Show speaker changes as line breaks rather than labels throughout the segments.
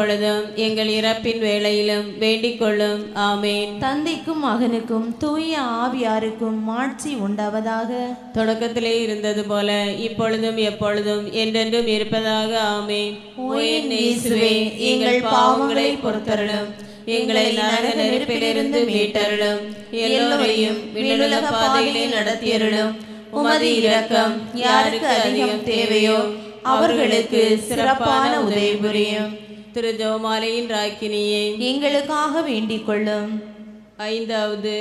பொழுதும் எங்கள் இறப்பின் வேளையிலும் வேண்டிக் கொள்ளும். ஆமேன்.
தந்தைக்கும் மகனுக்கும் தூய ஆவியாருக்கும் மாட்சி உண்டாவதாக.
தொடக்கத்திலே இருந்தது போல இப்பொழுதும் எப்பொழுதும் என்றென்றும் இருப்பதாக. ஆமேன்.
ஓ என் இயேசுவே, எங்கள் பாவங்களை பொறுத்தருளும், எங்களை நரக நெருப்பிலிருந்து மீட்டருளும், எல்லோரையும் விண்ணுலக பாதையிலே நடத்தியருளும். உமது இரக்கம் யாருக்கு அதிகம் தேவையோ அவர்களுக்கு சிறப்பான உதவி புரியும்.
திரு ஜெபமாலையின் ராக்கினியே,
எங்களுக்காக வேண்டிக் கொள்ளும்.
ஐந்தாவது,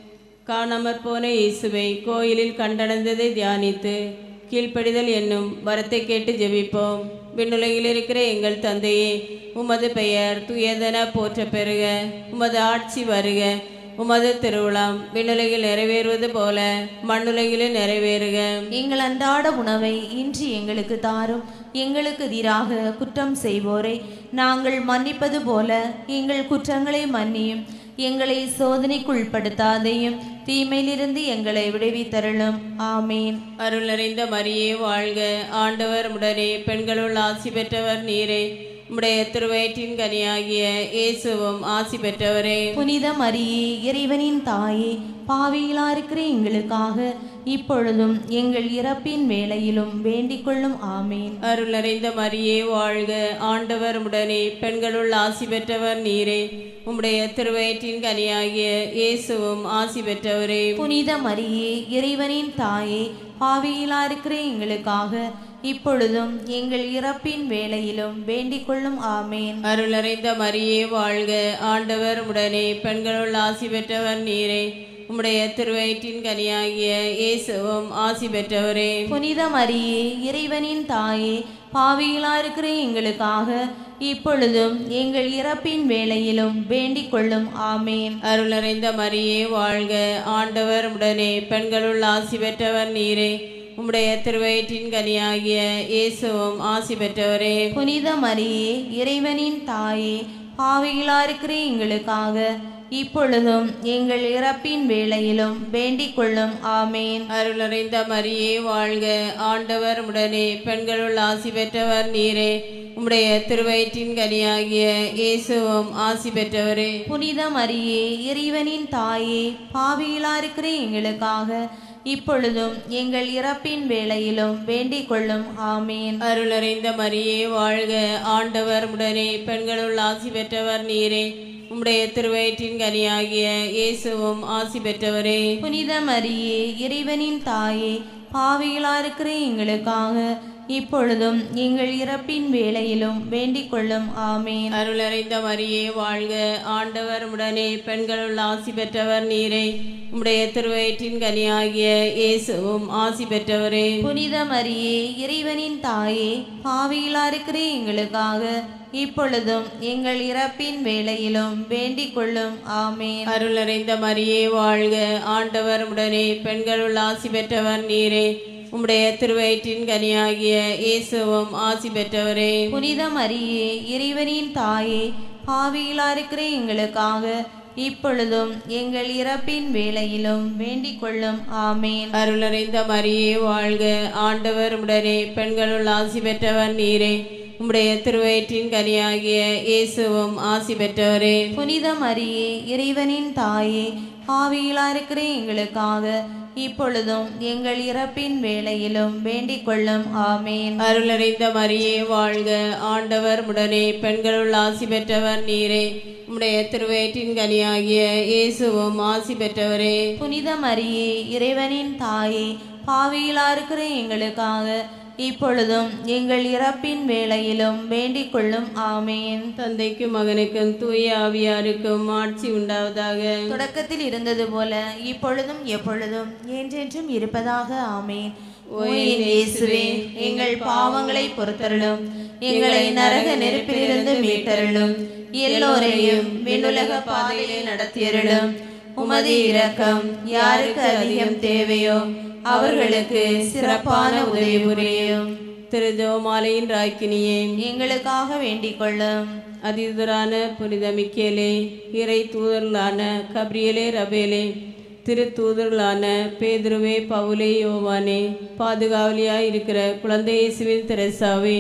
காணாமற் போன இயேசுவை கோயிலில் கண்டடைந்ததை தியானித்து கீழ்ப்படிதல் என்னும் வரத்தை கேட்டு ஜெபிப்போம். விண்ணுலகில் இருக்கிற எங்கள் தந்தையே, உமது பெயர் தூயதென போற்ற பெறுக. உமது ஆட்சி வருக. உமது திருவுளம் விண்ணுலகில் நிறைவேறுவது போல மண்ணுலகிலும் நிறைவேறுக.
எங்கள் அன்றாட உணவை இன்று எங்களுக்கு தாரும். எங்களுக்கு எதிராக குற்றம் செய்வோரை நாங்கள் மன்னிப்பது போல எங்கள் குற்றங்களை மன்னியும். எங்களை சோதனைக்குள்படுத்தாதையும் தீமையிலிருந்து எங்களை விடுவித்தருளும். ஆமேன்.
அருள் நிறைந்த மரியே வாழ்க. ஆண்டவர் உடனே பெண்களுள் ஆசி பெற்றவர் நீரே. உம்முடைய திருவயிற்றின் கனியாகிய இயேசுவும் ஆசி பெற்றவரே.
புனித மரியே, இறைவனின் தாயே, பாவிகளா இருக்கிற எங்களுக்காக இப்பொழுதும் எங்கள் இறப்பின் வேளையிலும் வேண்டிக் கொள்ளும். ஆமேன்.
அருள் நிறைந்த மரியே வாழ்க. ஆண்டவர் உடனே பெண்களுள் ஆசி பெற்றவர் நீரே. உம்முடைய திருவயிற்றின் கனியாகிய இயேசுவும் ஆசி பெற்றவரே.
புனித மரியே, இறைவனின் தாயே, பாவிகளா இருக்கிற எங்களுக்காக இப்பொழுதும் எங்கள் இறப்பின் வேளையிலும் வேண்டிக் கொள்ளும். ஆமேன்.
அருள் நிறைந்த மரியே வாழ்க. ஆண்டவர் உடனே பெண்களுள் ஆசி பெற்றவர் நீரே. உம்முடைய திருவயிற்றின் கனியாகிய இயேசுவும் ஆசி பெற்றவரே.
புனித மரியே, இறைவனின் தாயே, பாவிகளா இருக்கிற எங்களுக்காக இப்பொழுதும் எங்கள் இறப்பின் வேளையிலும் வேண்டிக் கொள்ளும். ஆமேன்.
அருள் நிறைந்த மரியே வாழ்க. ஆண்டவர் உடனே பெண்களுள் ஆசி பெற்றவர் நீரே. உம்முடைய திருவயிற்றின் கனியாகிய இயேசுவும் ஆசி பெற்றவரே.
புனித மரியே, இறைவனின் தாயே, பாவிகளா இருக்கிற எங்களுக்காக இப்பொழுதும் எங்கள் இறப்பின் வேளையிலும் வேண்டிக் கொள்ளும். ஆமேன்.
அருள் நிறைந்த மரியே வாழ்க. ஆண்டவர் உடனே பெண்களுள் ஆசி பெற்றவர் நீரே. உம்முடைய திருவயிற்றின் கனியாகிய இயேசுவும் ஆசி பெற்றவரே.
புனித மரியே, இறைவனின் தாயே, பாவிகளா இருக்கிற எங்களுக்காக இப்பொழுதும் எங்கள் இறப்பின் வேளையிலும் வேண்டிக் கொள்ளும். ஆமேன்.
அருள் நிறைந்த மரியே வாழ்க. ஆண்டவர் உடனே பெண்களுள் ஆசி பெற்றவர் நீரே. உம்முடைய திருவயிற்றின் கனியாகிய இயேசுவும் ஆசி பெற்றவரே.
புனித மரியே, இறைவனின் தாயே, பாவிகளா இருக்கிற எங்களுக்காக இப்பொழுதும் எங்கள் இறப்பின் வேளையிலும் வேண்டிக் கொள்ளும். ஆமேன்.
அருள் நிறைந்த மரியே வாழ்க. ஆண்டவர் உடனே பெண்களுள் ஆசி பெற்றவர் நீரே. உம்முடைய திருவயிற்றின் கனியாகிய இயேசுவும் ஆசி பெற்றவரே.
புனித மரியே, இறைவனின் தாயே, பாவிகளா இருக்கிற எங்களுக்காக இப்பொழுதும் எங்கள் இறப்பின் வேளையிலும் வேண்டிக் கொள்ளும். ஆமேன்.
அருள் நிறைந்த மரியே வாழ்க. ஆண்டவர் உடனே பெண்களுள் ஆசி பெற்றவர் நீரே. உம்முடைய திருவயிற்றின் கனியாகிய இயேசுவும் ஆசி பெற்றவரே.
புனித மரியே, இறைவனின் தாயே, பாவிகளா இருக்கிற எங்களுக்காக இப்பொழுதும் எங்கள் இறப்பின் வேளையிலும் வேண்டிக் கொள்ளும். ஆமேன்.
அருள் நிறைந்த மரியே வாழ்க. ஆண்டவர் உடனே பெண்களுள் ஆசி பெற்றவர் நீரே. உம்முடைய திருவயிற்றின் கனியாகிய இயேசுவும் ஆசி பெற்றவரே.
புனித மரியே, இறைவனின் தாயே, பாவிகளா இருக்கிற எங்களுக்காக இப்பொழுதும் எங்கள் இறப்பின் வேளையிலும் வேண்டிக் கொள்ளும். ஆமேன்.
அருள் நிறைந்த மரியே வாழ்க. ஆண்டவர் உடனே பெண்களுள் ஆசி பெற்றவர் நீரே. உம்முடைய திருவயிற்றின் கனியாகிய இயேசுவும் ஆசி பெற்றவரே.
புனித மரியே, இறைவனின் தாயே, பாவிகளா இருக்கிற எங்களுக்காக இப்பொழுதும் எங்கள் இறப்பின் வேளையிலும் வேண்டிக் கொள்ளும். ஆமேன்.
தந்தைக்கும் மகனுக்கும் தூய ஆவியாருக்கும் ஆட்சி உண்டாவதாக.
தொடக்கத்தில் இருந்தது போல இப்பொழுதும் எப்பொழுதும் என்றென்றும் இருப்பதாக. ஆமேன். ஓ என் இயேசுவே, எங்கள் பாவங்களை பொறுத்தருளும், எங்களை நரக நெருப்பிலிருந்து மீட்டருளும், எல்லோரையும் விண்ணுலக பாதையிலே நடத்தியருளும். உமது இரக்கம் யாருக்கு அதிகம் தேவையோ அவர்களுக்கு சிறப்பான உதவி புரியும்.
திரு ஜெபமாலையின் ராக்கினியே,
எங்களுக்காக வேண்டிக் கொள்ளும்.
அதிதரான புனித மிக்கேலே, இறை தூதர்களான கப்ரியேலே, ரபேலே, திரு தூதர்களான பேதுருவே, பவுலே, யோவானே, பாதுகாவலியாய் இருக்கிற குழந்தை இயேசுவின் தெரசாவே,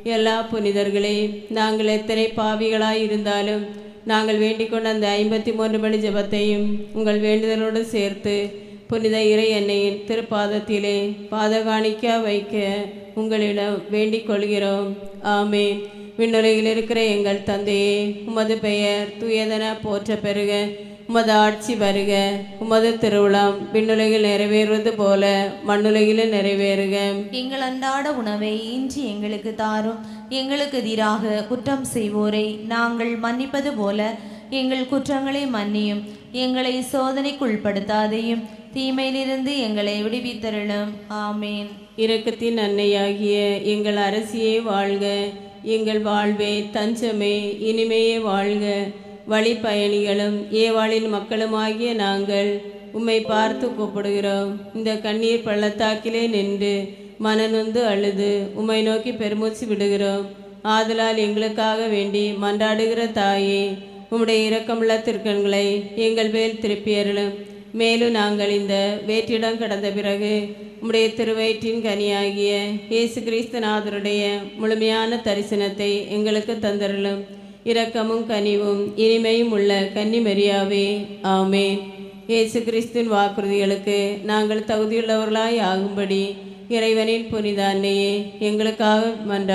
எல்லா புனிதர்களே, நாங்கள் எத்தனை பாவிகளாய் இருந்தாலும் நாங்கள் வேண்டிக் கொண்ட அந்த 53 மணி ஜெபத்தையும் உங்கள் வேண்டுதலோடு சேர்த்து புனித இறை எண்ணெயின் திருப்பாதத்திலே பாதகாணிக்க வைக்க உங்களிடம் வேண்டிக் கொள்கிறோம். ஆமேன். விண்ணுலகில் இருக்கிற எங்கள் தந்தையே, உமது பெயர் தூயதென போற்ற பெறுக. உமது ஆட்சி வருக. உமது திருவுளம் விண்ணுலகில் நிறைவேறுவது போல மண்ணுலகிலும் நிறைவேறுக.
எங்கள் அன்றாட உணவை இன்று எங்களுக்கு தாரும். எங்களுக்கு எதிராக குற்றம் செய்வோரை நாங்கள் மன்னிப்பது போல எங்கள் குற்றங்களை மன்னியும். எங்களை சோதனைக்குள்படுத்தாதையும் தீமையிலிருந்து எங்களை விடுவித்தருளும். ஆமேன்.
இரக்கத்தின் அன்னையாகிய எங்கள் அரசியே வாழ்க. எங்கள் வாழ்வே தஞ்சமே இனிமையே வாழ்க. வழி பயணிகளும் ஏவாளின் மக்களுமாகிய நாங்கள் உம்மை பார்த்து கூப்பிடுகிறோம். இந்த கண்ணீர் பள்ளத்தாக்கிலே நின்று மனநொந்து அழுது உம்மை நோக்கி பெருமூச்சு விடுகிறோம். ஆதலால் எங்களுக்காக வேண்டி மன்றாடுகிற தாயே, உம்முடைய இரக்கமுள்ள திருக்கண்களை எங்கள் மேல் திருப்பியருளும். மேலும் நாங்கள் இந்த வேற்றிடம் கடந்த பிறகு உம்முடைய திருவயிற்றின் கனியாகிய இயேசு கிறிஸ்துநாதருடைய முழுமையான தரிசனத்தை எங்களுக்கு தந்தருளும். இரக்கமும் கனிவும் இனிமையும் உள்ள கன்னிமரியாவே, ஆமேன். இயேசு கிறிஸ்துவின் வாக்குறுதிகளுக்கு நாங்கள் தகுதியுள்ளவர்களாய் ஆகும்படி இறைவனின் புனித அன்னையே எங்களுக்காக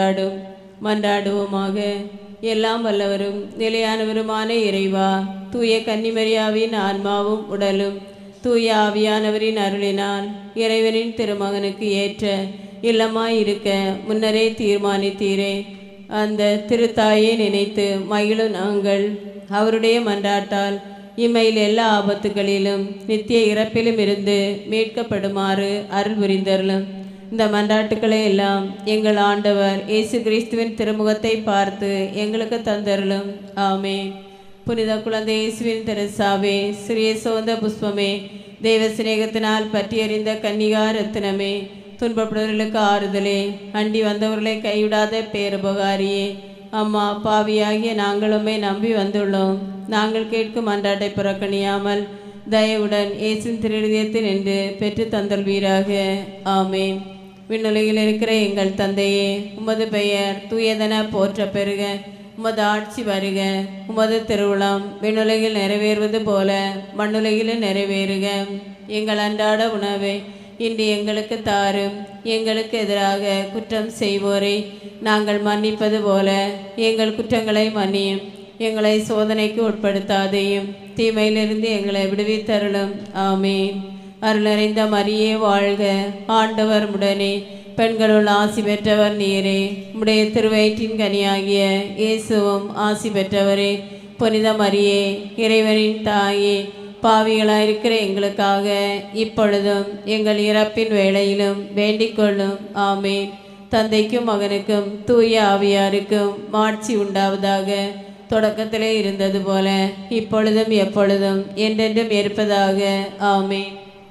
மன்றாடுவோமாக. எல்லாம் வல்லவரும் நிலையானவருமான இறைவா, தூய கன்னிமரியாவின் ஆன்மாவும் உடலும் தூய ஆவியானவரின் அருளினால் இறைவனின் திருமகனுக்கு ஏற்ற இல்லமாய் இருக்க முன்னரே தீர்மானித்தீரே. அந்த திருத்தாயை நினைத்து மகிழும் நாங்கள் அவருடைய மன்றாட்டால் இம்மையில் எல்லா ஆபத்துகளிலும் நித்திய இறப்பிலும் இருந்து மீட்கப்படுமாறு அருள் புரிந்தருளும். இந்த மன்றாட்டுக்களை எல்லாம் எங்கள் ஆண்டவர் இயேசு கிறிஸ்துவின் திருமுகத்தை பார்த்து எங்களுக்கு தந்தருளும். ஆமேன். புனித குழந்தை இயேசுவின் தெரசாவே, சிறிய சோந்த புஷ்பமே, தெய்வ சிநேகத்தினால் பற்றியறிந்த கன்னிகா ரத்தினமே, துன்பப்படுவர்களுக்கு ஆறுதலே, அண்டி வந்தவர்களை கைவிடாத பேருபகாரியே, அம்மா பாவியாகிய நாங்களுமே நம்பி வந்துள்ளோம். நாங்கள் கேட்கும் அன்றாட்டை புறக்கணியாமல் தயவுடன் இயேசுவின் திருநிதியத்தில் நின்று பெற்று தந்தல்வீராக. ஆமேன். விண்ணுலகில் இருக்கிற எங்கள் தந்தையே, உமது பெயர் தூயதென போற்ற பெறுக. உமது ஆட்சி வருக. உமது திருவுளம் விண்ணுலகில் நிறைவேறுவது போல மண்ணுலகிலும் நிறைவேறுக. எங்கள் அன்றாட உணவை இன்று எங்களுக்கு தாரும். எங்களுக்கு எதிராக குற்றம் செய்வோரை நாங்கள் மன்னிப்பது போல எங்கள் குற்றங்களை மன்னியும். எங்களை சோதனைக்கு உட்படுத்தாதையும் தீமையிலிருந்து எங்களை விடுவித்தருளும். ஆமேன். அருள் நிறைந்த மரியே வாழ்க. ஆண்டவர் உடனே பெண்களுள் ஆசி பெற்றவர் நீரே. உம்முடைய திருவயிற்றின் கனியாகிய இயேசுவும் ஆசி பெற்றவரே. புனித மரியே, இறைவனின் தாயே, பாவிகளாயிருக்கிற எங்களுக்காக இப்பொழுதும் எங்கள் இறப்பின் வேளையிலும் வேண்டிக் கொள்ளும். ஆமேன். தந்தைக்கும் மகனுக்கும் தூய ஆவியாருக்கும் மாட்சி உண்டாவதாக. தொடக்கத்திலே இருந்தது போல இப்பொழுதும் எப்பொழுதும் என்றென்றும் இருப்பதாக. ஆமேன்.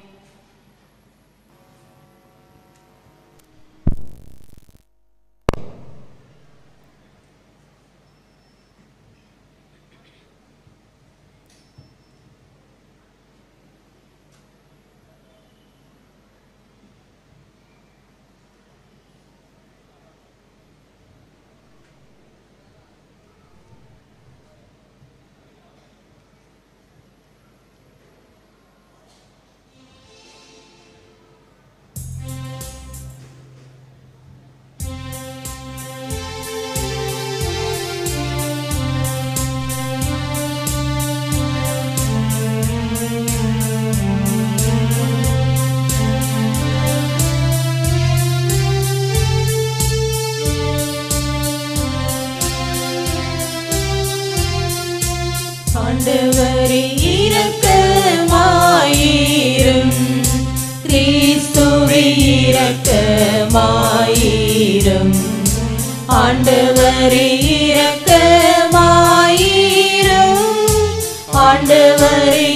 ஆண்டவரே இரக்கமாயிரும். கிறிஸ்துவே இரக்கமாயிரும். ஆண்டவரே இரக்கமாயிரும். ஆண்டவரே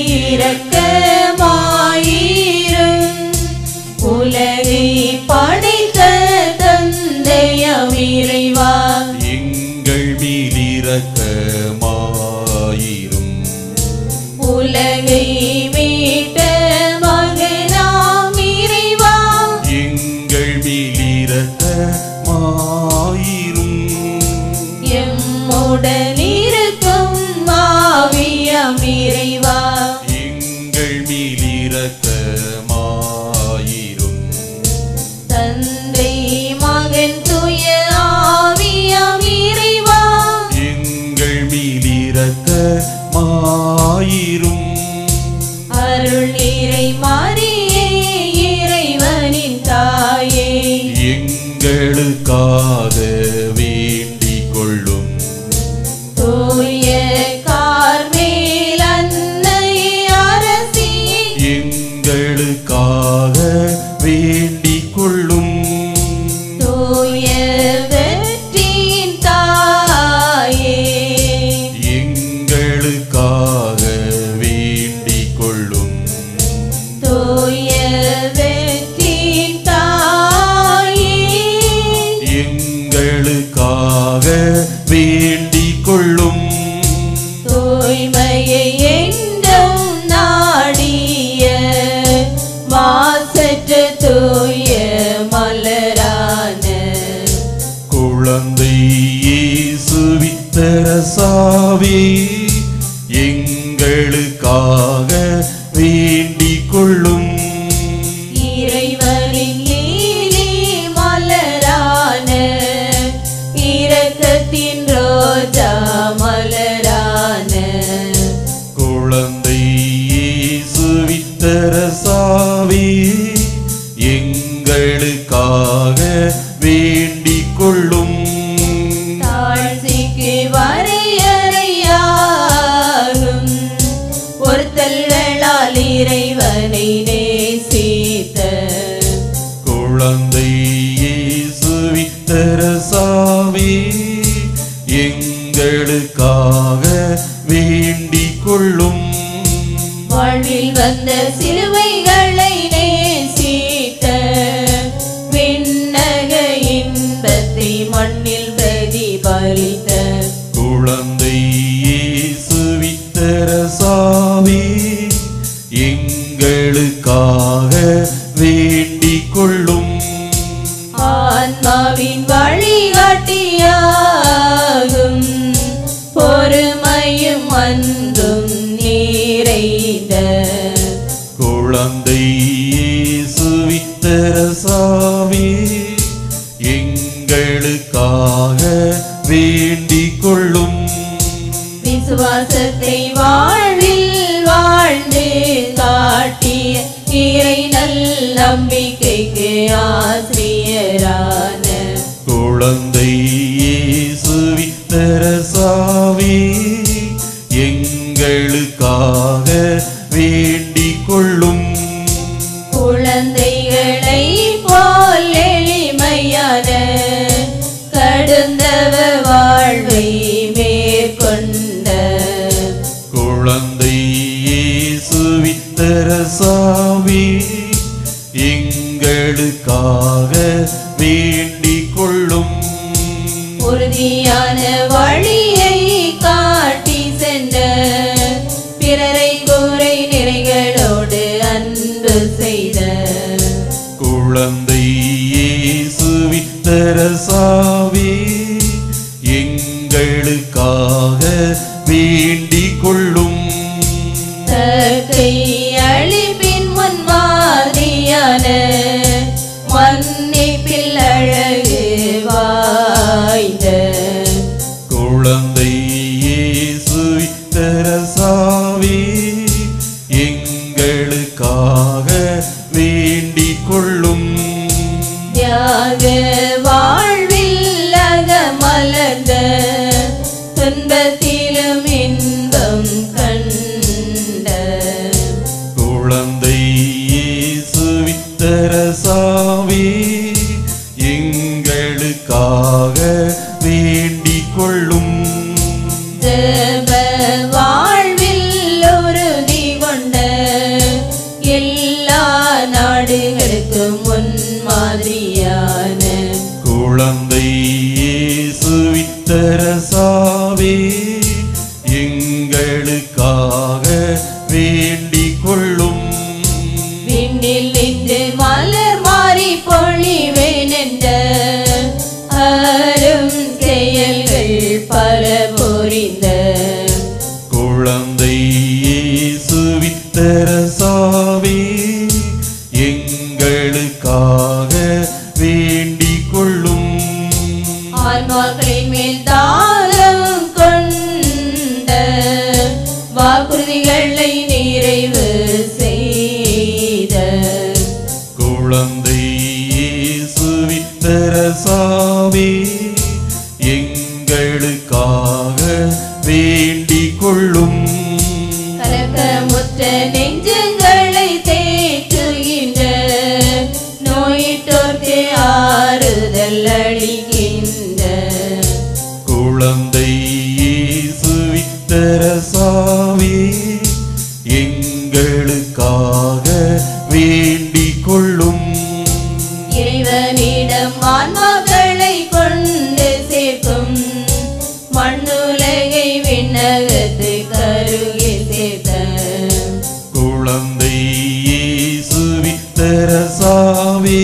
இரக்கமாயிரும். உலகை படைத்த தந்தையாம் இறைவா,
எங்கள் மீது இரக்கமாயிரும்.
உலகை மீட்ட மகனாம் இறைவா,
எங்கள் மீது இரக்கமாயிரும். தெரசாவே எங்களுக்காக வேண்டிக் கொள்ளும்.
இறைவனின் நீதி மலரான இரக்கத்தின் ரோஜா மலரான
குழந்தை இயேசுவின் தெரசாவே எங்களுக்காக வேண்டிக் கொள்ளும்.
தாழ்ச்சிக்கு வரையறையாகும் பொறுத்தல்களால் இறைவனை நேசித்த
குழந்தை இயேசுவின் தெரசாவே எங்களுக்காக வேண்டிக் கொள்ளும்.
வாழ்வில் வந்த சிலுவைகளை நேசித்த விண்ணக இன்பத்தை மண்ணில் பிரதிபலித்த
குழந்தை இயேசுவின் தெரசாவே எங்களுக்காக வேண்டிக் கொள்ளும்.
ஆன்மாவின் வழிகாட்டியாகும் பொறுமையும் அன்பும் நிறைந்த
குழந்தை இயேசுவின் தெரசாவே எங்களுக்காக வேண்டிக் கொள்ளும்.
விசுவாசத்தை வாழ்வில் வாழ்ந்து காட்டிய இறை நம்பிக்கைக்கு ஆசிரியரான
குழந்தை இயேசுவின் தெரசாவே எங்களுக்காக வேண்டிக் கொள்ளும்.
குழந்தைகளை போல் எளிமையான கடுந்தவ வாழ்வை மேற்கொண்ட
குழந்தை இயேசுவின் தெரசாவே எங்களுக்காக வேண்டிக் கொள்ளும்.
உறுதியான வழியை காட்டி சென்ற பிறரை குறை நிறைகளோடு அன்பு செய்த
குழந்தை இயேசுவின் தெரசாவே எங்களுக்காக வேண்டிக் கொள்ளும்.
தக்கை அழிப்பின் முன்மாதிரியான மன்னிப்பில் அழகு வாய்ந்த
குழந்தை இயேசுவின் தெரசாவே எங்களுக்காக வேண்டிக் கொள்ளும்.
தியாக வாழ்வில் அகமலர்ந்த துன்பத்திலும் இன்பம் கண்ட
குழந்தை இயேசுவின் தெரசாவே எங்களுக்காக வேண்டிக் கொள்ளும்.
ஜெப வாழ்வில் உறுதி கொண்ட எல்லா நாடுகளுக்கும் முன்மாதிரியான
குழந்தை இயேசுவின் தெரசாவே எங்களுக்காக வேண்டிக் கொள்ளும்.
விண்ணில் நின்று மலர் மாறி பொழிவேன் என்ற அரும் செயல்கள் பல புரிந்த
குழந்தை இயேசுவின் தெரசாவே எங்களுக்காக வேண்டிக் கொள்ளும்.
ஆன்மாக்களின் மேல் தாகம் கொண்ட வாக்குறுதிகளை நிறைவு செய்த
குழந்தை இயேசுவின் தெரசாவே எங்களுக்காக வேண்டிக் கொள்ளும்.
கலக்கமுற்ற நெஞ்சங்களை தேற்றுகின்ற நோயிட்டோர்க்கு ஆறுதல் அளிக்கின்ற
குழந்தை இயேசுவின் தெரசாவே எங்களுக்காக வேண்டிக் கொள்ளும்.
இறைவனிடம் ஆன்மாக்களை கொண்டு சேர்க்கும் மண்ணுலகை விண்ணகத்து கருகில் சேர்த்த
குழந்தை இயேசுவின் தெரசாவே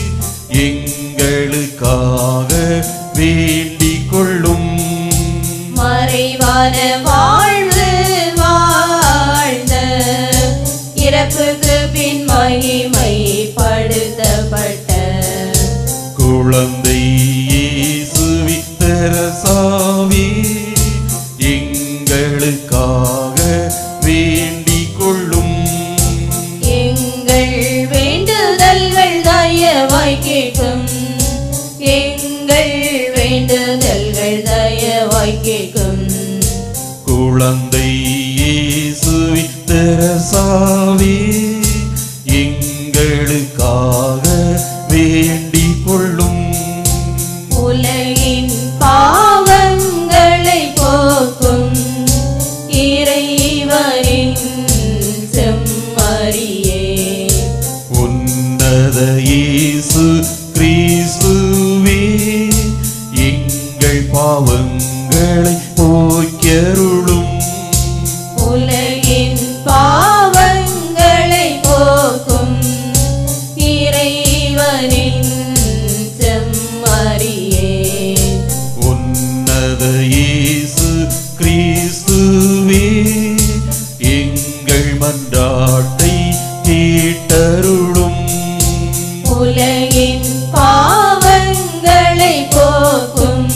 எங்களுக்காக வேண்டிக் கொள்ளும்.
நிலையான வாழ்வு வாழ்ந்த இறப்புக்கு பின் மகிமைப்படுத்தப்பட்ட
குழந்தை இயேசுவின் தெரசாவே எங்களுக்காக வேண்டிக் கொள்ளும்.
எங்கள் வேண்டுதல்கள் தயவாய் கேட்கும். எங்கள் வேண்டுதல்கள் தயவாய் கேட்கும்.
குழந்தை இயேசுவின் தெரசாவே எங்களுக்காக வேண்டிக் கொள்ளும்.
உலகின் பாவங்களை போக்கும் இறைவனின் செம்மறியே
உன்னத இயேசு கிறிஸ்துவே எங்கள் பாவங்களை போக்கருளும்.
உலகின் பாவங்களை போக்கும் இறைவனின் செம்மறியே
உன்னத இயேசு கிறிஸ்துவே எங்கள் மன்றாட்டை கேட்டருளும்.
உலகின் பாவங்களை போக்கும்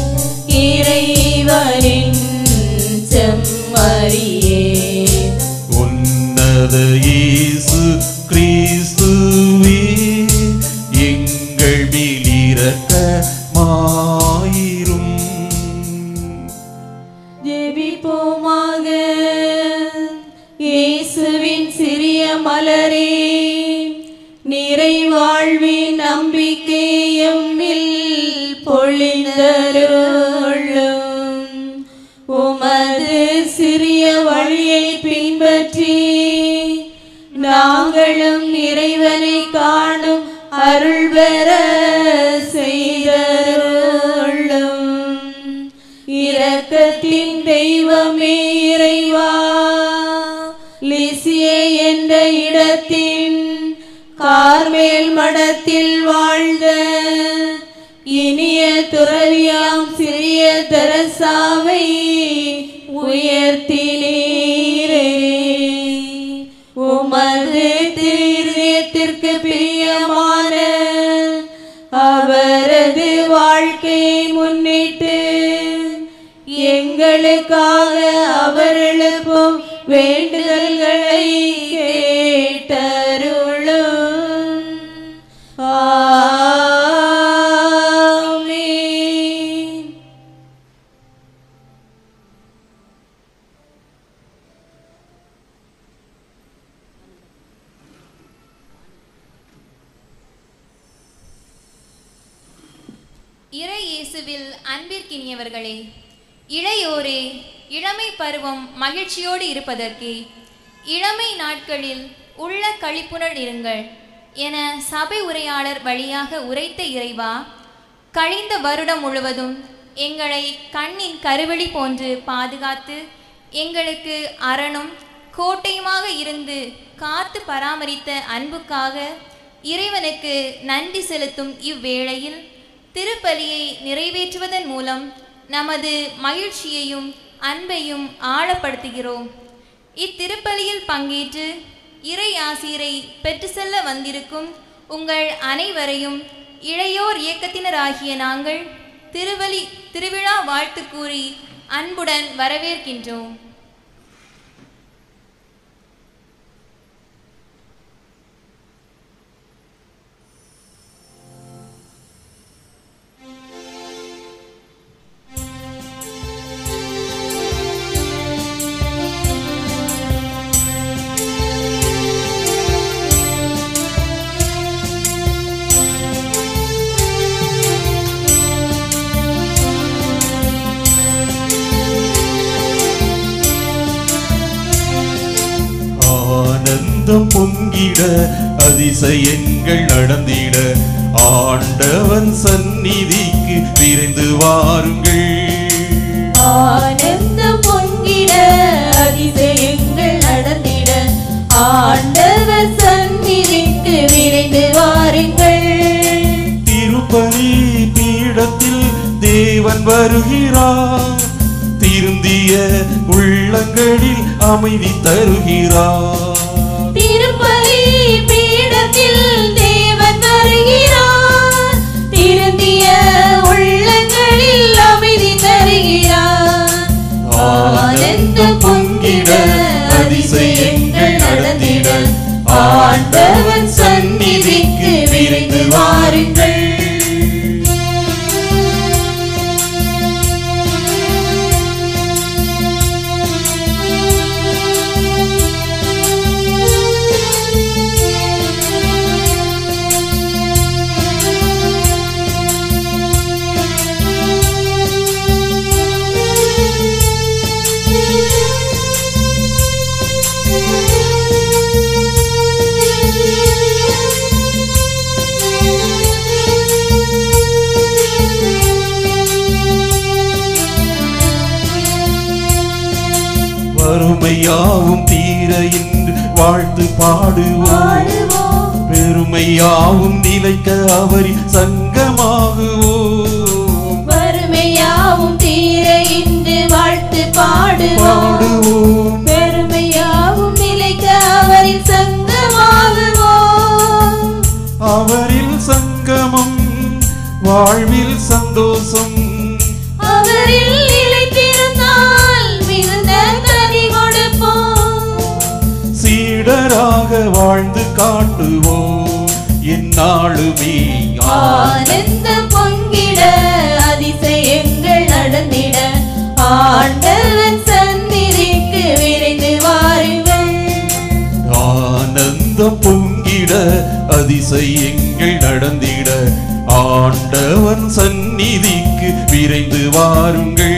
இறைவனின் செம்மறியே
உன்னத இயேசு கிறிஸ்துவே எங்கள் மேல் இரக்கமாயிரும்.
ஜெபிப்போமாக. இயேசுவின் சிறிய மலரே, நிறைவாழ்வின் நம்பிக்கையும் பொழிந்தருளும். உமது சிறிய வழியை பின்பற்றி நாங்களும் இறைவனை காணும் அருள் பெற செய்தருளும். இரக்கத்தின் தெய்வமே இறைவா, லிசியே என்ற இடத்தின் கார்மேல் மடத்தில் வாழ்ந்த இனிய துறவியாம் சிறிய தெரசாவை உயர்த்தினீரே. உமது திருதயத்திற்கு பிரியமான அவரது வாழ்க்கையை முன்னிட்டு எங்களுக்காக அவர் எழுப்பும் வேண்டுதல்களை கேட்டருளும். ஆமென்.
இறை இயேசுவில் அன்பிற்கினியவர்களே, இளையோரே, இளமை பருவம் மகிழ்ச்சியோடு இருப்பதற்கு இளமை நாட்களில் உள்ள களிப்புடன் இருங்கள் என சபை உரையாளர் வழியாக உரைத்த இறைவா, கழிந்த வருடம் முழுவதும் எங்களை கண்ணின் கருவெளி போன்று பாதுகாத்து எங்களுக்கு அரணும் கோட்டையுமாக இருந்து காத்து பராமரித்த அன்புக்காக இறைவனுக்கு நன்றி செலுத்தும் இவ்வேளையில் திருப்பலியை நிறைவேற்றுவதன் மூலம் நமது மகிழ்ச்சியையும் அன்பையும் ஆழப்படுத்துகிறோம். இத்திருப்பலியில் பங்கேற்று இறை ஆசீரை பெற்று செல்ல வந்திருக்கும் உங்கள் அனைவரையும் இளையோர் இயக்கத்தினராகிய நாங்கள் திருவிழா வாழ்த்து கூறி அன்புடன் வரவேற்கின்றோம்.
ஆனந்தம் பொங்கிட அதிசயங்கள் நடந்திட ஆண்டவன் சந்நிதிக்கு விரைந்து வாருங்கள்.
ஆனந்தம் பொங்கிட அதிசயங்கள் நடந்திட ஆண்டவர் சந்நிதிக்கு விரைந்து வாருங்கள்.
திருப்பலி பீடத்தில் தேவன் வருகிறார். திருந்தி திருந்திய உள்ளங்களில் அமைதி தருகிறார்.
திருப்பலி பீடத்தில் தேவன் வருகிறார். திருந்திய உள்ளங்களில் அமைதி தருகிறார். ஆனந்தம் பொங்கிட அதிசயங்கள் நடந்திட ஆண்டவன் சந்நிதிக்கு விரைந்து வாருங்கள்.
வறுமையாவும் தீர என்று வாழ்த்து பாடுவோம். பெருமையாவும் நிலைக்க அவரின் சங்கமாகுவோம்.
வறுமையாவும் தீர என்று வாழ்த்து பாடுவோம். பெருமையாவும் நிலைக்க அவரின் சங்கமாகுவோம்.
அவரில் சங்கமம் வாழ்வில் சந்தோஷம்.
அவரில் நிலைத்திருந்தால் மிகுந்த கனி கொடுப்போம்.
சீடராக வாழ்ந்து காட்டுவோம் எந்நாளுமே.
ஆனந்தம் பொங்கிட அதிசயங்கள் நடந்திட ஆண்டவன் சந்நிதிக்கு விரைந்து வாருங்கள்.
ஆனந்தம் பொங்கிட அதிசயங்கள் நடந்திட ஆண்டவன் சந்நிதிக்கு விரைந்து வாருங்கள்.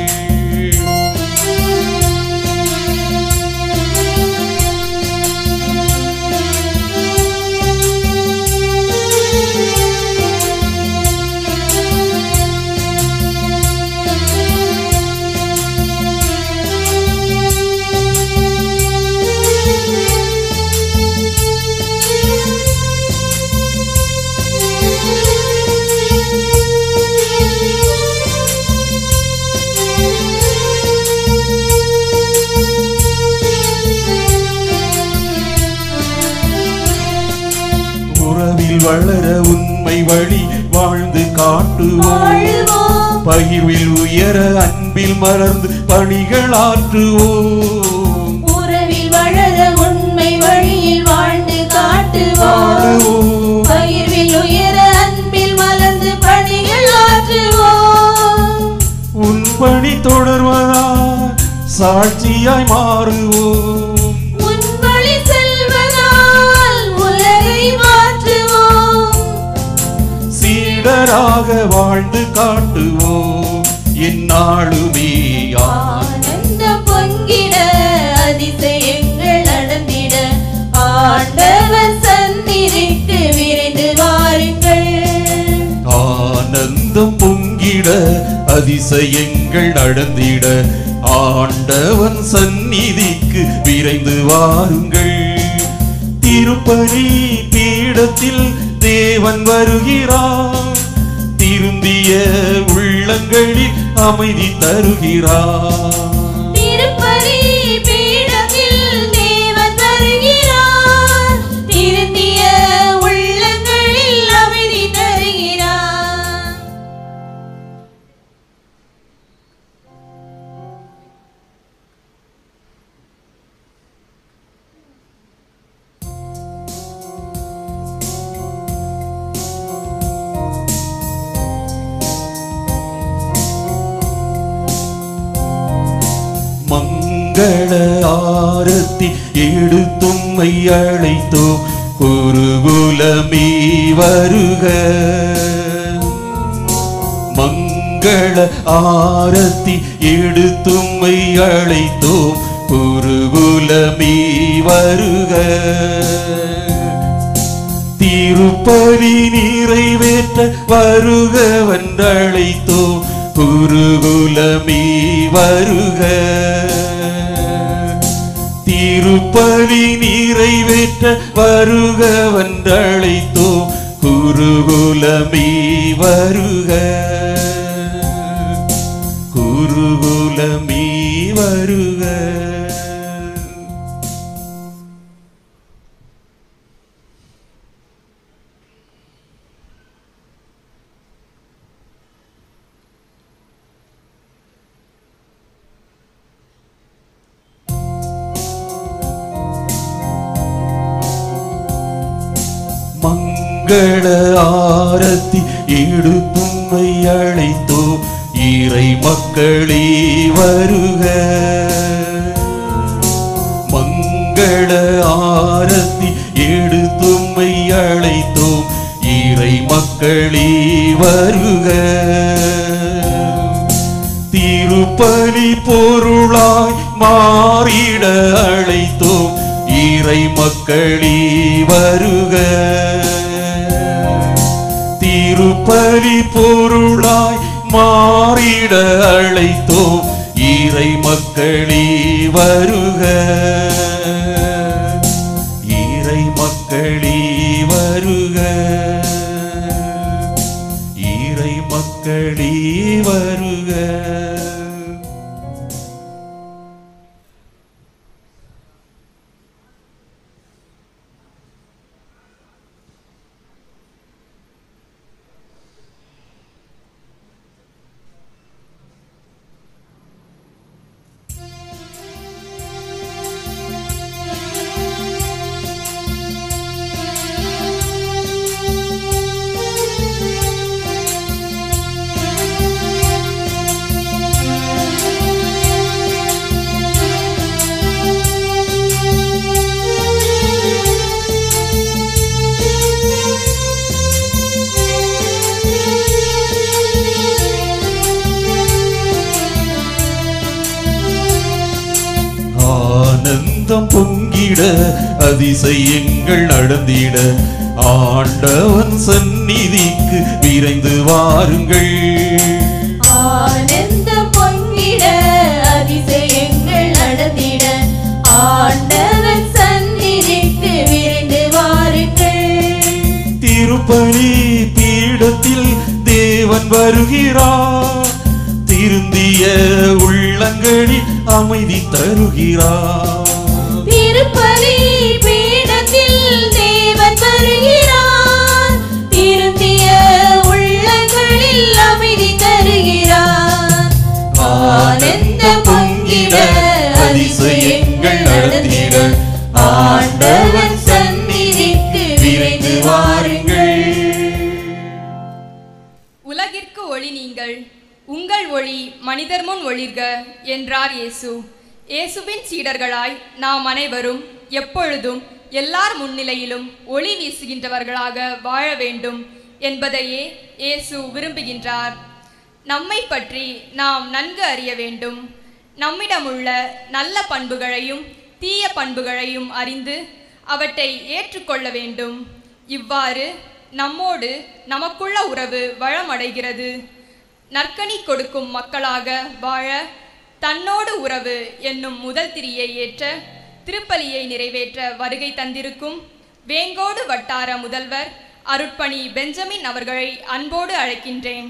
உறவில் வளர உண்மை வழி வாழ்ந்து காட்டுவோம். பகிர்வில் உயர அன்பில் மலர்ந்து பணிகளாற்றுவோம்.
உறவில் வளர உண்மை வழியில் வாழ்ந்து காட்டுவோம். பகிர்வில் உயர அன்பில் மலர்ந்து பணிகள் ஆற்றுவோம்.
உன் பணி தொடர்வதா சாட்சியாய் மாறுவோம்.
உன் வழி செல்வதால் உலகை மாற்றுவோம்.
சீடராக வாழ்ந்து காட்டுவோம் எந்நாளுமே.
ஆனந்தம் பொங்கிட அதிசயங்கள் நடந்திட ஆண்டவர் சந்நிதிக்கு விரைந்து வாருங்கள்.
ஆனந்தம் பொங்கிட அதிசயங்கள் நடந்திட ஆண்டவன் சந்நிதிக்கு விரைந்து வாருங்கள். திருப்பலி பீடத்தில் தேவன் வருகிறார். திருந்திய உள்ளங்களில் அமைதி தருகிறார்.
திருப்பலி பீடத்தில் தேவன் வருகிறார். திருந்திய உள்ளங்களில் அமைதி தருகிறார்.
மங்கள ஆரத்தி எடுத்தும்மை அழைத்தோம். குருகுலமே வருக. மங்கள ஆரத்தி எடுத்தும்மை அழைத்தோம். குருகுலமே வருக. திருப்பலி நிறைவேற்ற வருகவென்றழைத்தோம். குருகுலமே வருக. திருப்பலி நிறைவேற்ற வருகவென்றழைத்தோம். குருகுலமே வருக. குருகுலமே வருக. மங்கள ஆரத்தி எடுத்தும்மை அழைத்தோ இறை மக்களே வருக. மங்கள ஆரத்தி எடுத்தும்மை அழைத்தோ இறை மக்களே வருக. திருப்பலி பொருளாய் மாறிட அழைத்தோ இறை மக்களே வருக. திருப்பலி பொருளாய் மாறிட அழைத்தோ இறை மக்களே வருக. இறை மக்களே வருக. இறை மக்களே வருக. ஆனந்தம் பொங்கிட அதிசயங்கள் நடந்திட ஆண்டவன் சந்நிதிக்கு விரைந்து வாருங்கள்.
ஆனந்தம் பொங்கிட அதிசயங்கள் நடந்திட ஆண்டவன் சந்நிதிக்கு விரைந்து வாருங்கள்.
திருப்பலி பீடத்தில் தேவன் வருகிறார். திருந்திய உள்ளங்களில் அமைதி தருகிறார்.
திருப்பலி பீடத்தில் தேவன் வருகிறார். திருந்திய உள்ளங்களில் அமைதி தருகிறார். ஆனந்தம் பொங்கிட அதிசயங்கள் நடந்திட ஆண்டவன் சந்நிதிக்கு விரைந்து வாருங்கள்.
உலகிற்கு ஒளி நீங்கள், உங்கள் ஒளி மனிதர் முன் ஒளிர்க என்றார் இயேசு. இயேசுவின் சீடர்களாய் நாம் அனைவரும் எப்பொழுதும் எல்லார் முன்னிலையிலும் ஒளி வீசுகின்றவர்களாக வாழ வேண்டும் என்பதையே இயேசு விரும்புகின்றார். நம்மை பற்றி நாம் நன்கு அறிய வேண்டும். நம்மிடமுள்ள நல்ல பண்புகளையும் தீய பண்புகளையும் அறிந்து அவற்றை ஏற்றுக்கொள்ள வேண்டும். இவ்வாறு நம்மோடு நமக்குள்ள உறவு வளமடைகிறது. நற்கனி கொடுக்கும் மக்களாக வாழ தன்னோடு உறவு என்னும் முதல் திரியை ஏற்ற திருப்பலியை நிறைவேற்ற வருகை தந்திருக்கும் வேங்கோடு வட்டார முதல்வர் அருட்பணி பெஞ்சமின் அவர்களை அன்போடு அழைக்கின்றேன்.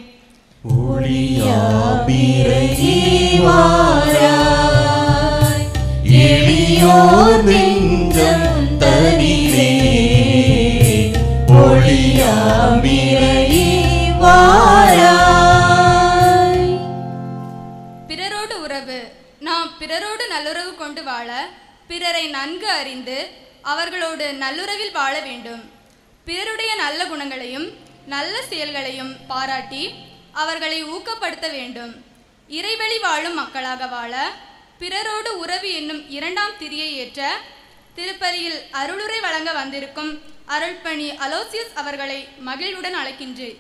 பிறரோடு உறவு. நாம் பிறரோடு நல்லுறவு கொண்டு வாழ பிறரை நன்கு அறிந்து அவர்களோடு நல்லுறவில் வாழ வேண்டும். பிறருடைய நல்ல குணங்களையும் நல்ல செயல்களையும் பாராட்டி அவர்களை ஊக்கப்படுத்த வேண்டும். இறைவழி வாழும் மக்களாக வாழ பிறரோடு உறவு என்னும் இரண்டாம் திரியை ஏற்ற திருப்பலியில் அருளுரை வழங்க வந்திருக்கும் அருள்பணி அலோசியஸ் அவர்களை மகிழ்வுடன் அழைக்கின்றேன்.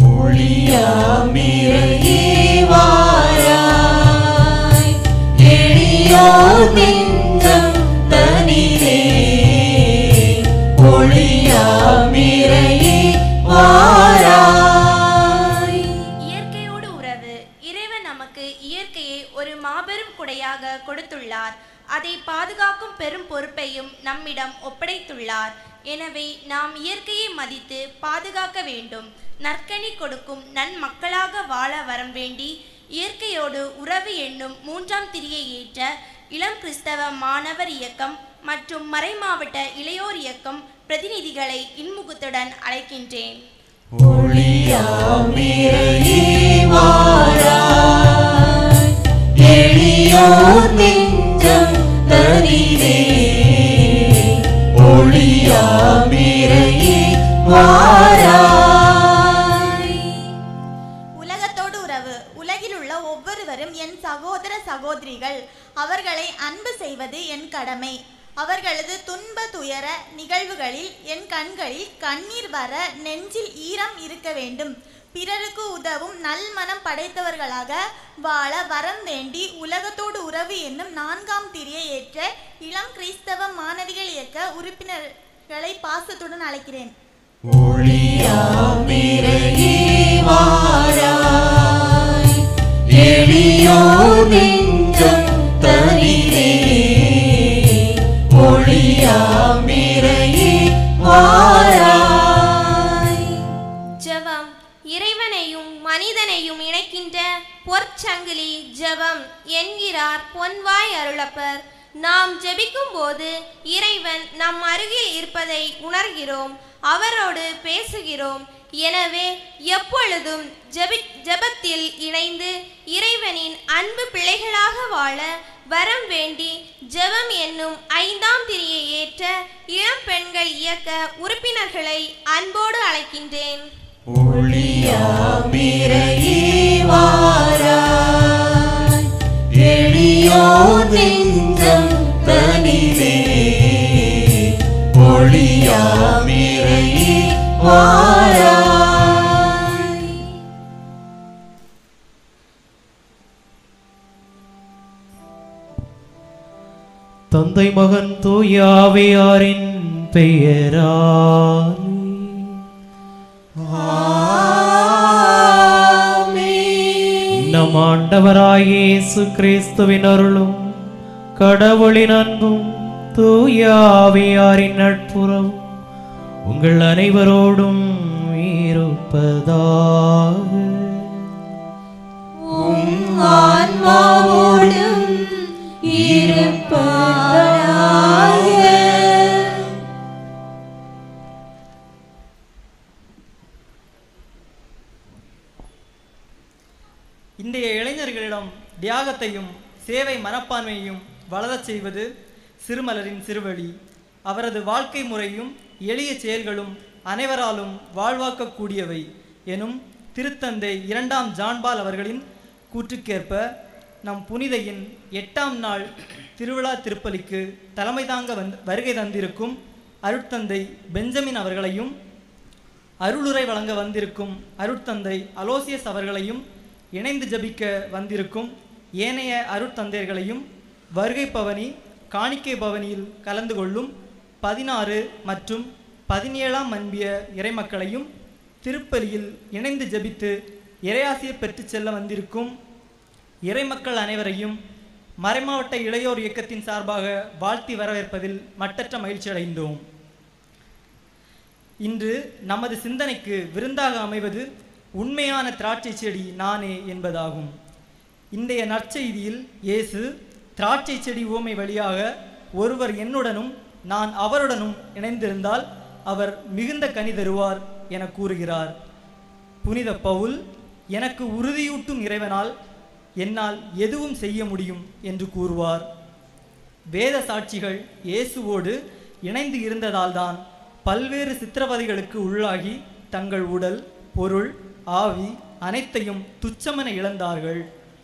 இயற்கையோடு உறவு. இறைவன் நமக்கு இயற்கையை ஒரு மாபெரும் கொடையாக கொடுத்துள்ளார். அதை பாதுகாக்கும் பெரும் பொறுப்பையும் நம்மிடம் ஒப்படைத்துள்ளார். எனவே நாம் இயற்கையை மதித்து பாதுகாக்க வேண்டும். நற்கனி கொடுக்கும் நன்மக்களாக வாழ வரம் வேண்டி இயற்கையோடு உறவு என்னும் 3ஆம் திரியை ஏற்ற இளம் கிறிஸ்தவ மாணவர் இயக்கம் மற்றும் மறைமாவட்ட இளையோர் இயக்கம் பிரதிநிதிகளை இன்முகத்துடன் அழைக்கின்றேன்.
உலகத்தோடு உறவு. உலகில் உள்ள ஒவ்வொருவரும் என் சகோதர சகோதரிகள். அவர்களை அன்பு செய்வது என் கடமை. அவர்களது துன்ப துயர நிகழ்வுகளில் என் கண்களில் கண்ணீர் வர நெஞ்சில் ஈரம் இருக்க வேண்டும். பிறருக்கு உதவும் நல்மனம் படைத்தவர்களாக வாழ வரம் வேண்டி உலகத்தோடு உறவு என்னும் 4ஆம் திரியை ஏற்ற இளம் கிறிஸ்தவ மாணவிகள் இயக்க உறுப்பினர்களை பாசத்துடன் அழைக்கிறேன்.
ஜெபம். இறைவனையும் மனிதனையும் இணைக்கின்ற பொற்சங்கிலி ஜெபம் என்கிறார் பொன்வாய் அருளப்பர். நாம் ஜெபிக்கும் போது இறைவன் நம் அருகில் இருப்பதை உணர்கிறோம், அவரோடு பேசுகிறோம். எனவே எப்பொழுதும் ஜெபத்தில் இணைந்து இறைவனின் அன்பு பிள்ளைகளாக வாழ வரம் வேண்டி ஜெபம் என்னும் 5ஆம் திரியை ஏற்ற இளம் பெண்கள் இயக்க உறுப்பினர்களை அன்போடு அழைக்கின்றேன்.
தந்தை மகன் தூய ஆவியாரின் பெயரால் நம் ஆண்டவராகிய இயேசு கிறிஸ்துவின் அருளும் கடவுளின் அன்பும் தூய ஆவியாரின் நட்புறவும் உங்கள் அனைவரோடும் இருப்பதாக.
இன்றைய இளைஞர்களிடம் தியாகத்தையும் சேவை மனப்பான்மையையும் வளரச் செய்வது சிறுமலரின் சிறுவழி. அவரது வாழ்க்கை முறையும் எளிய செயல்களும் அனைவராலும் வாழ்வாக்கக்கூடியவை எனும் திருத்தந்தை 2ஆம் ஜான்பால் அவர்களின் கூற்றுக்கேற்ப நம் புனிதையின் 8ஆம் நாள் திருவிழா திருப்பலிக்கு தலைமை தாங்க வருகை தந்திருக்கும் அருட்தந்தை பெஞ்சமின் அவர்களையும், அருளுரை வழங்க வந்திருக்கும் அருட்தந்தை அலோசியஸ் அவர்களையும், இணைந்து ஜபிக்க வந்திருக்கும் ஏனைய அருட்தந்தையர்களையும், வருகை பவனி காணிக்கை பவனியில் கலந்து கொள்ளும் 16 மற்றும் 17ஆம் அன்பிய இறைமக்களையும், திருப்பலியில் இணைந்து ஜபித்து இறையாசியை பெற்று செல்ல வந்திருக்கும் இறைமக்கள் அனைவரையும் மறைமாவட்ட இளையோர் இயக்கத்தின் சார்பாக வாழ்த்தி வரவேற்பதில் மட்டற்ற மகிழ்ச்சி அடைந்தோம். இன்று நமது சிந்தனைக்கு விருந்தாக அமைவது உண்மையான திராட்சை செடி நானே என்பதாகும். இன்றைய நற்செய்தியில் இயேசு திராட்சை செடி உவமை வழியாக ஒருவர் என்னுடனும் நான் அவருடனும் இணைந்திருந்தால் அவர் மிகுந்த கனி தருவார் என கூறுகிறார். புனித பவுல் எனக்கு உறுதியூட்டும் இறைவனால் என்னால் எதுவும் செய்ய முடியும் என்று கூறுவார். வேத சாட்சிகள் இயேசுவோடு இணைந்து இருந்ததால்தான் பல்வேறு சித்திரவதைகளுக்கு உள்ளாகி தங்கள் உடல், பொருள், ஆவி அனைத்தையும் துச்சமென இழந்தார்கள்.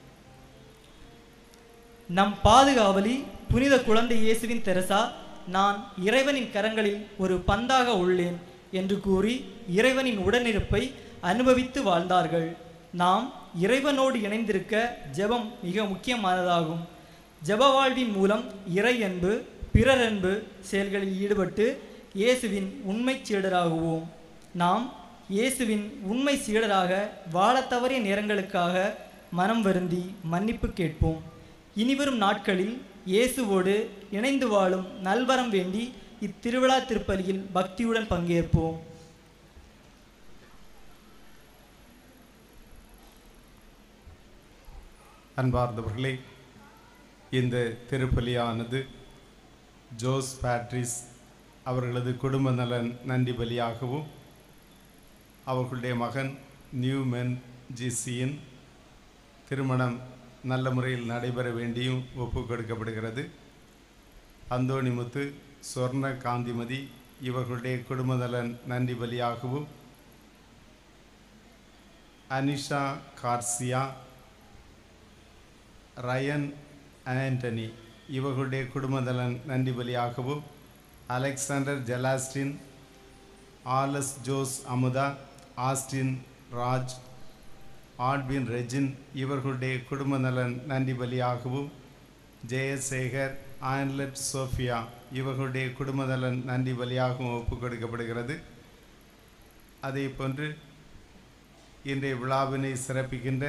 நம் பாதுகாவலி புனித குழந்தை இயேசுவின் தெரசா நான் இறைவனின் கரங்களில் ஒரு பந்தாக உள்ளேன் என்று கூறி இறைவனின் உடனிருப்பை அனுபவித்து வாழ்ந்தார்கள். நாம் இறைவனோடு இணைந்திருக்க ஜெபம் மிக முக்கியமானதாகும். ஜெப வாழ்வின் மூலம் இறை அன்பு, பிறரன்பு செயல்களில் ஈடுபட்டு இயேசுவின் உண்மை சீடராகுவோம். நாம் இயேசுவின் உண்மை சீடராக வாழத் தவறிய நேரங்களுக்காக மனம் வருந்தி மன்னிப்பு கேட்போம். இனிவரும் நாட்களில் இயேசுவோடு இணைந்து வாழும் நல்வரம் வேண்டி இத்திருவிழா திருப்பலியில் பக்தியுடன் பங்கேற்போம்.
அன்பார்ந்தவர்களே, இந்த திருப்பலியானது ஜோஸ் பேட்ரிஸ் அவர்களது குடும்ப நலன் நன்றி பலியாகவும் அவர்களுடைய மகன் நியூமென் ஜிசியின் திருமணம் நல்ல முறையில் நடைபெற வேண்டியும் ஒப்பு கொடுக்கப்படுகிறது. அந்தோணிமுத்து, சொர்ண காந்திமதி இவர்களுடைய குடும்ப நலன் நன்றி பலியாகவும் அனிஷா கார்சியா, ரயன் ஆண்டனி இவர்களுடைய குடும்ப நலன் நன்றி பலியாகவும் Alexander Celestine, Alice Jose Amutha, Austin Raj, Adwin Regin இவர்களுடைய குடும்ப நலன் நன்றி பலியாகவும் ஜெயசேகர், ஆன்லட் சோஃபியா இவர்களுடைய குடும்ப நலன் நன்றி பலியாகவும் ஒப்பு கொடுக்கப்படுகிறது. அதே போன்று இன்றைய விழாவினை சிறப்பிக்கின்ற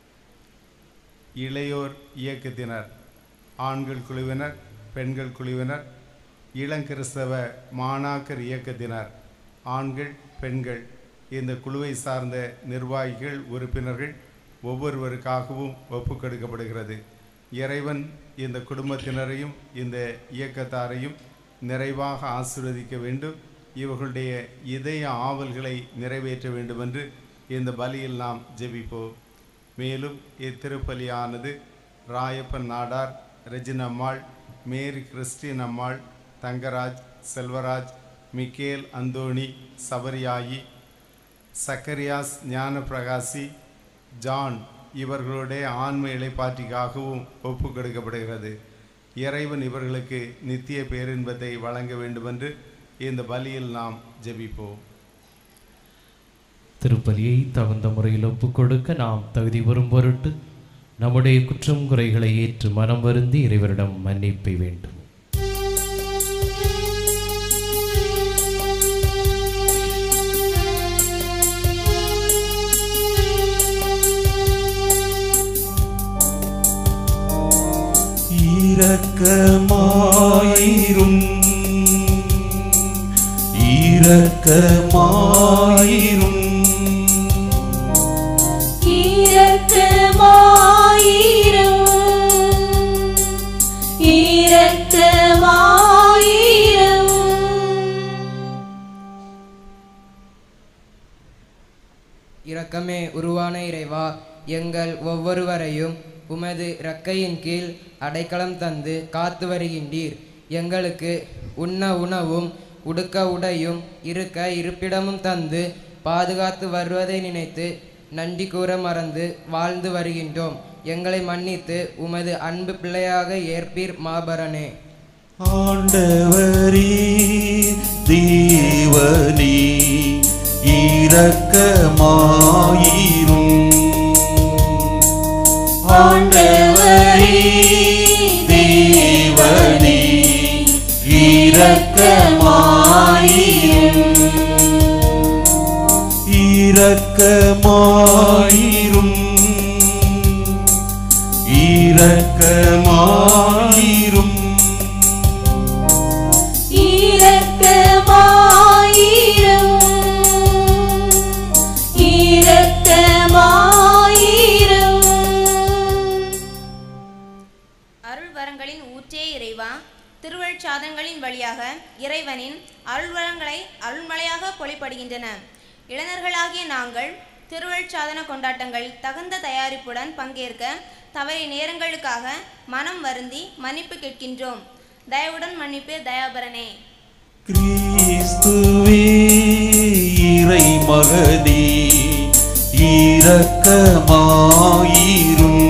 இளையோர் இயக்கத்தினர், ஆண்கள் குழுவினர், பெண்கள் குழுவினர், இளங்கிறிஸ்தவ மாணாக்கர் இயக்கத்தினர், ஆண்கள் பெண்கள் இந்த குழுவை சார்ந்த நிர்வாகிகள் உறுப்பினர்கள் ஒவ்வொருவருக்காகவும் ஒப்பு கொடுக்கப்படுகிறது. இறைவன் இந்த குடும்பத்தினரையும் இந்த இயக்கத்தாரையும் நிறைவாக ஆசீர்வதிக்க வேண்டும். இவர்களுடைய இதய ஆவல்களை நிறைவேற்ற வேண்டும் என்று இந்த பலியில் நாம் ஜெபிப்போம். மேலும் இத்திருப்பலியானது Rayappan Nadar, Reginammal, Mary Christine Ammal, Thangaraj, Selvaraj, Mikkel Anthoni, Sabariyayi, Zacharias Gnanaprakasi, John இவர்களுடைய ஆன்ம இளைப்பாற்றிக்காகவும் ஒப்பு கொடுக்கப்படுகிறது. இறைவன் இவர்களுக்கு நித்திய பேரின்பத்தை வழங்க வேண்டுமென்று இந்த பலியில் நாம் ஜெபிப்போம்.
திருப்பலியை தகுந்த முறையில் ஒப்புக் கொடுக்க நாம் தகுதி பெறும் பொருட்டு நம்முடைய குற்றம் குறைகளை ஏற்று மனம் வருந்தி இறைவரிடம் மன்னிப்பை வேண்டும்.
இரக்கமாயிரும் இரக்கமாயிரும்
இரக்கமே உருவான இறைவா, எங்கள் ஒவ்வொருவரையும் உமது இரக்கையின் கீழ் அடைக்கலம் தந்து காத்து வருகின்றீர். எங்களுக்கு உண்ண உணவும் உடுக்க உடையும் இருக்க இருப்பிடமும் தந்து பாதுகாத்து வருவதை நினைத்து நன்றி கூற மறந்து வாழ்ந்து வருகின்றோம். எங்களை மன்னித்து உமது அன்பு பிள்ளையாக ஏற்பீர் மாபரனே.
ஆண்டவரே தேவனே இரக்கமாயிரும். ஆண்டவரே தேவனே இரக்கமாயிரும். இரக்கமாயிரும். இரக்கமாயிரும்.
அருள்வரங்களின் ஊற்றே இறைவா, திருவருட்சாதனங்களின் வழியாக இறைவனின் அருள்வரங்களை அருள்மழையாக பொழிப்படுகின்றன. இளைஞர்களாகிய நாங்கள் திருவருட்சாதன கொண்டாட்டங்கள் தகுந்த தயாரிப்புடன் பங்கேற்க தவறிய நேரங்களுக்காக மனம் வருந்தி மன்னிப்பு கேட்கின்றோம். தயவுடன் மன்னிப்பு தயாபரனே.
கிறிஸ்துவே இறை மகனே இரக்கமாயிரும்.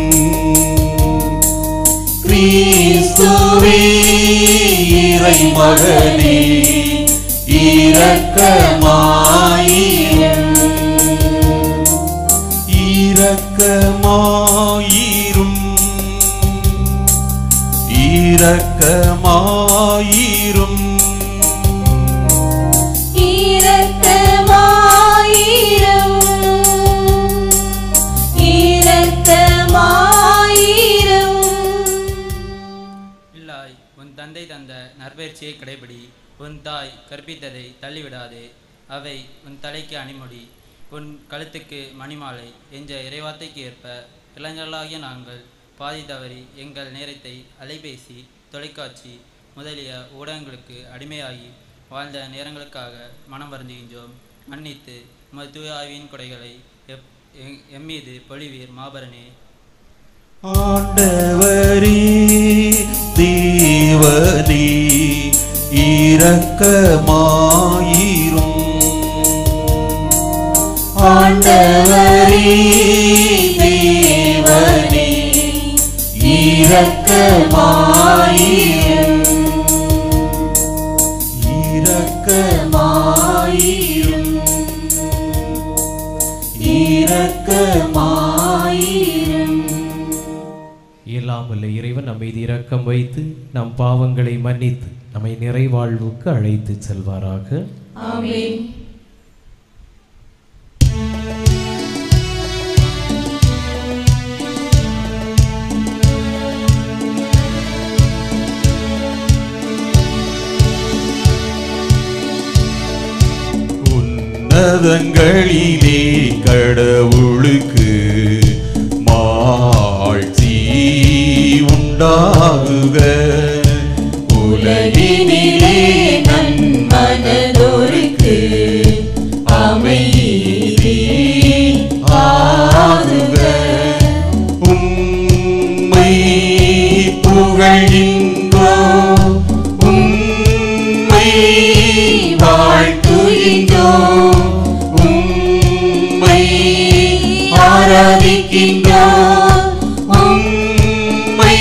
கிறிஸ்துவே இறை மகனே இரக்கமாயிரும். இரக்கமாயிரும். இரக்கமாயிரும்.
இல்லாய் உன் தந்தை தந்த நற்பயிற்சியை கடைபிடி. உன் தாய் கற்பித்ததை தள்ளிவிடாதே. அவை உன் தலைக்கு அணிமுடி, உன் கழுத்துக்கு மணிமாலை என்ற இறைவார்த்தைக்கு ஏற்ப இளைஞர்களாகிய நாங்கள் பாதி தவறி எங்கள் நேரத்தை அலைபேசி, தொலைக்காட்சி முதலிய ஊடகங்களுக்கு அடிமையாகி வாழ்ந்த நேரங்களுக்காக மனம் வருந்துகின்றோம். மன்னித்து உமது தூய ஆவியின் கொடைகளை எம்மீது பொழிவீர் மாபரனே.
ஆண்டவரே தேவனே இரக்கமாயிரும். ஆண்டவரே தேவனே இரக்கமாயிரும். இரக்கமாயிரும். இரக்கமாயிரும்.
எல்லாம் வல்ல இறைவன் நம் மீது இரக்கம் வைத்து நம் பாவங்களை மன்னித்து நம்மை நிறைவாழ்வுக்கு அழைத்து செல்வாராக.
ஆமென்.
உன்னதங்களிலே கடவுளுக்கு மாட்சி உண்டாகுக. உலகினிலே நன்மனதோருக்கு அமைதி ஆகுக. உம்மை புகழ்கின்றோம், உம்மை வாழ்த்துகின்றோம், உம்மை ஆராதிக்கின்றோம், உம்மை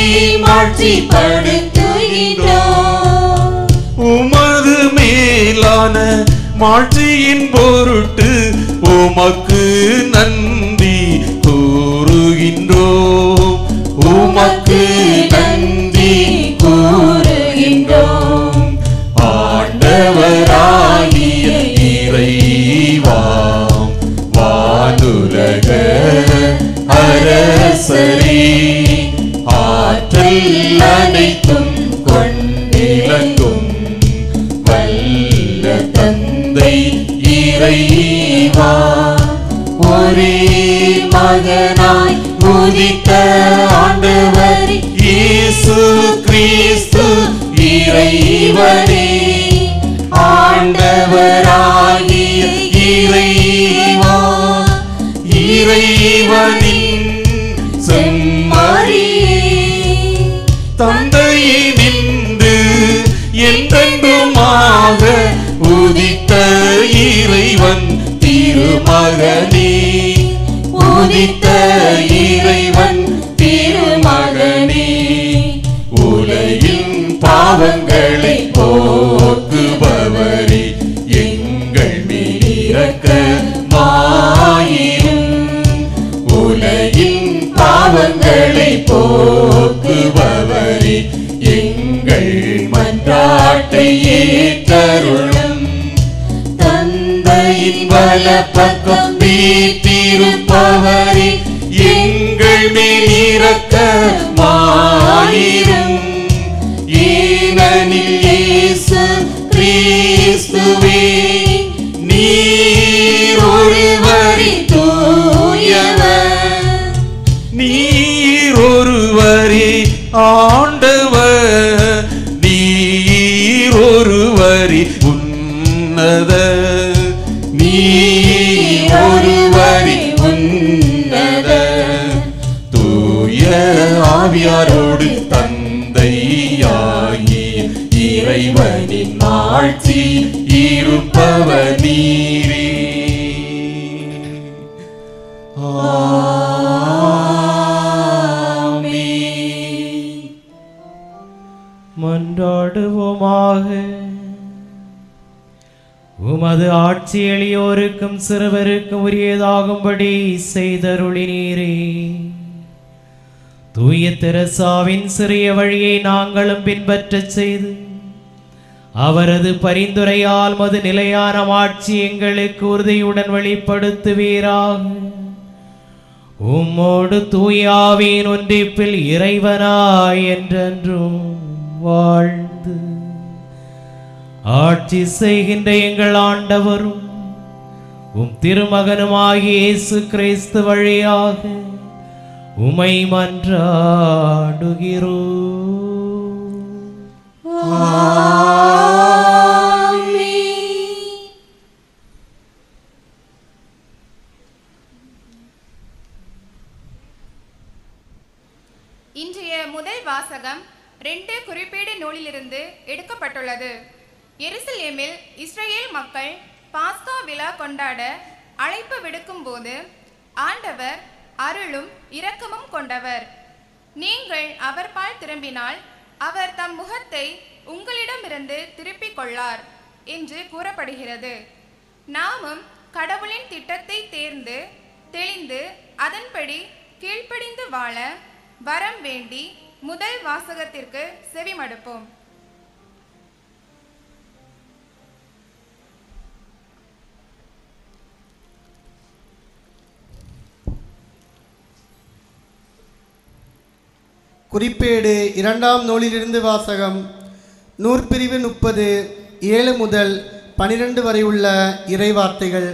மாட்சிப்படுத்துகின்றோம். உமது மேலான மாட்சியின் பொருட்டு உமக்கு நன்றி கூறுகின்றோம், உமக்கு நன்றி கூறுகின்றோம். ஆண்டவராகிய இறைவா, வானுலக அரசரே, ஆற்றல் அனைத்தும் கொண்டிலங்கும் வல்ல தந்தை இறைவா, ஒரே மகனாய் உதித்த ஆண்டவர் இயேசு கிறிஸ்து இறைவனே, ஆண்டவராகிய இறைவா, இறைவனின் செம்மறியே, தந்தையினின்று என்றென்றுமாக உதித்த இறைவன் திருமகனே, உதித்த இறைவன் திருமகனே, உலகின் பாவங்களை போக்குபவரே, எங்கள் மேல் இரக்கமாயிரும். உலகின் பாவங்களை போக்குபவரே, எங்கள் மன்றாட்டை ஏற்றருளும். தந்தையின் வலப்பக்கம் வீற்றிருப்பவரே, எங்கள் மேல் இரக்கமாயிரும். ஏனெனில் இயேசு கிறிஸ்துவே நீர் ஒருவரே தூயவர், நீர் ஒருவரே ஆண்டவர், நீர் ஒருவரே உன்னத, நீர் ஒருவரே உன்னத. தூய ஆவியாரோடு தந்தையாகிய இறைவனின் ஆட்சி இருப்பவர் நீரே. ஆமென்.
மன்றாடுவோமாக. உமது ஆட்சி எளியோருக்கும் சிறுவருக்கும் உரியதாகும்படி செய்தருளினீரே. தூய தெரசாவின் சிறிய வழியை நாங்களும் பின்பற்றச் செய்து அவரது பரிந்துரையால் மது நிலையான ஆட்சி எங்களுக்கு உறுதியுடன் வெளிப்படுத்துவீராக. உம்மோடு தூயாவின் ஒன்றிப்பில் இறைவனாய் என்றென்றும் வாழ்ந்து ஆட்சி செய்கின்ற எங்கள் ஆண்டவரும் உம் திருமகனுமாகிய இயேசு கிறிஸ்து வழியாக உமை மன்றாடுகிறோ.
இன்றைய முதல் வாசகம் 2 குறிப்பேடு நூலிலிருந்து எடுக்கப்பட்டுள்ளது. எருசலேமில் இஸ்ரேல் மக்கள் பாஸ்கா விழா கொண்டாட அழைப்பு விடுக்கும் போது ஆண்டவர் அருளும் இரக்கமும் கொண்டவர். நீங்கள் அவர் பால் திரும்பினால் அவர் தம் முகத்தை உங்களிடமிருந்து திருப்பிக் கொள்ளார் என்று கூறப்படுகிறது. நாமும் கடவுளின் திட்டத்தை தேர்ந்து தெளிந்து அதன்படி கீழ்ப்படிந்து வாழ வரம் வேண்டி முதல் வாசகத்திற்கு செவிமடுப்போம்.
குறிப்பேடு 2ஆம் நூலிலிருந்து வாசகம். நூற்பிரிவு 30 7 முதல் 12 வரை உள்ள இறைவார்த்தைகள்.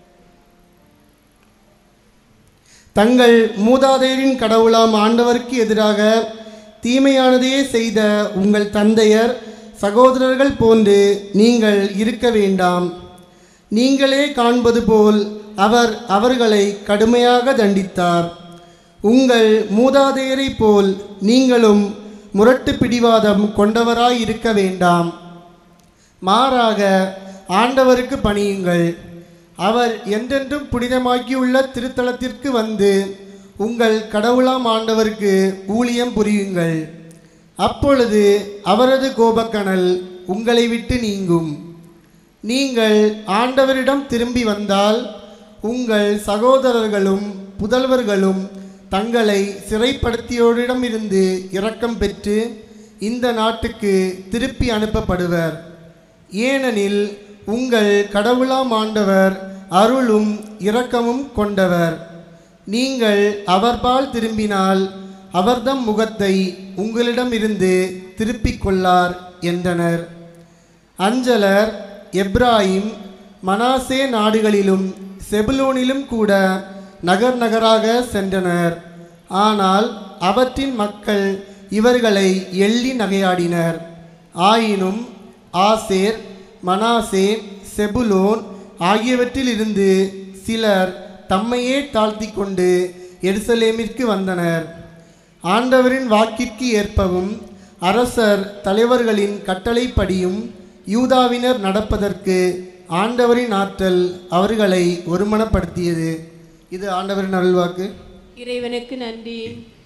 தங்கள் மூதாதையரின் கடவுளாம் ஆண்டவருக்கு எதிராக தீமையானதையே செய்த உங்கள் தந்தையர் சகோதரர்கள் போன்று நீங்கள் இருக்க வேண்டாம். நீங்களே காண்பது போல் அவர் அவர்களை கடுமையாக தண்டித்தார். உங்கள் மூதாதையரை போல் நீங்களும் முரட்டு பிடிவாதம் கொண்டவராய் இருக்க வேண்டாம். மாறாக ஆண்டவருக்கு பணியுங்கள். அவர் என்றென்றும் புனிதமாக்கியுள்ள திருத்தலத்திற்கு வந்து உங்கள் கடவுளாம் ஆண்டவருக்கு ஊழியம் புரியுங்கள். அப்பொழுது அவரது கோபக்கனல் உங்களை விட்டு நீங்கும். நீங்கள் ஆண்டவரிடம் திரும்பி வந்தால் உங்கள் சகோதரர்களும் புதல்வர்களும் தங்களை சிறைப்படுத்தியோரிடமிருந்து இரக்கம் பெற்று இந்த நாட்டுக்கு திருப்பி அனுப்பப்படுவர். ஏனெனில் உங்கள் கடவுளாம் ஆண்டவர் அருளும் இரக்கமும் கொண்டவர். நீங்கள் அவர்பால் திரும்பினால் அவர்தம் முகத்தை உங்களிடமிருந்து திருப்பிக் கொள்ளார் என்றனர். அஞ்சலர் எப்ராயிம் மனாசே நாடுகளிலும் செபுலோனிலும் கூட நகர் நகராக சென்றனர். ஆனால் அவற்றின் மக்கள் இவர்களை எள்ளி நகையாடினர். ஆயினும் ஆசேர் மனாசே செபுலோன் ஆகியவற்றிலிருந்து சிலர் தம்மையே தாழ்த்தி கொண்டு எருசலேமிற்கு வந்தனர். ஆண்டவரின் வாக்கிற்கு ஏற்பவும் அரசர் தலைவர்களின் கட்டளைப்படியும் யூதாவினர் நடப்பதற்கு ஆண்டவரின் ஆற்றல் அவர்களை ஒருமனப்படுத்தியது. இது ஆண்டவரின் அருள்வாக்கு.
இறைவனுக்கு நன்றி.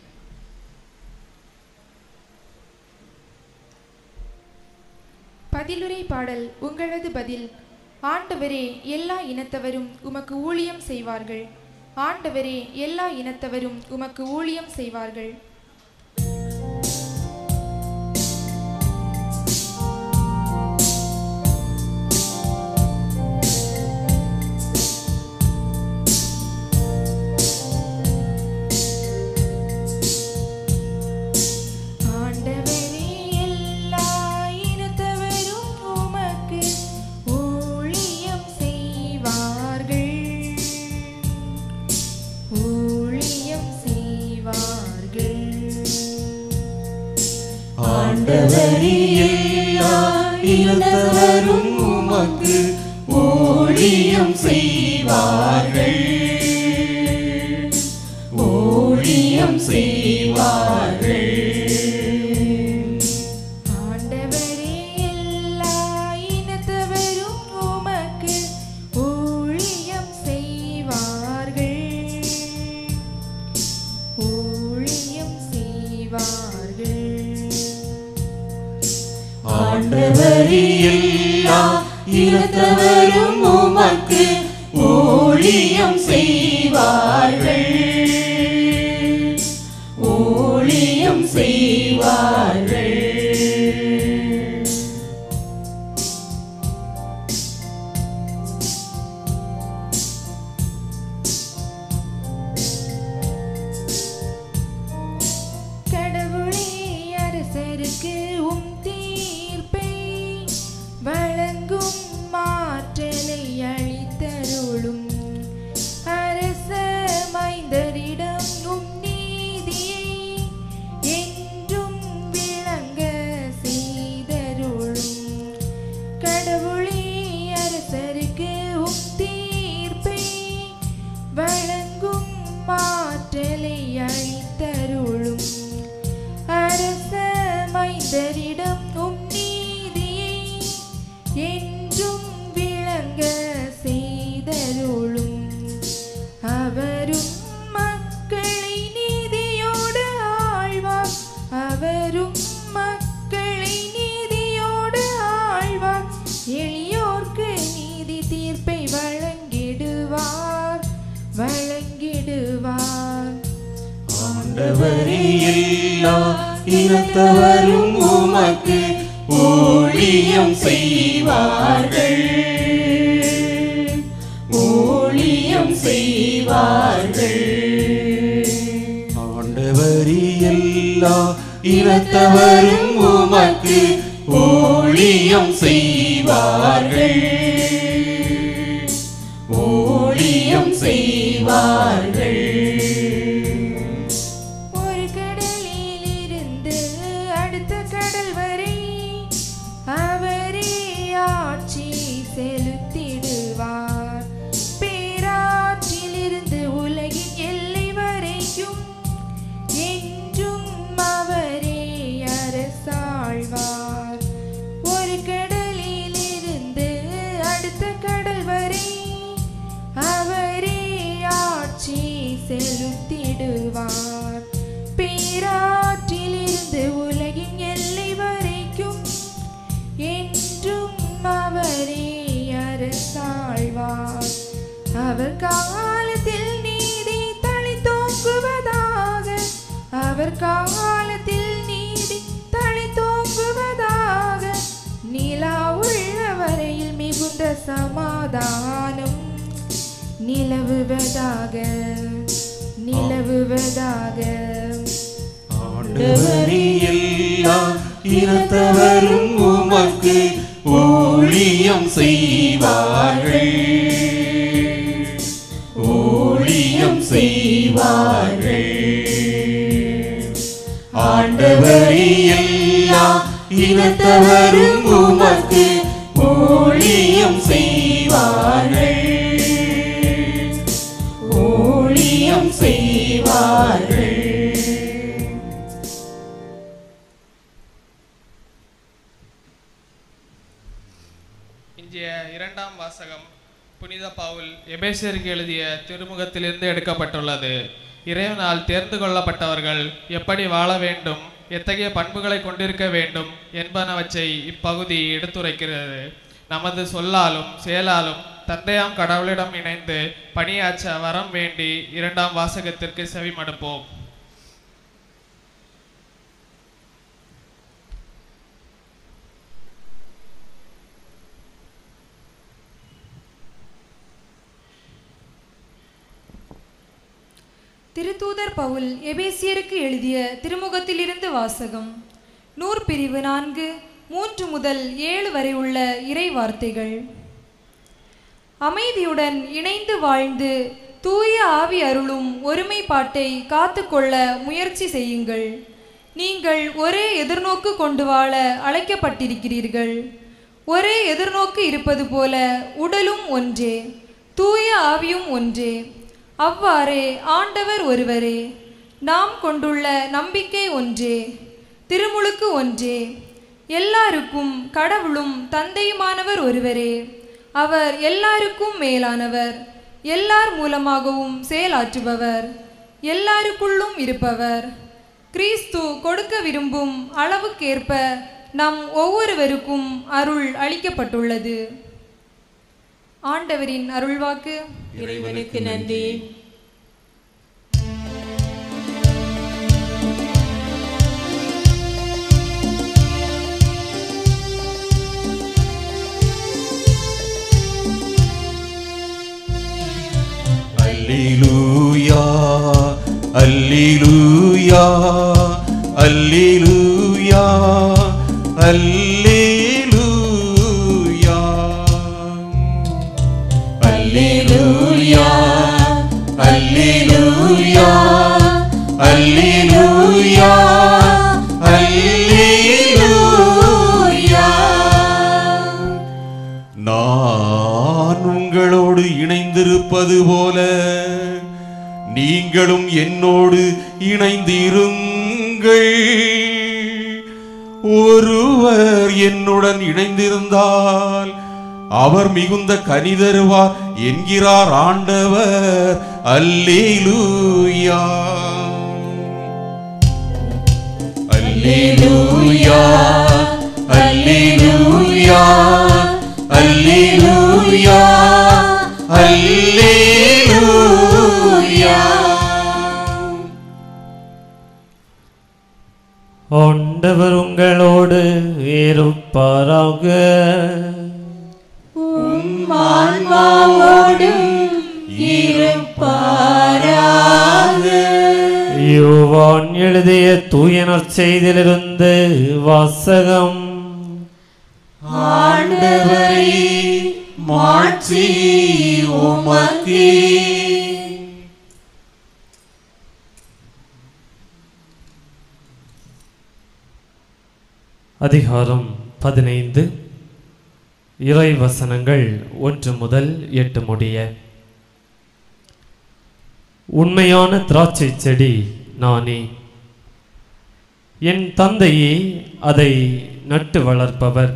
பதிலுரை பாடல். உங்களது பதில். ஆண்டவரே, எல்லா இனத்தவரும் உமக்கு ஊழியம் செய்வார்கள். ஆண்டவரே, எல்லா இனத்தவரும் உமக்கு ஊழியம் செய்வார்கள்.
ஆண்டவரே, எல்லா இனத்தவரும் உமக்கு ஊழியம் செய்வார்கள். ஊழியம் செய்வார்கள்.
ஆண்டவரே, எல்லா இனத்தவரும் உமக்கு ஊழியம் செய்வார்கள். ஊழியம் செய்வார்கள்.
ஆண்டவரே, எல்லா இனத்தவரும் உமக்கு ஊழியம் செய்வார்கள். ஊழியம் செய்வார்கள்.
கடவுளே, அரசருக்கு உம் தீர்ப்பை வழங்கும் மாற்றலை அளித்தருளும். மைந்தரிடம் உம் நீதியை என்றும் விளங்க செய்தருளும். அவரும் மக்களை நீதியோடு ஆழ்வார். அவரும் மக்களை நீதியோடு ஆழ்வார். எளியோர்க்கு நீதி தீர்ப்பை வழங்கிடுவார். வழங்கிடுவார்.
ஆண்டவரே எல்லா இனத்தவரும் உமக்கு ஊழியம் செய்வார்கள். ஊழியம் செய்வார்கள். ஆண்டவரே எல்லா இனத்தவரும் உமக்கு ஊழியம் செய்வார்கள். ஊழியம் செய்வார்கள்.
ஒரு கடலில் இருந்து அடுத்த கடல் வரை அவரே ஆட்சி செலுத்திடுவார். பேராற்றிலிருந்து உலகின் எல்லை வரைக்கும் என்றும் அவரே அரசாழ்வார். ஒரு கடலில் இருந்து அடுத்த கடல் வரை அவரே ஆட்சி செலுத்திடுவார். பேராற்றிலிருந்து உலகின் எல்லை வரைக்கும் என்றும் அவரே அரசாழ்வார். அவர் காலத்தில் நீதி தழைத்தோங்குவதாக. அவர் காலத்தில் நீதி தழைத்தோங்குவதாக. நிலா உள்ள வரையில் மிகுந்த சமாதானம் நிலவுவதாக. நிலவுவதாக.
ஆண்டவரே எல்லா இனத்தவரும் உமக்கு ஊழியம் செய்வார்கள். ஊழியம் செய்வார்கள். ஆண்டவரே எல்லா இனத்தவரும் உமக்கு ஊழியம் செய்வார்கள். ஊழியம் செய்வார்கள்.
இன்றைய இரண்டாம் வாசகம் புனித பவுல் எபேசியருக்கு எழுதிய திருமுகத்திலிருந்து எடுக்கப்பட்டுள்ளது. இறைவனால் தேர்ந்து கொள்ளப்பட்டவர்கள் எப்படி வாழ வேண்டும், எத்தகைய பண்புகளை கொண்டிருக்க வேண்டும் என்பனவற்றை இப்பகுதி எடுத்துரைக்கிறது. நமது சொல்லாலும் செயலாலும் தந்தையாம் கடவுளிடம் இணைந்து பணியாற்ற வரம் வேண்டி இரண்டாம் வாசகத்திற்கு செவிமடுப்போம்.
திருத்தூதர் பவுல் எபேசியருக்கு எழுதிய திருமுகத்திலிருந்து வாசகம். நூற்பிரிவு 4 3 முதல் 7 வரை உள்ள இறை வார்த்தைகள். அமைதியுடன் இணைந்து வாழ்ந்து தூய ஆவி அருளும் ஒருமைப்பாட்டை காத்துக்கொள்ள முயற்சி செய்யுங்கள். நீங்கள் ஒரே எதிர்நோக்கு கொண்டு வாழ அழைக்கப்பட்டிருக்கிறீர்கள். ஒரே எதிர்நோக்கு இருப்பது போல உடலும் ஒன்றே, தூய ஆவியும் ஒன்றே. அவ்வாறே ஆண்டவர் ஒருவரே, நாம் கொண்டுள்ள நம்பிக்கை ஒன்றே, திருமுழுக்கு ஒன்றே. எல்லாருக்கும் கடவுளும் தந்தையுமானவர் ஒருவரே. அவர் எல்லாருக்கும் மேலானவர், எல்லார் மூலமாகவும் செயலாற்றுபவர், எல்லாருக்குள்ளும் இருப்பவர். கிறிஸ்து கொடுக்க விரும்பும் அளவுக்கேற்ப நம் ஒவ்வொருவருக்கும் அருள் அளிக்கப்பட்டுள்ளது. ஆண்டவரின் அருள்வாக்கு.
இறைவனுக்கு நன்றி.
அல்லேலூயா அல்லேலூயா அல்லேலூயா அல்லேலூயா அல்லேலூயா அல்லேலூயா அல்லேலூயா அல்லேலூயா. நான் உங்களோடு இணைந்திருப்பது போல நீங்களும் என்னோடு இணைந்திருங்கள். ஒருவர் என்னுடன் இணைந்திருந்தால் அவர் மிகுந்த கனி தருவார் என்கிறார் ஆண்டவர். அல்லேலூயா அல்லேலூயா அல்லேலூயா அல்லேலூயா அல்லேலூயா.
ஆண்டவர் உங்களோடு இருப்பாராக.
ஆன்மாவோடும் இருப்பாராக.
யோவான் எழுதிய தூய நற்செய்தியிலிருந்து வாசகம்.
ஆண்டவரே, மாட்சி உமக்கே.
அதிகாரம் 15 இறை வசனங்கள் 1 முதல் 8 முடிய. உண்மையான திராட்சை செடி நானே. என் தந்தையே அதை நட்டு வளர்ப்பவர்.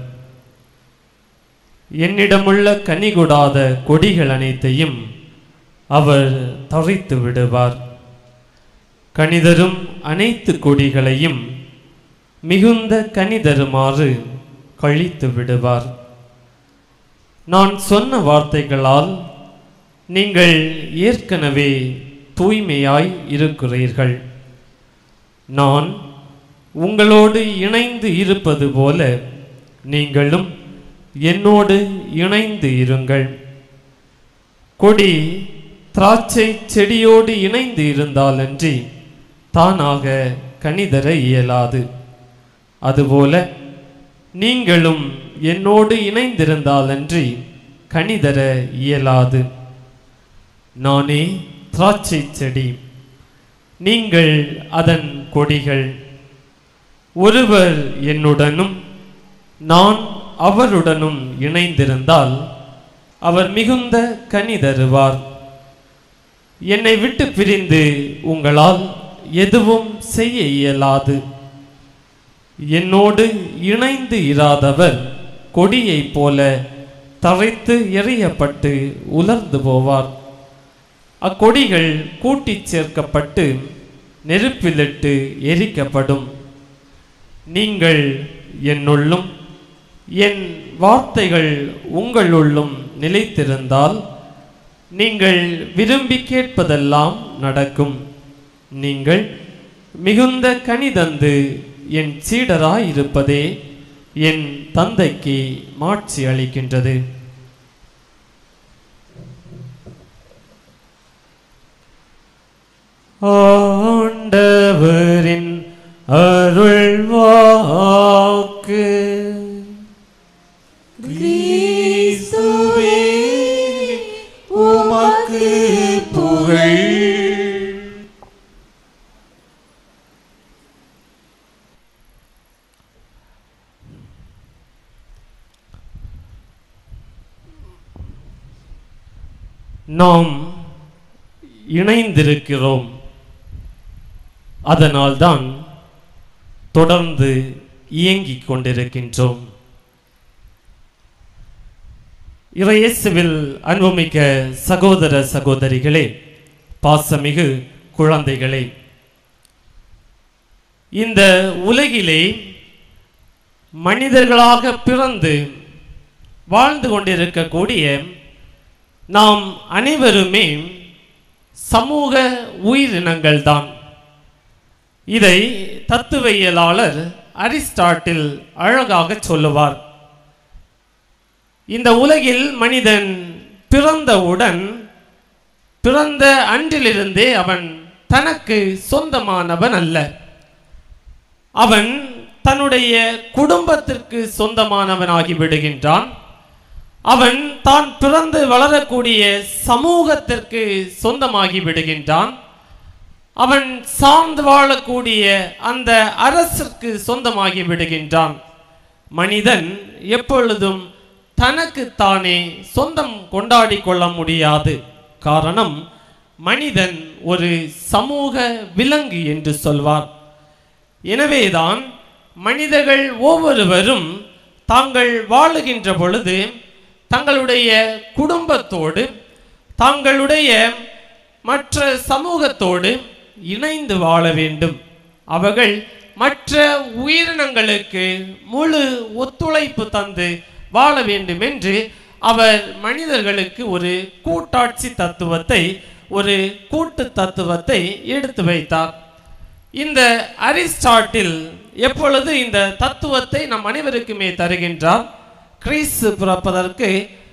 என்னிடமுள்ள கனி கொடாத கொடிகள் அனைத்தையும் அவர் தழைத்து விடுவார். கனிதரும் அனைத்து கொடிகளையும் மிகுந்த கனி தருமாறு கழித்து விடுவார். நான் சொன்ன வார்த்தைகளால் நீங்கள் ஏற்கனவே தூய்மையாய் இருக்கிறீர்கள். நான் உங்களோடு இணைந்து இருப்பது போல நீங்களும் என்னோடு இணைந்து இருங்கள். கொடி திராட்சை செடியோடு இணைந்து இருந்தாலன்றி தானாக கனிதர இயலாது. அதுபோல நீங்களும் என்னோடு இணைந்திருந்தாலன்றி கனிதர இயலாது. நானே திராட்சை செடி, நீங்கள் அதன் கொடிகள். ஒருவர் என்னுடனும் நான் அவருடனும் இணைந்திருந்தால் அவர் மிகுந்த கனி தருவார். என்னை விட்டு பிரிந்து உங்களால் எதுவும் செய்ய இயலாது. என்னோடு இணைந்து இராதவர் கொடியைப் போல தழைத்து எறியப்பட்டு உலர்ந்து போவார். அக்கொடிகள் கூட்டிச் சேர்க்கப்பட்டு நெருப்பிலிட்டு எரிக்கப்படும். நீங்கள் என்னுள்ளும் என் வார்த்தைகள் உங்களுள்ளும் நிலைத்திருந்தால் நீங்கள் விரும்பி கேட்பதெல்லாம் நடக்கும். நீங்கள் மிகுந்த கனி தந்து என் சீடராய் இருப்பதே என் தந்தைக்கு மாட்சி அளிக்கின்றது.
ஆண்டவரின் அருள் வாக்கு.
கிறிஸ்துவே உமக்கு புகழ்.
நாம் இணைந்திருக்கிறோம். அதனால்தான் தொடர்ந்து இயங்கிக் கொண்டிருக்கின்றோம். இறையேசுவில் அன்புமிக்க சகோதர சகோதரிகளே, பாசமிகு குழந்தைகளே, இந்த உலகிலே மனிதர்களாக பிறந்து வாழ்ந்து கொண்டிருக்கக்கூடிய நாம் அனைவருமே சமூக உயிரினங்கள் தான். இதை தத்துவியலாளர் அரிஸ்டாட்டில் அழகாக சொல்லுவார். இந்த உலகில் மனிதன் பிறந்தவுடன் பிறந்த அன்றிலிருந்தே அவன் தனக்கு சொந்தமானவன் அல்ல. அவன் தன்னுடைய குடும்பத்திற்கு சொந்தமானவனாகி விடுகின்றான். அவன் தான் பிறந்து வளரக்கூடிய சமூகத்திற்கு சொந்தமாகி விடுகின்றான். அவன் சார்ந்து வாழக்கூடிய அந்த அரசுக்கு சொந்தமாகி விடுகின்றான். மனிதன் எப்பொழுதும் தனக்குத்தானே சொந்தம் கொண்டாடி கொள்ள முடியாது. காரணம், மனிதன் ஒரு சமூக விலங்கு என்று சொல்வார். எனவேதான்
மனிதர்கள் ஒவ்வொருவரும் தாங்கள் வாழுகின்ற பொழுது தங்களுடைய குடும்பத்தோடு தங்களுடைய மற்ற சமூகத்தோடு இணைந்து வாழ வேண்டும். அவர்கள் மற்ற உயிரினங்களுக்கு முழு ஒத்துழைப்பு தந்து வாழ வேண்டும் என்று அவர் மனிதர்களுக்கு ஒரு கூட்டாட்சி தத்துவத்தை, ஒரு கூட்டு தத்துவத்தை எடுத்து வைத்தார். இந்த அரிஸ்டாட்டில் எப்பொழுது இந்த தத்துவத்தை நம் அனைவருக்குமே தருகின்றார்? கிறிஸ்து பிறப்பதற்கு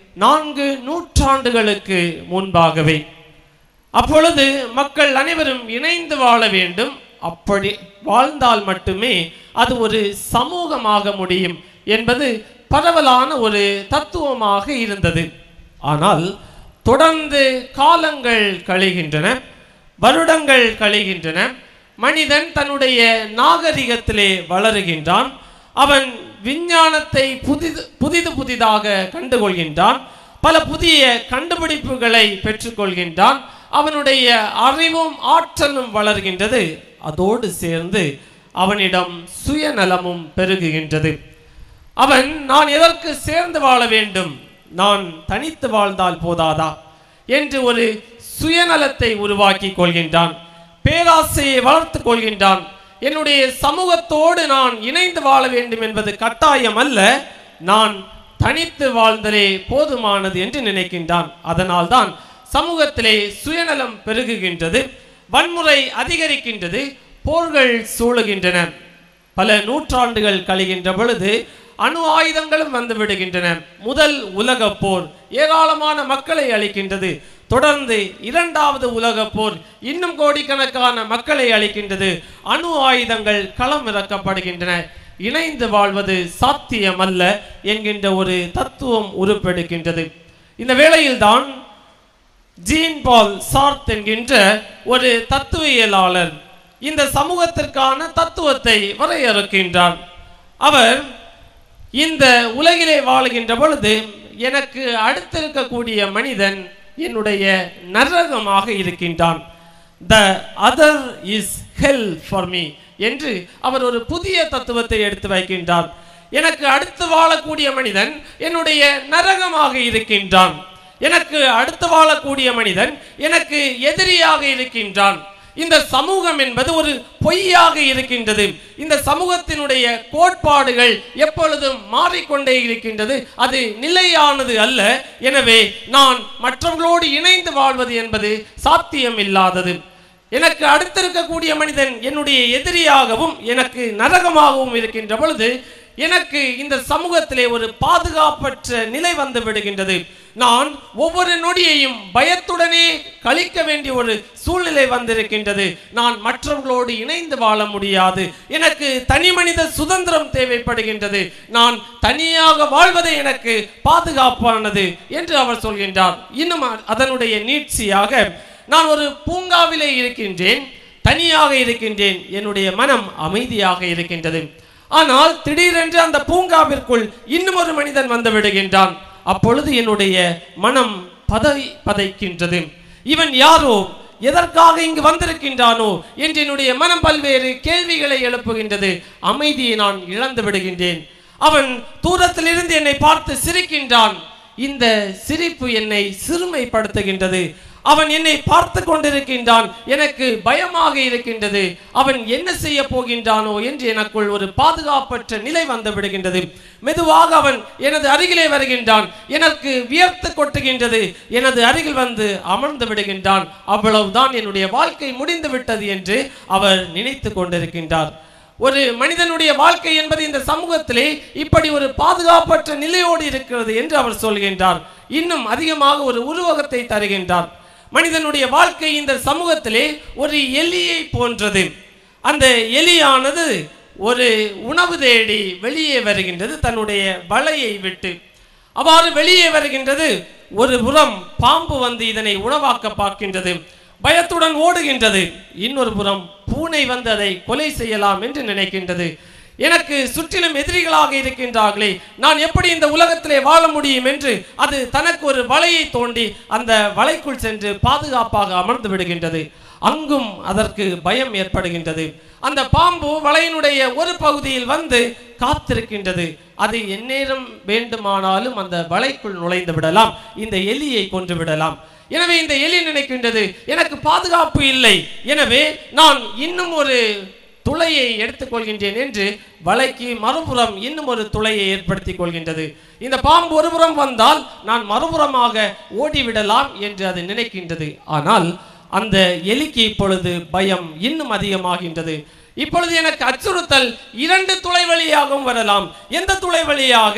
4 நூற்றாண்டுகளுக்கு முன்பாகவே. அப்பொழுது மக்கள் அனைவரும் இணைந்து வாழ வேண்டும். அப்படி வாழ்ந்தால் மட்டுமே அது ஒரு சமூகமாக முடியும் என்பது பரவலான ஒரு தத்துவமாக இருந்தது. ஆனால் தொடர்ந்து காலங்கள் கழிகின்றன, வருடங்கள் கழிகின்றன. மனிதன் தன்னுடைய நாகரிகத்திலே வளருகின்றான். அவன் விஞ்ஞானத்தை புதிதாக கண்டுகொள்கின்றான். பல புதிய கண்டுபிடிப்புகளை பெற்றுக்கொள்கின்றான். அவனுடைய அறிவும் ஆற்றலும் வளர்கின்றது. அதோடு சேர்ந்து அவனிடம் சுயநலமும் பெருகுகின்றது. அவன் நான் எதற்கு சேர்ந்து வாழ வேண்டும், நான் தனித்து வாழ்ந்தால் போதாதா என்று ஒரு சுயநலத்தை உருவாக்கி கொள்கின்றான். பேராசையை வளர்த்து கொள்கின்றான். என்னுடைய சமூகத்தோடு நான் இணைந்து வாழ வேண்டும் என்பது கட்டாயம் அல்ல, நான் தனித்து வாழ்ந்தலே போதுமானது என்று நினைக்கின்றான். அதனால்தான் சமூகத்திலே சுயநலம் பெருகுகின்றது, வன்முறை அதிகரிக்கின்றது, போர்கள் சூழுகின்றன. பல நூற்றாண்டுகள் கழிகின்ற பொழுது அணு ஆயுதங்களும் வந்து விடுகின்றன. முதல் உலக போர் ஏராளமான மக்களை அளிக்கின்றது. தொடர்ந்து 2வது உலக போர் இன்னும் கோடிக்கணக்கான மக்களை அளிக்கின்றது. அணு ஆயுதங்கள் களம் இறக்கப்படுகின்றன. இணைந்து வாழ்வது சாத்தியமல்ல என்கின்ற ஒரு தத்துவம் உருப்பெடுக்கின்றது. இந்த வேளையில்தான் ஜீன் பால் சார்த் என்கின்ற ஒரு தத்துவியலாளர் இந்த சமூகத்திற்கான தத்துவத்தை வரையறுக்கின்றார். அவர் இந்த உலகிலே வாழுகின்ற பொழுது எனக்கு அடுத்திருக்கக்கூடிய மனிதன் என்னுடைய நரகமாக இருக்கின்றான். The other is hell for me என்று அவர் ஒரு புதிய தத்துவத்தை எடுத்து வைக்கின்றார். எனக்கு அடுத்து வாழக்கூடிய மனிதன் என்னுடைய நரகமாக இருக்கின்றான். எனக்கு அடுத்து வாழக்கூடிய மனிதன் எனக்கு எதிரியாக இருக்கின்றான். இந்த சமூகம் என்பது ஒரு பொய்யாக இருக்கின்றது. இந்த சமூகத்தினுடைய கோட்பாடுகள் எப்பொழுதும் மாறிக்கொண்டே இருக்கின்றது. அது நிலையானது அல்ல. எனவே நான் மற்றவர்களோடு இணைந்து வாழ்வது என்பது சாத்தியம் இல்லாதது. எனக்கு அடுத்திருக்கக்கூடிய மனிதன் என்னுடைய எதிரியாகவும் எனக்கு நரகமாகவும் இருக்கின்ற பொழுது எனக்கு இந்த சமூகத்திலே ஒரு பாதுகாப்பற்ற நிலை வந்து விடுகின்றது. நான் ஒவ்வொரு நொடியையும் பயத்துடனே கழிக்க வேண்டிய ஒரு சூழ்நிலை வந்திருக்கின்றது. நான் மற்றவர்களோடு இணைந்து வாழ முடியாது. எனக்கு தனி மனித சுதந்திரம் தேவைப்படுகின்றது. நான் தனியாக வாழ்வதே எனக்கு பாதுகாப்பானது என்று அவர் சொல்கின்றார். இன்னும் அதனுடைய நீட்சியாக நான் ஒரு பூங்காவிலே இருக்கின்றேன், தனியாக இருக்கின்றேன், என்னுடைய மனம் அமைதியாக இருக்கின்றது. ஆனால் திடீரென்று அந்த பூங்காவிற்குள் இன்னும் ஒரு மனிதன் வந்து விடுகின்றான். அப்பொழுது என்னுடைய மனம் பதைக்கின்றது. இவன் யாரோ, எதற்காக இங்கு வந்திருக்கின்றானோ என்று என்னுடைய மனம் பல்வேறு கேள்விகளை எழுப்புகின்றது. அமைதியை நான் இழந்து விடுகின்றேன். அவன் தூரத்திலிருந்து என்னை பார்த்து சிரிக்கின்றான். இந்த சிரிப்பு என்னை சிறுமைப்படுத்துகின்றது. அவன் என்னை பார்த்து கொண்டிருக்கின்றான். எனக்கு பயமாக இருக்கின்றது. அவன் என்ன செய்ய போகின்றானோ என்று எனக்குள் ஒரு பாதுகாப்பற்ற நிலை வந்து விடுகின்றது. மெதுவாக அவன் எனது அருகிலே வருகின்றான். எனக்கு வியர்த்து கொட்டுகின்றது. எனது அருகில் வந்து அமர்ந்து விடுகின்றான். அவ்வளவுதான், என்னுடைய வாழ்க்கை முடிந்து விட்டது என்று அவர் நினைத்து கொண்டிருக்கின்றார். ஒரு மனிதனுடைய வாழ்க்கை என்பது இந்த சமூகத்திலே இப்படி ஒரு பாதுகாப்பற்ற நிலையோடு இருக்கிறது என்று அவர் சொல்கின்றார். இன்னும் அதிகமாக ஒரு உருவகத்தை தருகின்றார். மனிதனுடைய வாழ்க்கை இந்த சமூகத்திலே ஒரு எலியை போன்றது. அந்த எலியானது ஒரு உணவு தேடி வெளியே வருகின்றது தன்னுடைய வலையை விட்டு. அவ்வாறு வெளியே வருகின்றது. ஒரு புறம் பாம்பு வந்து இதனை உணவாக்க பார்க்கின்றது, பயத்துடன் ஓடுகின்றது. இன்னொரு புறம் பூனை வந்து அதை கொலை செய்யலாம் என்று நினைக்கின்றது. எனக்கு சுற்றிலும் எதிரிகளாக இருக்கின்றார்களே, நான் எப்படி இந்த உலகத்திலே வாழ முடியும் என்று அது தனக்கு ஒரு வலையை தோண்டி அந்த வலைக்குள் சென்று பாதுகாப்பாக அமர்ந்து விடுகின்றது. அங்கும் அதற்கு பயம் ஏற்படுகின்றது. அந்த பாம்பு வலையினுடைய ஒரு பகுதியில் வந்து காத்திருக்கின்றது. அது எந்நேரம் வேண்டுமானாலும் அந்த வலைக்குள் நுழைந்து விடலாம், இந்த எலியை கொன்று விடலாம். எனவே இந்த எலி நினைக்கின்றது, எனக்கு பாதுகாப்பு இல்லை, எனவே நான் இன்னும் ஒரு துளையை எடுத்துக்கொள்கின்றேன் என்று வலைக்கு மறுபுறம் இன்னும் ஒரு துளையை ஏற்படுத்திக் கொள்கின்றது. இந்த பாம்பு ஒருபுறம் வந்தால் நான் மறுபுறமாக ஓடிவிடலாம் என்று அது நினைக்கின்றது. ஆனால் அந்த எலிக்கு இப்பொழுது பயம் இன்னும் அதிகமாகின்றது. இப்பொழுது எனக்கு அச்சுறுத்தல் 2 துளை வழியாகவும் வரலாம். எந்த துளை வழியாக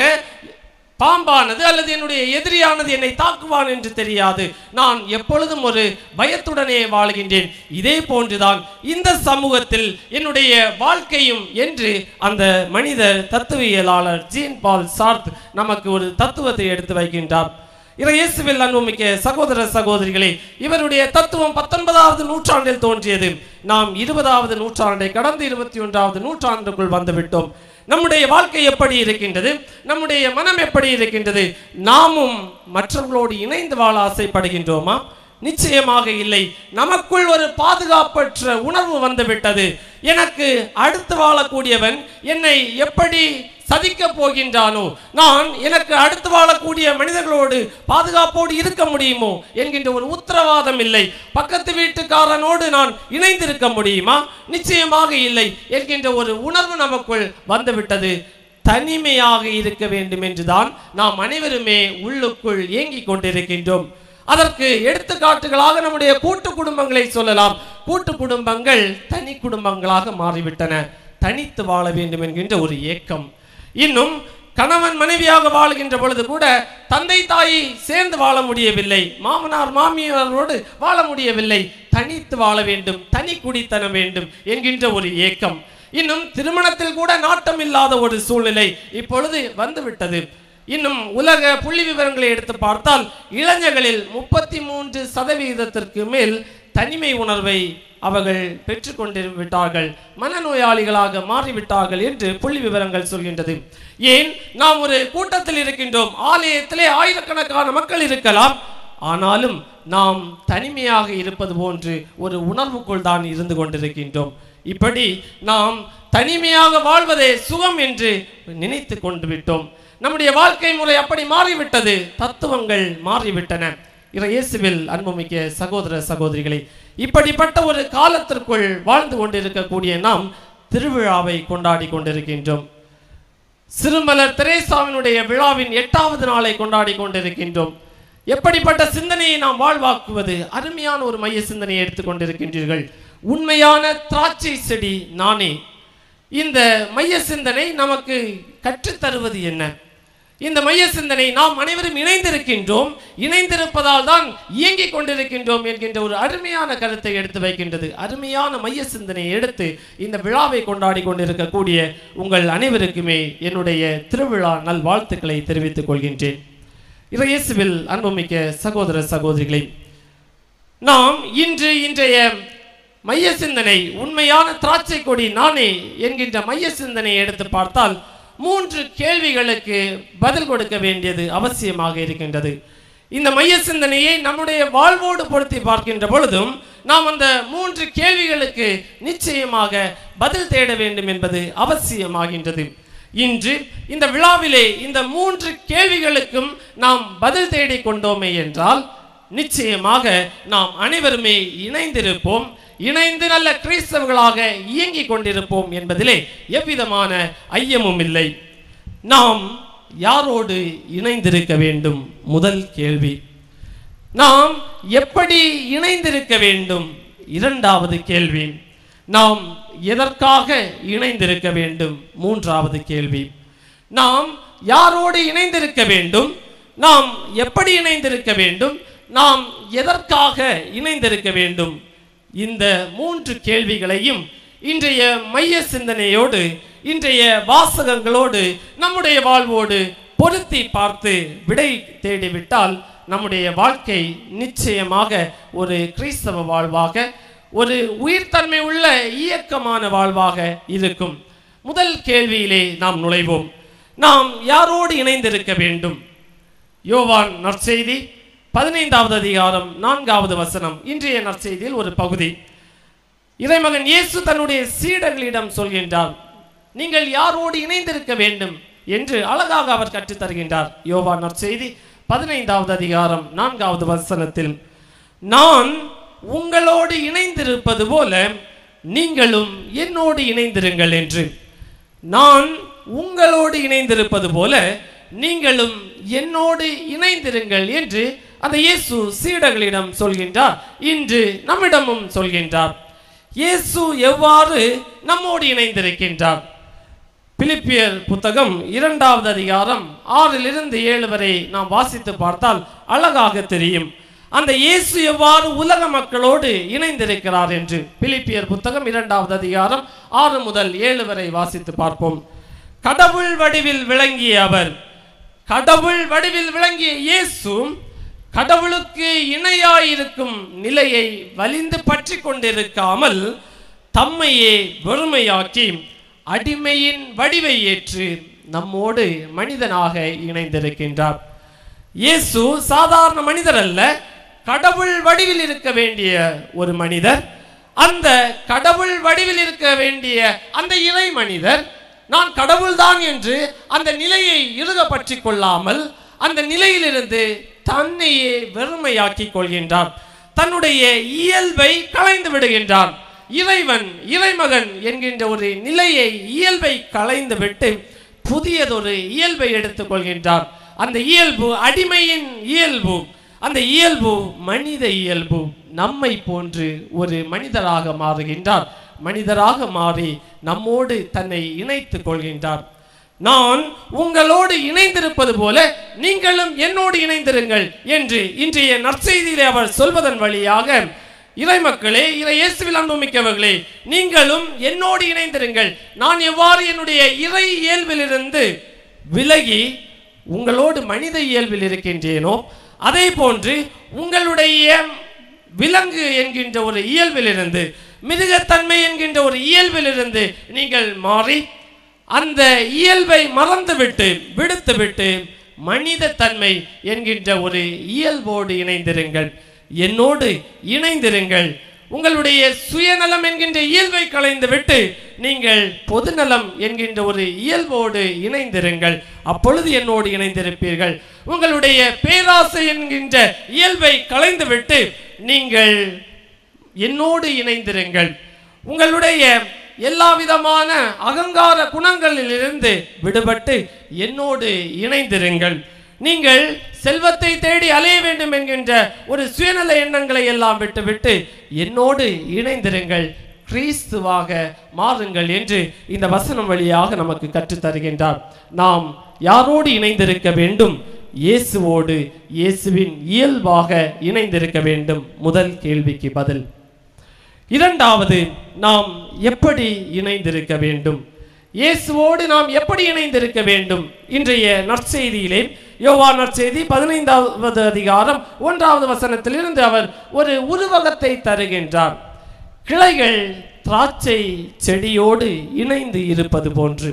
பாம்பானது அல்லது என்னுடைய எதிரியானது என்னை தாக்குவான் என்று தெரியாது. நான் எப்பொழுதும் ஒரு பயத்துடனே வாழ்கின்றேன். இதே போன்றுதான் இந்த சமூகத்தில் என்னுடைய வாழ்க்கையும் என்று அந்த மனித தத்துவியலாளர் ஜீன் பால் சார்த் நமக்கு ஒரு தத்துவத்தை எடுத்து வைக்கின்றார். இயேசுவில் அன்புமிக்க சகோதர சகோதரிகளே, இவருடைய தத்துவம் 19வது நூற்றாண்டில் தோன்றியது. நாம் 20வது நூற்றாண்டை கடந்து 21வது நூற்றாண்டுக்குள் வந்துவிட்டோம். நம்முடைய வாழ்க்கை எப்படி இருக்கின்றது? நம்முடைய மனம் எப்படி இருக்கின்றது? நாமும் மற்றவர்களோடு இணைந்து வாழ ஆசைப்படுகின்றோமா? நிச்சயமாக இல்லை. நமக்குள் ஒரு பாதுகாப்பற்ற உணர்வு வந்துவிட்டது. எனக்கு அடுத்து வாழக்கூடியவன் என்னை எப்படி சதிக்க போகின்றானோ, நான் எனக்கு அடுத்து வாழக்கூடிய மனிதர்களோடு பாதுகாப்போடு இருக்க முடியுமோ என்கின்ற ஒரு உத்தரவாதம் இல்லை. பக்கத்து வீட்டுக்காரனோடு நான் இணைந்திருக்க முடியுமா? நிச்சயமாக இல்லை என்கின்ற ஒரு உணர்வு நமக்குள் வந்துவிட்டது. தனிமையாக இருக்க வேண்டும் என்றுதான் நாம் அனைவருமே உள்ளுக்குள் ஏங்கிக் கொண்டிருக்கின்றோம். அதற்கு எடுத்துக்காட்டுகளாக நம்முடைய கூட்டு குடும்பங்களை சொல்லலாம். கூட்டு குடும்பங்கள் தனி குடும்பங்களாக மாறிவிட்டன. தனித்து வாழ வேண்டும் என்கின்ற ஒரு ஏக்கம். இன்னும் கணவன் மனைவியாக வாழ்கின்ற பொழுது கூட தந்தை தாயை சேர்ந்து வாழ முடியவில்லை, மாமனார் மாமியாரோடு வாழ முடியவில்லை, தனித்து வாழ வேண்டும், தனி குடித்தனம் வேண்டும் என்கின்ற ஒரு ஏக்கம். இன்னும் திருமணத்தில் கூட நாட்டம் இல்லாத ஒரு சூழ்நிலை இப்பொழுது வந்துவிட்டது. இன்னும் உலக புள்ளி விவரங்களை எடுத்து பார்த்தால் இளைஞர்களில் 33% மேல் தனிமை உணர்வை அவர்கள் பெற்றுக்கொண்டு விட்டார்கள், மனநோயாளிகளாக மாறிவிட்டார்கள் என்று புள்ளி விவரங்கள் சொல்கின்றது. ஏன்? நாம் ஒரு கூட்டத்தில் இருக்கின்றோம், ஆலயத்திலே ஆயிரக்கணக்கான மக்கள் இருக்கலாம், ஆனாலும் நாம் தனிமையாக இருப்பது போன்று ஒரு உணர்வுக்குள் தான் இருந்து கொண்டிருக்கின்றோம். இப்படி நாம் தனிமையாக வாழ்வதே சுகம் என்று நினைத்து கொண்டு விட்டோம். நம்முடைய வாழ்க்கை முறை அப்படி மாறிவிட்டது. தத்துவங்கள் மாறிவிட்டன. இயேசுவில் அன்புமிக்க சகோதர சகோதரிகளை, இப்படிப்பட்ட ஒரு காலத்திற்குள் வாழ்ந்து கொண்டிருக்கக்கூடிய நாம் திருவிழாவை கொண்டாடி கொண்டிருக்கின்றோம். சிறுமலர் தெரேசாவினுடைய விழாவின் 8வது நாளை கொண்டாடி கொண்டிருக்கின்றோம். எப்படிப்பட்ட சிந்தனையை நாம் வாழ்வாக்குவது? அருமையான ஒரு மைய சிந்தனையை எடுத்துக்கொண்டிருக்கின்றீர்கள். உண்மையான திராட்சை செடி நானே. இந்த மைய சிந்தனை நமக்கு கற்றுத்தருவது என்ன? இந்த மைய சிந்தனை நாம் அனைவரும் இணைந்திருக்கின்றோம், இணைந்திருப்பதால் தான் இயங்கிக் கொண்டிருக்கின்றோம் என்கின்ற ஒரு அருமையான கருத்தை எடுத்து வைக்கின்றது. அருமையான மைய சிந்தனையை எடுத்து இந்த விழாவை கொண்டாடி கொண்டிருக்கக்கூடிய உங்கள் அனைவருக்குமே என்னுடைய திருவிழா நல்வாழ்த்துக்களை தெரிவித்துக் கொள்கின்றேன். இயேசுவில் அன்புமிக்க சகோதர சகோதரிகளை, நாம் இன்றைய மைய சிந்தனை உண்மையான திராட்சை கொடி நானே என்கின்ற மைய சிந்தனையை எடுத்து பார்த்தால் 3 கேள்விகளுக்கு பதில் கொடுக்க வேண்டியது அவசியமாக இருக்கின்றது. இந்த மைய சிந்தனையை நம்முடைய வாழ்வோடு பொருத்தி பார்க்கின்ற பொழுதும் நாம் அந்த 3 கேள்விகளுக்கு நிச்சயமாக பதில் தேட வேண்டும் என்பது அவசியமாகின்றது. இன்று இந்த விழாவிலே இந்த 3 கேள்விகளுக்கும் நாம் பதில் தேடிக் கொண்டோமே என்றால் நிச்சயமாக நாம் அனைவருமே இணைந்திருப்போம், இணைந்து நல்ல கிறிஸ்தவர்களாக இயங்கிக் கொண்டிருப்போம் என்பதிலே எவ்விதமான ஐயமும் இல்லை. நாம் யாரோடு இணைந்திருக்க வேண்டும்? முதல் கேள்வி. நாம் எப்படி இணைந்திருக்க வேண்டும்? 2வது கேள்வி. நாம் எதற்காக இணைந்திருக்க வேண்டும்? 3வது கேள்வி. நாம் யாரோடு இணைந்திருக்க வேண்டும்? நாம் எப்படி இணைந்திருக்க வேண்டும்? நாம் எதற்காக இணைந்திருக்க வேண்டும்? இந்த 3 கேள்விகளையும் இன்றைய மைய சிந்தனையோடு, இன்றைய வாசகங்களோடு, நம்முடைய வாழ்வோடு பொருத்தி பார்த்து விடை தேடிவிட்டால் நம்முடைய வாழ்க்கை நிச்சயமாக ஒரு கிறிஸ்தவ வாழ்வாக, ஒரு உயிர்த்தன்மை உள்ள இயக்கமான வாழ்வாக இருக்கும். முதல் கேள்வியிலே நாம் நுழைவோம். நாம் யாரோடு இணைந்திருக்க வேண்டும்? யோவான் நற்செய்தி 15வது அதிகாரம் 4வது வசனம் இன்றைய நற்செய்தியில் ஒரு பகுதி. இறைமகன் இயேசு தன்னுடைய சீடர்களிடம் சொல்கின்றார், நீங்கள் யாரோடு இணைந்திருக்க வேண்டும் என்று அழகாக அவர் கற்றுத் தருகின்றார். யோவான் நற்செய்தி 15வது அதிகாரம் 4வது வசனத்தில், நான் உங்களோடு இணைந்திருப்பது போல நீங்களும் என்னோடு இணைந்திருங்கள் என்று. நான் உங்களோடு இணைந்திருப்பது போல நீங்களும் என்னோடு இணைந்திருங்கள் என்று அந்த இயேசு சீடர்களிடம் சொல்கின்றார். இன்று நம்மிடமும் சொல்கின்றார். இயேசு எவ்வாறு நம்மோடு இணைந்திருக்கின்றார்? பிலிப்பியர் புத்தகம் 2வது அதிகாரம் 6லிருந்து 7 வரை நாம் வாசித்து பார்த்தால் அழகாக தெரியும் அந்த இயேசு எவ்வாறு உலக மக்களோடு இணைந்திருக்கிறார் என்று. பிலிப்பியர் புத்தகம் 2வது அதிகாரம் 6 முதல் 7 வரை வாசித்து பார்ப்போம். கடவுள் வடிவில் விளங்கிய அவர், கடவுள் வடிவில் விளங்கிய இயேசு கடவுளுக்கு இணையாயிருக்கும் நிலையை வலிந்து பற்றி கொண்டிருக்காமல் தம்மையே வெறுமையாக்கி அடிமையின் வடிவை ஏற்று நம்மோடு மனிதனாக இணைந்திருக்கின்றார். இயேசு சாதாரண மனிதர் அல்ல, கடவுள் வடிவில் இருக்க வேண்டிய ஒரு மனிதர். அந்த கடவுள் வடிவில் இருக்க வேண்டிய அந்த இறை மனிதர் நான் கடவுள்தான் என்று அந்த நிலையை இறுக பற்றி கொள்ளாமல் அந்த நிலையிலிருந்து தன்னையே வெறுமையாக்கி கொள்கின்றார். தன்னுடைய இயல்பை களைந்து விடுகின்றார். இறைவன் இறைமகன் என்கின்ற ஒரு நிலையை இயல்பை களைந்து விட்டு புதியதொரு இயல்பை எடுத்துக் கொள்கின்றார். அந்த இயல்பு அடிமையின் இயல்பு, அந்த இயல்பு மனித இயல்பு. நம்மை போன்று ஒரு மனிதராக மாறுகின்றார். மனிதராக மாறி நம்மோடு தன்னை இணைத்துக் கொள்கின்றார். நான் உங்களோடு இணைந்திருப்பது போல நீங்களும் என்னோடு இணைந்திருங்கள் என்று இன்றைய நற்செய்தியிலே அவர் சொல்வதன் வழியாக, இறைமக்களே, இறை இயேசுவில் அன்புமிக்கவர்களே, நீங்களும் என்னோடு இணைந்திருங்கள். நான் எவ்வாறு என்னுடைய இறை இயல்பிலிருந்து விலகி உங்களோடு மனித இயல்பில் இருக்கின்றேனோ அதே போன்று உங்களுடைய விலங்கு என்கின்ற ஒரு இயல்பிலிருந்து, மிருகத்தன்மை என்கின்ற ஒரு இயல்பிலிருந்து நீங்கள் மாறி அந்த இயல்பை மறந்துவிட்டு விடுத்துவிட்டு மனித தன்மை என்கின்ற ஒரு இயல்போடு இணைந்திருங்கள். என்னோடு இணைந்திருங்கள். உங்களுடைய சுயநலம் என்கின்ற இயல்பை களைந்து விட்டு நீங்கள் பொதுநலம் என்கின்ற ஒரு இயல்போடு இணைந்திருங்கள். அப்பொழுது என்னோடு இணைந்திருப்பீர்கள். உங்களுடைய பேராசை என்கின்ற இயல்பை களைந்து விட்டு நீங்கள் என்னோடு இணைந்திருங்கள். உங்களுடைய எல்லா விதமான அகங்கார குணங்களிலிருந்து விடுபட்டு என்னோடு இணைந்திருங்கள். நீங்கள் செல்வத்தை தேடி அலைய வேண்டும் என்கின்ற ஒரு சுயநல எண்ணங்களை எல்லாம் விட்டுவிட்டு என்னோடு இணைந்திருங்கள், கிறிஸ்துவாக மாறுங்கள் என்று இந்த வசனம் வழியாக நமக்கு கற்றுத் தருகின்றார். நாம் யாரோடு இணைந்திருக்க வேண்டும்? இயேசுவோடு, இயேசுவின் இயல்பாக இணைந்திருக்க வேண்டும். முதல் கேள்விக்கு பதில். இரண்டாவது, நாம் எப்படி இணைந்திருக்க வேண்டும்? இயேசுவோடு நாம் எப்படி இணைந்திருக்க வேண்டும்? இன்றைய நற்செய்தியிலே யோவான் நற்செய்தி 15வது அதிகாரம் 1வது வசனத்திலிருந்து அவர் ஒரு உருவகத்தை தருகின்றார். கிளைகள் திராட்சை செடியோடு இணைந்து இருப்பது போன்று,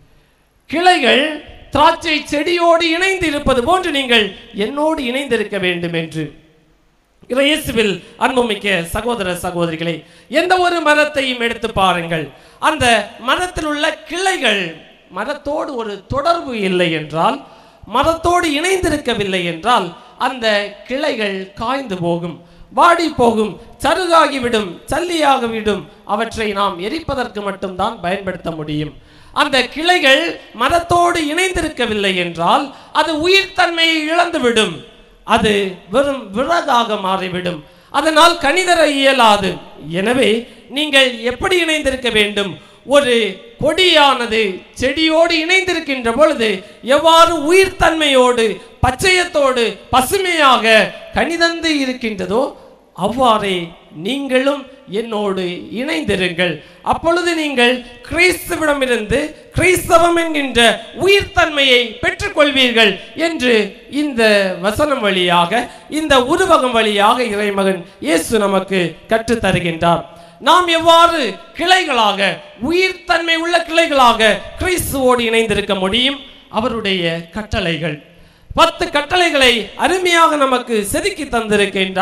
கிளைகள் திராட்சை செடியோடு இணைந்து இருப்பது போன்று நீங்கள் என்னோடு இணைந்திருக்க வேண்டும் என்று. இயேசுவில் அன்புமிக்க சகோதர சகோதரிகளை, எந்த ஒரு மரத்தையும் எடுத்து பாருங்கள், அந்த மரத்தில் உள்ள கிளைகள் மரத்தோடு ஒரு தொடர்பு இல்லை என்றால், மரத்தோடு இணைந்திருக்கவில்லை என்றால் அந்த கிளைகள் காய்ந்து போகும், வாடி போகும், சருகாகிவிடும், சல்லியாகிவிடும். அவற்றை நாம் எரிப்பதற்கு மட்டும்தான் பயன்படுத்த முடியும். அந்த கிளைகள் மரத்தோடு இணைந்திருக்கவில்லை என்றால் அது உயிர்த்தன்மையை இழந்துவிடும், அது வெறும் விறகாக மாறிவிடும். அதனால் கனிதர இயலாது. எனவே நீங்கள் எப்படி இணைந்திருக்க வேண்டும்? ஒரு கொடியானது செடியோடு இணைந்திருக்கின்ற பொழுது எவ்வாறு உயிர்த்தன்மையோடு பச்சையத்தோடு பசுமையாக கனிதந்து இருக்கின்றதோ அவ்வாறே நீங்களும் என்னோடு இணைந்திருங்கள். அப்பொழுது நீங்கள் கிறிஸ்துவிடமிருந்து கிறிஸ்தவம் என்கின்ற உயிர்த்தன்மையை பெற்றுக்கொள்வீர்கள் என்று இந்த வசனம் வழியாக, இந்த உருவகம் வழியாக இறைமகன் இயேசு நமக்கு கற்றுத் தருகின்றார். நாம் எவ்வாறு கிளைகளாக, உயிர்த்தன்மை உள்ள கிளைகளாக கிறிஸ்துவோடு இணைந்திருக்க முடியும்? அவருடைய கட்டளைகள், 10 கட்டளைகளை அருமையாக நமக்கு செதுக்கி தந்திருக்கின்றார்.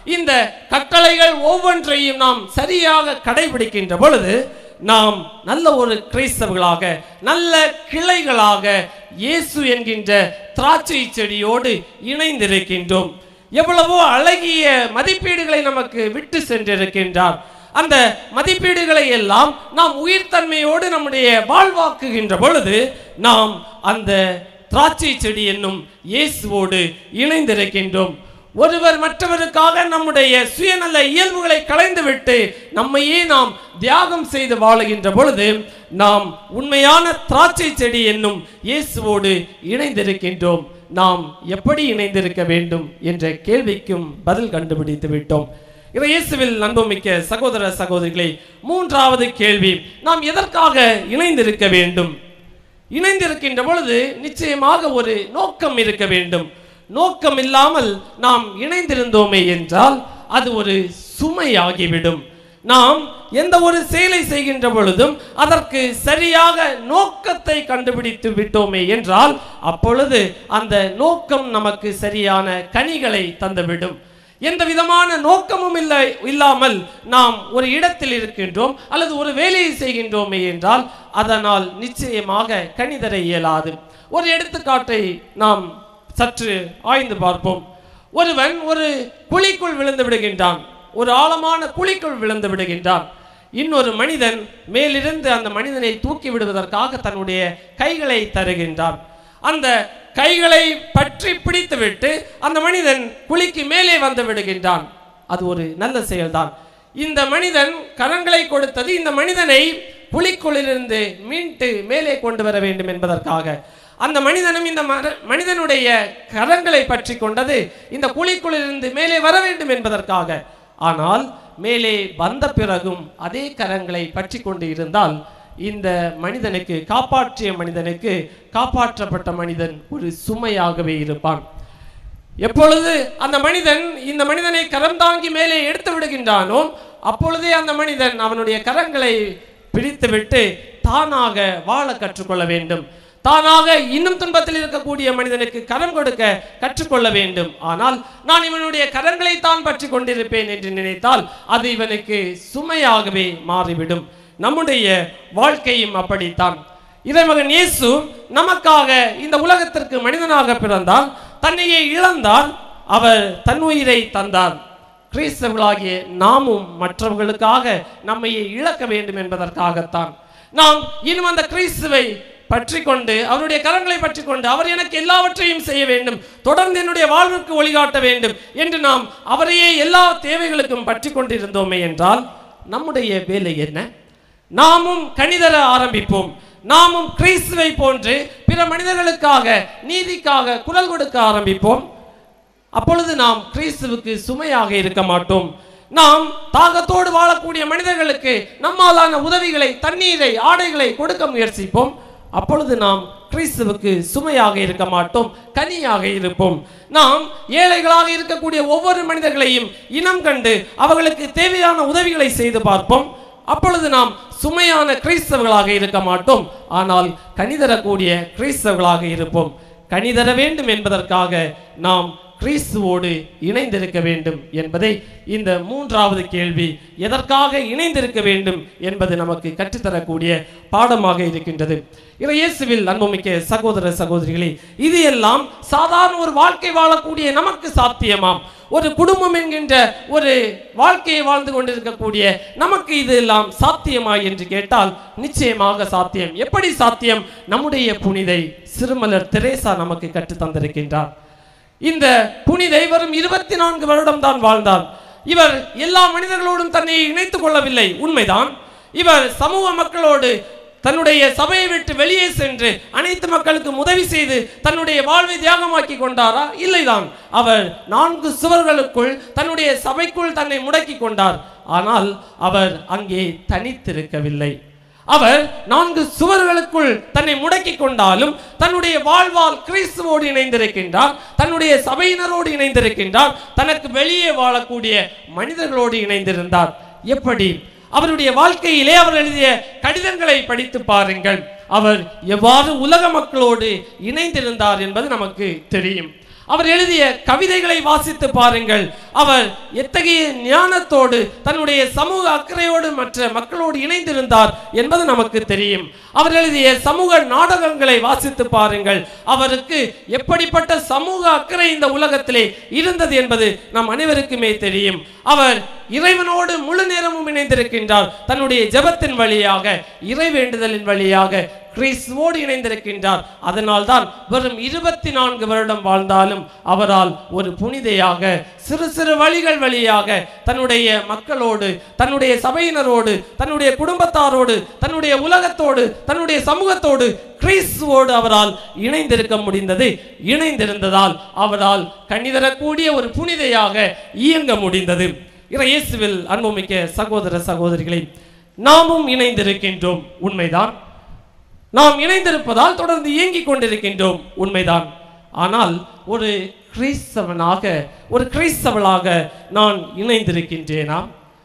இந்த கட்டளைகள் ஒவ்வொன்றையும் நாம் சரியாக கடைபிடிக்கின்ற பொழுது நாம் நல்ல ஒரு கிறிஸ்தவர்களாக, நல்ல கிளைகளாக இயேசு என்கின்ற திராட்சை செடியோடு இணைந்திருக்கின்றோம். எவ்வளவோ அழகிய மதிப்பீடுகளை நமக்கு விட்டு சென்றிருக்கின்றார். அந்த மதிப்பீடுகளை எல்லாம் நாம் உயிர்த்தன்மையோடு நம்முடைய வாழ்வாக்குகின்ற பொழுது நாம் அந்த திராட்சை செடி என்னும் இயேசுவோடு இணைந்திருக்கின்றோம். ஒருவர் மற்றவருக்காக நம்முடைய சுயநல இயல்புகளை களைந்துவிட்டு நம்மையே நாம் தியாகம் செய்து வாழுகின்ற பொழுது நாம் உண்மையான திராட்சை செடி என்னும் இயேசுவோடு இணைந்திருக்கின்றோம். நாம் எப்படி இணைந்திருக்க வேண்டும் என்ற கேள்விக்கும் பதில் கண்டுபிடித்து விட்டோம். இயேசுவில் அன்புமிக்க சகோதர சகோதரிகளை, மூன்றாவது கேள்வி, நாம் எதற்காக இணைந்திருக்க வேண்டும்? இணைந்திருக்கின்ற பொழுது நிச்சயமாக ஒரு நோக்கம் இருக்க வேண்டும். நோக்கம் இல்லாமல் நாம் இணைந்திருந்தோமே என்றால் அது ஒரு சுமையாகிவிடும். நாம் எந்த ஒரு செயலை செய்கின்ற பொழுதும் அதற்கு சரியாக நோக்கத்தை கண்டுபிடித்து விட்டோமே என்றால் அப்பொழுது அந்த நோக்கம் நமக்கு சரியான கனிகளை தந்துவிடும். எந்த விதமான நோக்கமும் இல்லாமல் நாம் ஒரு இடத்தில் இருக்கின்றோம் அல்லது ஒரு வேலையை செய்கின்றோமே என்றால் அதனால் நிச்சயமாக கனிதர இயலாது. ஒரு எடுத்துக்காட்டை நாம் சற்று ஆய்ந்து பார்ப்போம். ஒருவன் ஒரு குழிக்குள் விழுந்து விடுகின்றான், ஒரு ஆழமான குழிக்குள் விழுந்து விடுகின்றான். இன்னொரு மனிதன் மேலிருந்து அந்த மனிதனை தூக்கி விடுவதற்காக தன்னுடைய கைகளை தருகின்றான். அந்த கைகளை பற்றி பிடித்துவிட்டு அந்த மனிதன் குழிக்கு மேலே வந்து விடுகின்றான். அது ஒரு நல்ல செயல்தான். இந்த மனிதன் கரங்களை கொடுத்தது இந்த மனிதனை குழிக்குள்ளிலிருந்து மீண்டு மேலே கொண்டு வர வேண்டும் என்பதற்காக. அந்த மனிதனும் இந்த மனிதனுடைய கரங்களை பற்றி கொண்டது இந்த குழிக்குள்ளிலிருந்து மேலே வர வேண்டும் என்பதற்காக. ஆனால் மேலே வந்த பிறகும் அதே கரங்களை பற்றி கொண்டு இருந்தால் இந்த மனிதனுக்கு, காப்பாற்றிய மனிதனுக்கு, காப்பாற்றப்பட்ட மனிதன் ஒரு சுமையாகவே இருப்பான். எப்பொழுது அந்த மனிதன் இந்த மனிதனை கரம் தாங்கி மேலே எடுத்து விடுகின்றானோ அப்பொழுதே அந்த மனிதன் அவனுடைய கரங்களை பிடித்துவிட்டு தானாக வாழ கற்றுக்கொள்ள வேண்டும். தானாக இன்னும் துன்பத்தில் இருக்கக்கூடிய மனிதனுக்கு கரம் கொடுக்க கற்றுக்கொள்ள வேண்டும். ஆனால் நான் இவனுடைய கரங்களை தான் பற்றி கொண்டிருப்பேன் என்று நினைத்தால் அது இவனுக்கு சுமையாகவே மாறிவிடும். நம்முடைய வாழ்க்கையும் அப்படித்தான். இறைமகன் இயேசு நமக்காக இந்த உலகத்திற்கு மனிதனாக பிறந்தார், தன்னையே இழந்தார், அவர் தன்னுயிரை தந்தார். கிறிஸ்தவர்களாகிய நாமும் மற்றவர்களுக்காக நம்மையே இழக்க வேண்டும் என்பதற்காகத்தான். நாம் இன்னும் அந்த கிறிஸ்துவை பற்றி கொண்டு, அவருடைய கரங்களை பற்றி கொண்டு, அவர் எனக்கு எல்லாவற்றையும் செய்ய வேண்டும், தொடர்ந்து என்னுடைய வாழ்வுக்கு வழிகாட்ட வேண்டும் என்று நாம் அவரையே எல்லா தேவைகளுக்கும் பற்றி கொண்டிருந்தோமே என்றால் நம்முடைய வேலை என்ன? நாமும் கனிதர ஆரம்பிப்போம். நாமும் கிறிஸ்துவை போன்று பிற மனிதர்களுக்காக, நீதிக்காக குரல் கொடுக்க ஆரம்பிப்போம். அப்பொழுது நாம் கிறிஸ்துவுக்கு சுமையாக இருக்க மாட்டோம். நாம் தாகத்தோடு வாழக்கூடிய மனிதர்களுக்கு நம்மாலான உதவிகளை, தண்ணீரை, ஆடைகளை கொடுக்க முயற்சிப்போம். அப்பொழுது நாம் கிறிஸ்துவுக்கு சுமையாக இருக்க மாட்டோம், கனியாக இருப்போம். நாம் ஏழைகளாக இருக்கக்கூடிய ஒவ்வொரு மனிதர்களையும் இனம் கண்டு அவர்களுக்கு தேவையான உதவிகளை செய்து பார்ப்போம். அப்பொழுது நாம் சுமையான கிறிஸ்தவர்களாக இருக்க மாட்டோம், ஆனால் கனிதரக்கூடிய கிறிஸ்தவர்களாக இருப்போம். கனிதர வேண்டும் என்பதற்காக நாம் கிறிஸ்துவோடு இணைந்திருக்க வேண்டும் என்பதை இந்த மூன்றாவது கேள்வி, எதற்காக இணைந்திருக்க வேண்டும் என்பது நமக்கு கற்றுத்தரக்கூடிய பாடமாக இருக்கின்றது. இயேசுவில் அன்புமிக்க சகோதர சகோதரிகளே, இது எல்லாம் சாதாரண ஒரு வாழ்க்கை வாழக்கூடிய நமக்கு சாத்தியமாம். ஒரு குடும்பம் என்கின்ற ஒரு வாழ்க்கையை வாழ்ந்து கொண்டிருக்கக்கூடிய நமக்கு இது எல்லாம் சாத்தியமா என்று கேட்டால் நிச்சயமாக சாத்தியம். எப்படி சாத்தியம்? நம்முடைய புனிதை சிறுமலர் தெரேசா நமக்கு கற்று தந்திருக்கின்றார். இந்த புனிதை வரும் 24 வருடம் தான் வாழ்ந்தார். இவர் எல்லா மனிதர்களோடும் தன்னை இணைத்துக் கொள்ளவில்லை, உண்மைதான். இவர் சமூக மக்களோடு தன்னுடைய சபையை விட்டு வெளியே சென்று அனைத்து மக்களுக்கு உதவி செய்து தன்னுடைய வாழ்வை தியாகமாக்கி கொண்டாரா? இல்லைதான். அவர் 4 சுவர்களுக்குள் தன்னுடைய சபைக்குள் தன்னை முடக்கி கொண்டார். ஆனால் அவர் அங்கே தனித்திருக்கவில்லை. அவர் 4 சுவர்களுக்குள் தன்னை முடக்கி கொண்டாலும் தன்னுடைய வாழ்வால் கிறிஸ்துவோடு இணைந்திருக்கின்றார், தன்னுடைய சபையினரோடு இணைந்திருக்கின்றார், தனக்கு வெளியே வாழக்கூடிய மனிதர்களோடு இணைந்திருந்தார். எப்படி? அவருடைய வாழ்க்கையிலே அவர் எழுதிய கடிதங்களை படித்து பாருங்கள். அவர் எவ்வாறு உலக மக்களோடு இணைந்திருந்தார் என்பது நமக்கு தெரியும். அவர் எழுதிய கவிதைகளை வாசித்து பாருங்கள். அவர் எத்தகைய ஞானத்தோடு தன்னுடைய சமூக அக்கறையோடு மற்ற மக்களோடு இணைந்திருந்தார் என்பது நமக்கு தெரியும். அவர் எழுதிய சமூக நாடகங்களை வாசித்து பாருங்கள். அவருக்கு எப்படிப்பட்ட சமூக அக்கறை இந்த உலகத்திலே இருந்தது என்பது நம் அனைவருக்குமே தெரியும். அவர் இறைவனோடு முழு நேரமும் இணைந்திருக்கின்றார். தன்னுடைய ஜெபத்தின் வழியாக, இறை வேண்டுதலின் வழியாக கிறிஸ்துவோடு இணைந்திருக்கின்றார். அதனால் தான் வெறும் 24 வருடம் வாழ்ந்தாலும் அவரால் ஒரு புனிதையாக சிறு சிறு வழிகள் வழியாக தன்னுடைய மக்களோடு, தன்னுடைய சபையினரோடு, தன்னுடைய குடும்பத்தாரோடு, தன்னுடைய உலகத்தோடு, தன்னுடைய சமூகத்தோடு கிறிஸ்துவோடு அவரால் இணைந்திருக்க முடிந்தது. இணைந்திருந்ததால் அவரால் கண்ணிதரக்கூடிய ஒரு புனிதையாக இயங்க முடிந்தது. இயேசுவில் அன்புமிக்க சகோதர சகோதரிகளை, நாமும் இணைந்திருக்கின்றோம், உண்மைதான். நாம் இணைந்திருப்பதால் தொடர்ந்து இயங்கிக் கொண்டிருக்கின்றோம், உண்மைதான். ஆனால் ஒரு கிறிஸ்தவனாக, ஒரு கிறிஸ்தவளாக நான் இணைந்திருக்கின்றேனா?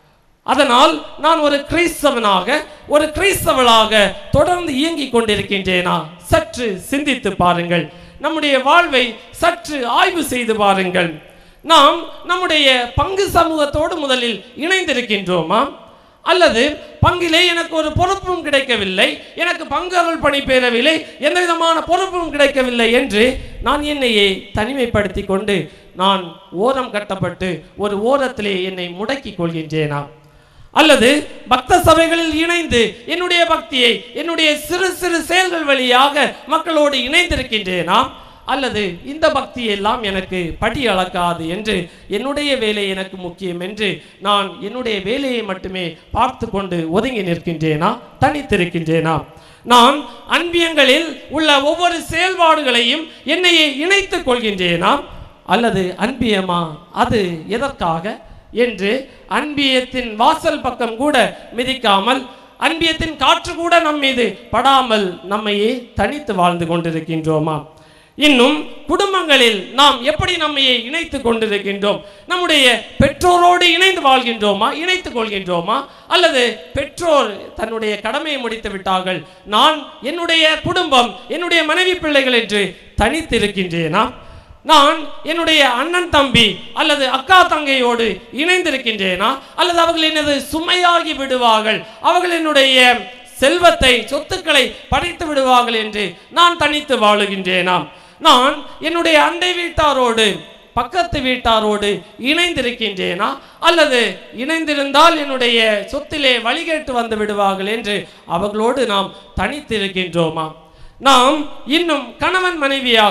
அதனால் நான் ஒரு கிறிஸ்தவனாக, ஒரு கிறிஸ்தவளாக தொடர்ந்து இயங்கிக் கொண்டிருக்கின்றேனா? சற்று சிந்தித்து பாருங்கள். நம்முடைய வாழ்வை சற்று ஆய்வு செய்து பாருங்கள். நாம் நம்முடைய பங்கு சமூகத்தோடு முதலில் இணைந்திருக்கின்றோமா? அல்லது பங்கிலே எனக்கு ஒரு பொறுப்பும் கிடைக்கவில்லை, எனக்கு பங்கு அருள் பணி பெறவில்லை, எந்த விதமான பொறுப்பும் கிடைக்கவில்லை என்று நான் என்னையே தனிமைப்படுத்தி கொண்டு நான் ஓரம் கட்டப்பட்டு ஒரு ஓரத்திலே என்னை முடக்கிக் கொள்கின்றேனா? அல்லது பக்த சபைகளில் இணைந்து என்னுடைய பக்தியை என்னுடைய சிறு சிறு செயல்கள் வழியாக மக்களோடு இணைந்திருக்கின்றேனா? அல்லது இந்த பக்தி எல்லாம் எனக்கு படி அளக்காது என்று, என்னுடைய வேலை எனக்கு முக்கியம் என்று நான் என்னுடைய வேலையை மட்டுமே பார்த்து கொண்டு ஒதுங்கி நிற்கின்றேனா? தனித்திருக்கின்றேனா? நான் அன்பியங்களில் உள்ள ஒவ்வொரு செயல்பாடுகளையும் என்னையே இணைத்துக் கொள்கின்றேனா? அல்லது அன்பியமா அது எதற்காக என்று அன்பியத்தின் வாசல் பக்கம் கூட மிதிக்காமல், அன்பியத்தின் காற்று கூட நம் மீது படாமல் நம்மையே தனித்து வாழ்ந்து கொண்டிருக்கின்றோமா? இன்னும் குடும்பங்களில் நாம் எப்படி நம்மையை இணைத்துக் கொண்டிருக்கின்றோம்? நம்முடைய பெற்றோரோடு இணைந்து வாழ்கின்றோமா? இணைத்துக் கொள்கின்றோமா? அல்லது பெற்றோர் தன்னுடைய கடமையை முடித்து விட்டார்கள், நான் என்னுடைய குடும்பம், என்னுடைய மனைவி பிள்ளைகள் என்று தனித்திருக்கின்றேனா? நான் என்னுடைய அண்ணன் தம்பி அல்லது அக்கா தங்கையோடு இணைந்திருக்கின்றேனா? அல்லது அவர்கள் எனது சுமையாகி விடுவார்கள், அவர்கள் என்னுடைய செல்வத்தை, சொத்துக்களை பறித்து விடுவார்கள் என்று நான் தனித்து வாழுகின்றேனா? நான் என்னுடைய அண்டை வீட்டாரோடு, பக்கத்து வீட்டாரோடு இணைந்திருக்கின்றேனா? அல்லது இணைந்திருந்தால் என்னுடைய சொத்திலே வழிகேட்டு வந்து விடுவார்கள் என்று அவர்களோடு நாம் தனித்திருக்கின்றோமா? நாம் இன்னும் கணவன்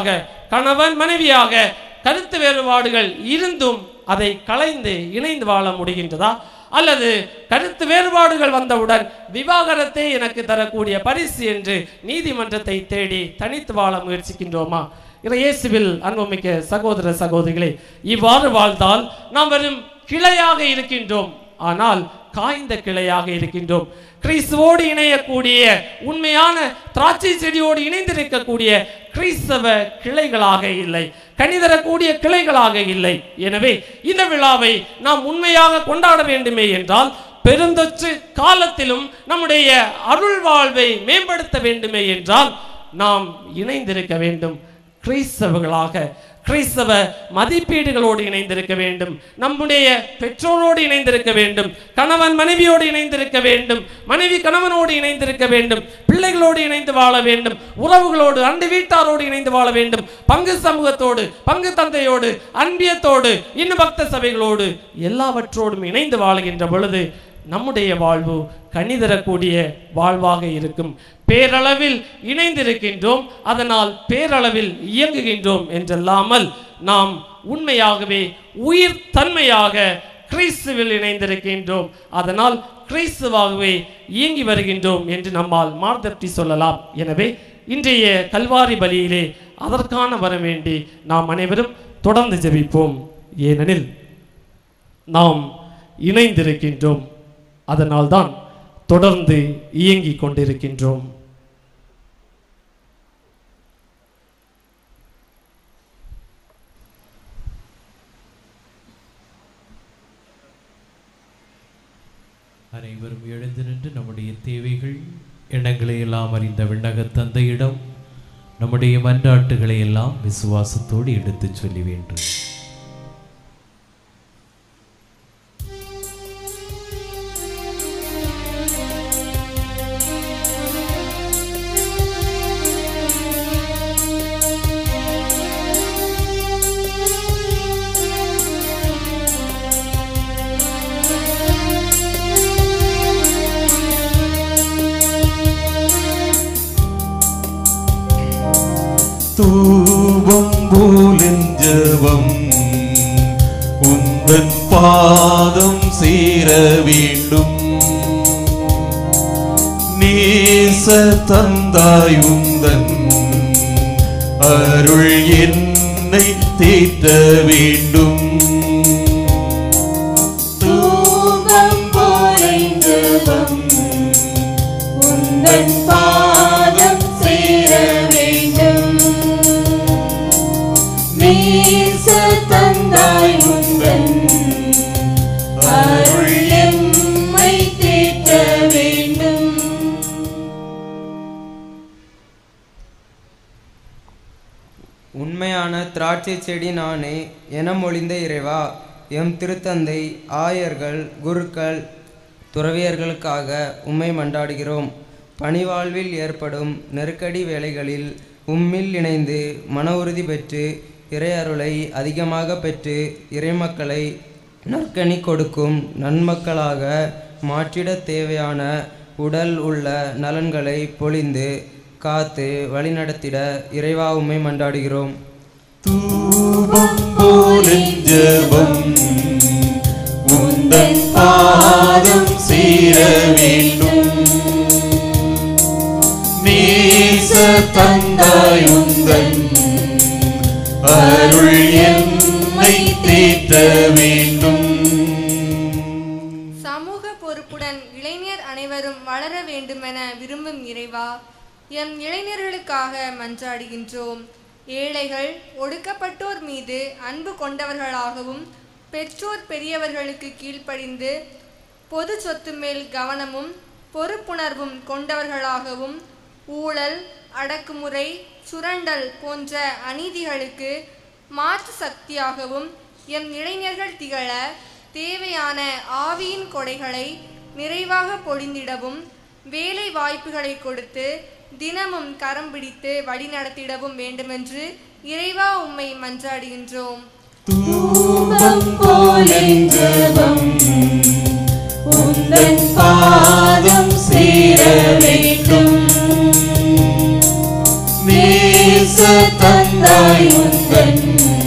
மனைவியாக கருத்து வேறுபாடுகள் இருந்தும் அதை களைந்து இணைந்து வாழ முடிகின்றதா? அல்லது கருத்து வேறுபாடுகள் வந்தவுடன் விவாகரத்தை எனக்கு தரக்கூடிய பரிசு என்று நீதிமன்றத்தை தேடி தனித்து வாழ முயற்சிக்கின்றோமா? இயேசுவில் அன்புமிக்க சகோதர சகோதரிகளே, இவ்வாறு வாழ்ந்தால் நாம் வெறும் கிளையாக இருக்கின்றோம், ஆனால் காய்ந்த கிளையாக இருக்கின்றோம். கிறிஸ்துவோடு இணையக்கூடிய, உண்மையான திராட்சை செடியோடு இணைந்திருக்கக்கூடிய கிறிஸ்தவ கிளைகளாக இல்லை, கனிதரக்கூடிய கிளைகளாக இல்லை. எனவே இந்த விழாவை நாம் உண்மையாக கொண்டாட வேண்டுமே என்றால், பெருந்தொற்று காலத்திலும் நம்முடைய அருள் வாழ்வை மேம்படுத்த வேண்டுமே என்றால் நாம் இணைந்திருக்க வேண்டும். கிறிஸ்தவர்களாக, கிறிஸ்தவ மதிப்பீடுகளோடு இணைந்திருக்க வேண்டும், நம்முடைய பெற்றோரோடு இணைந்திருக்க வேண்டும், கணவன் மனைவியோடு இணைந்திருக்க வேண்டும், மனைவி கணவனோடு இணைந்திருக்க வேண்டும், பிள்ளைகளோடு இணைந்து வாழ வேண்டும், உறவுகளோடு, அண்டை வீட்டாரோடு இணைந்து வாழ வேண்டும், பங்கு சமூகத்தோடு, பங்கு தந்தையோடு, அன்பியத்தோடு, இன்னும் பக்த சபைகளோடு எல்லாவற்றோடும் இணைந்து வாழுகின்ற பொழுது நம்முடைய வாழ்வு கனிதரக்கூடிய வாழ்வாக இருக்கும். பேரளவில் இணைந்திருக்கின்றோம், அதனால் பேரளவில் இயங்குகின்றோம் என்றல்லாமல் நாம் உண்மையாகவே உயிர் தன்மையாக கிறிஸ்துவில் இணைந்திருக்கின்றோம், அதனால் கிறிஸ்துவாகவே இயங்கி வருகின்றோம் என்று நம்மால் மார்த்தட்டி சொல்லலாம். எனவே இன்றைய கல்வாரி பலியிலே அதற்கான வர வேண்டி நாம் அனைவரும் தொடர்ந்து ஜெபிப்போம். ஏனெனில் நாம் இணைந்திருக்கின்றோம், அதனால்தான் தொடர்ந்து இயங்கிக் கொண்டிருக்கின்றோம்.
அனைவரும் எழுந்து நின்று நம்முடைய தேவைகள், எண்ணங்களை எல்லாம் அறிந்த விண்ணக தந்தையிடம் நம்முடைய மன்றாட்டுகளை எல்லாம் விசுவாசத்தோடு எடுத்துச் சொல்லி வேண்டும்.
தூபம் போலின் ஜெபம் உந்தன் பாதம் சேர வேண்டும். நேச தந்தாய் உந்தன் அருள் என்னை தேற்ற வேண்டும்.
தூபம் போலின் ஜெபம் உந்தன் பாதம் சேர வேண்டும். நேச தந்தாய் உந்தன் அருள் எம்மை தேற்ற வேண்டும்.
உண்மையான திராட்சை செடி நானே என மொழிந்த இறைவா, எம் திருத்தந்தை, ஆயர்கள், குருக்கள், துறவியர்களுக்காக உம்மை மன்றாடுகிறோம். பணிவாழ்வில் ஏற்படும் நெருக்கடி வேளைகளில் உம்மில் இணைந்து மன உறுதி பெற்று இறை அருளை அதிகமாக பெற்று இறைமக்களை நற்கனி கொடுக்கும் நன்மக்களாக மாற்றிட தேவையான உடல் உள்ள நலன்களை பொழிந்து காத்து வழிநடத்திட இறைவா உம்மை மன்றாடுகிறோம்.
தூபம் போலின் ஜெபம் உந்தன் பாதம் சேர வேண்டும். நேச தந்தாய் உந்தன் அருள் என்னை தேற்ற வேண்டும்.
சமூக பொறுப்புடன் இளைஞர் அனைவரும் வளர வேண்டுமென விரும்பும் இறைவா, எம் இளைஞர்களுக்காக மன்றாடுகின்றோம். ஏழைகள், ஒடுக்கப்பட்டோர் மீது அன்பு கொண்டவர்களாகவும் பெற்றோர் பெரியவர்களுக்கு கீழ்ப்படிந்து பொது சொத்து மேல் கவனமும் பொறுப்புணர்வும் கொண்டவர்களாகவும் ஊழல், அடக்குமுறை, சுரண்டல் போன்ற அநீதிகளுக்கு மாற்று சக்தியாகவும் எம் இளைஞர்கள் திகழ தேவையான ஆவியின் கொடைகளை நிறைவாக பொழிந்திடவும் வேலை வாய்ப்புகளை கொடுத்து தினமும் கரம் பிடித்து வழிநடத்திடவும் வேண்டுமென்று இறைவா உம்மை மன்றாடுகின்றோம்.
தூபம் போலின் ஜெபம் உந்தன் பாதம் சேர வேண்டும். நேச தந்தாய் உந்தன்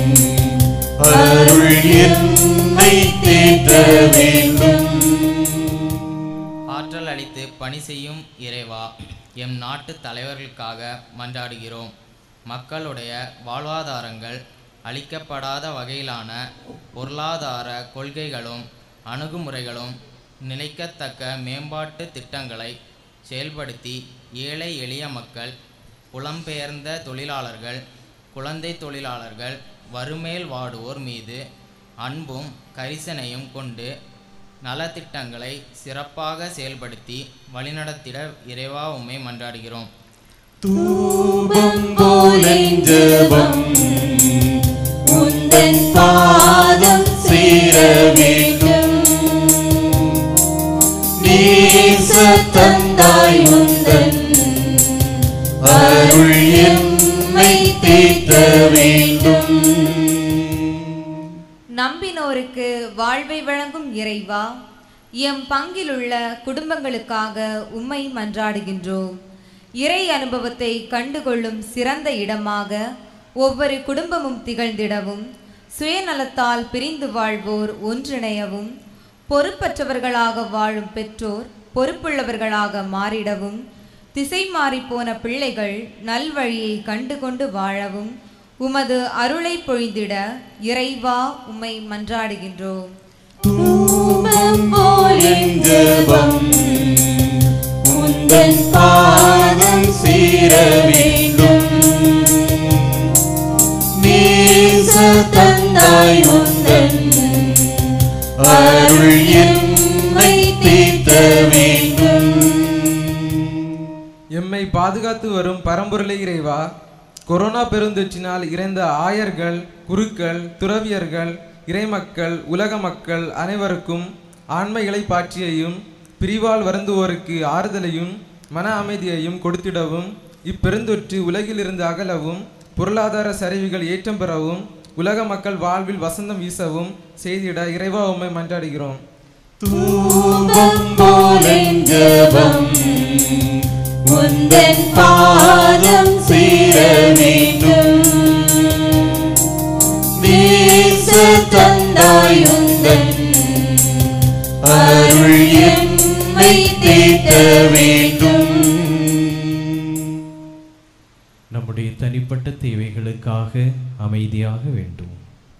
அருள் என்னை தேற்ற வேண்டும்.
ஆற்றல் அளித்து பணி செய்யும் இறைவா, எம் நாட்டு தலைவர்களுக்காக மன்றாடுகிறோம். மக்களுடைய வாழ்வாதாரங்கள் அளிக்கப்படாத வகையிலான பொருளாதார கொள்கைகளும் அணுகுமுறைகளும் நிலைக்கத்தக்க மேம்பாட்டு திட்டங்களை செயல்படுத்தி ஏழை எளிய மக்கள், புலம்பெயர்ந்த தொழிலாளர்கள், குழந்தை தொழிலாளர்கள், வறுமையில் வாடுவோர் மீது அன்பும் கரிசனையும் கொண்டு நலத்திட்டங்களை சிறப்பாக செயல்படுத்தி வழிநடத்திட இறைவா உம்மை மன்றாடுகிறோம்.
தூபம் போலின் ஜெபம் உந்தன் பாதம் சேர வேண்டும். நேச தந்தாய் உந்தன் அருள் எம்மை தேற்ற வேண்டும்.
நம்பினோருக்கு வாழ்வை வழங்கும் இறைவா, எம் பங்கிலுள்ள குடும்பங்களுக்காக உம்மை மன்றாடுகின்றோம். இறை அனுபவத்தை கண்டுகொள்ளும் சிறந்த இடமாக ஒவ்வொரு குடும்பமும் திகழ்ந்திடவும், சுயநலத்தால் பிரிந்து வாழ்வோர் ஒன்றிணையவும், பொறுப்பற்றவர்களாக வாழும் பெற்றோர் பொறுப்புள்ளவர்களாக மாறிடவும், திசை மாறிப்போன பிள்ளைகள் நல்வழியை கண்டுகொண்டு வாழவும் உமது அருளை பொழிந்திட இறைவா உம்மை மன்றாடுகின்றோம்.
தூபம் போலின் ஜெபம் உந்தன் பாதம் சேர வேண்டும். நேச தந்தாய் உந்தன் அருள் எம்மை தேற்ற வேண்டும்.
எம்மை பாதுகாத்து வரும் பரம்பொருளை இறைவா,
கொரோனா பெருந்தொற்றினால் இறந்த ஆயர்கள், குருக்கள், துறவியர்கள், இறைமக்கள், உலக மக்கள் அனைவருக்கும் ஆன்ம இளைப்பாற்றியையும் பிரிவால் வருந்துவோருக்கு ஆறுதலையும் மன அமைதியையும் கொடுத்திடவும், இப்பெருந்தொற்று உலகிலிருந்து அகலவும், பொருளாதார சரிவுகள் ஏற்றம் பெறவும், உலக மக்கள் வாழ்வில் வசந்தம் வீசவும் செய்திட இறைவா உம்மை மன்றாடுகிறோம்.
தூபம் போலென் ஜெபம் உந்தன் பாதம் சேர வேண்டும். தேச தந்தாய் உந்தன் அருள் என்னை தேற்ற வேண்டும்.
நம்முடைய தனிப்பட்ட தேவைகளுக்காக அமைதியாக வேண்டும்.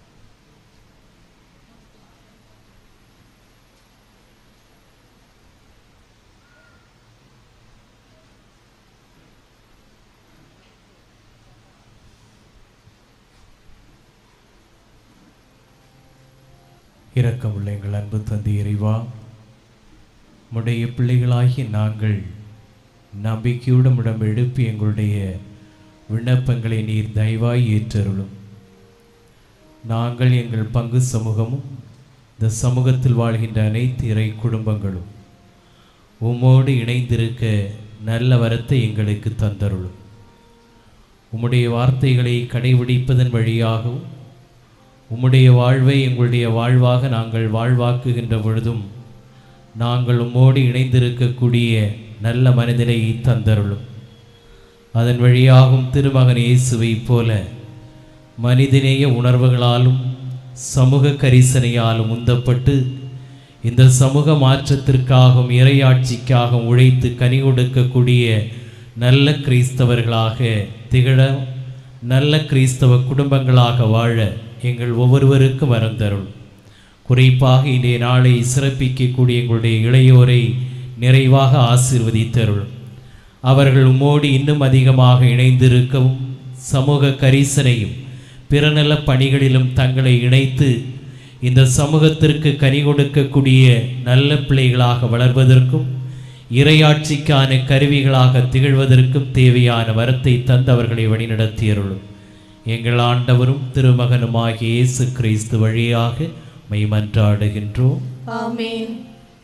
இரக்கமுள்ள எங்கள் அன்பு தந்தை இறைவா, உம்முடைய பிள்ளைகளாகிய நாங்கள் நம்பிக்கையுடன் எழுப்பி எங்களுடைய விண்ணப்பங்களை நீர் தயவாய் ஏற்றருளும். நாங்கள் எங்கள் பங்கு சமூகமும் இந்த சமூகத்தில் வாழ்கின்ற அனைத்து இறை குடும்பங்களும் உம்மோடு இணைந்திருக்க நல்ல வரத்தை எங்களுக்கு தந்தருளும். உம்முடைய வார்த்தைகளை கடைபிடிப்பதன் வழியாகவும் உம்முடைய வாழ்வை எங்களுடைய வாழ்வாக நாங்கள் வாழ்வாக்குகின்ற பொழுதும் நாங்கள் உம்மோடு இணைந்திருக்கக்கூடிய நல்ல மனநிலையை தந்தருளும். அதன் வழியாகும் திருமகன் இயேசுவைப் போல மனிதநேய உணர்வுகளாலும் சமூக கரிசனையாலும் உந்தப்பட்டு இந்த சமூக மாற்றத்திற்காகவும் இறையாட்சிக்காகவும் உழைத்து கனி கொடுக்கக்கூடிய நல்ல கிறிஸ்தவர்களாக திகழ, நல்ல கிறிஸ்தவ குடும்பங்களாக வாழ எங்கள் ஒவ்வொருவருக்கும் வரம் தருள். குறிப்பாக இன்றைய நாளை சிறப்பிக்கக்கூடிய எங்களுடைய இளையோரை நிறைவாக ஆசீர்வதித்தருள். அவர்கள் உம்மோடு இன்னும் அதிகமாக இணைந்திருக்கவும் சமூக கரிசனையும் பிறநல பணிகளிலும் தங்களை இணைத்து இந்த சமூகத்திற்கு கனி கொடுக்கக்கூடிய நல்ல பிள்ளைகளாக வளர்வதற்கும் இறையாட்சிக்கான கருவிகளாக திகழ்வதற்கும் தேவையான வரத்தை தந்தவர்களை வழிநடத்தியருளும். எங்கள் ஆண்டவரும் திருமகனுமாகிய இயேசு கிறிஸ்து வழியாக மை மன்றாடுகின்றோம்.
ஆமென்.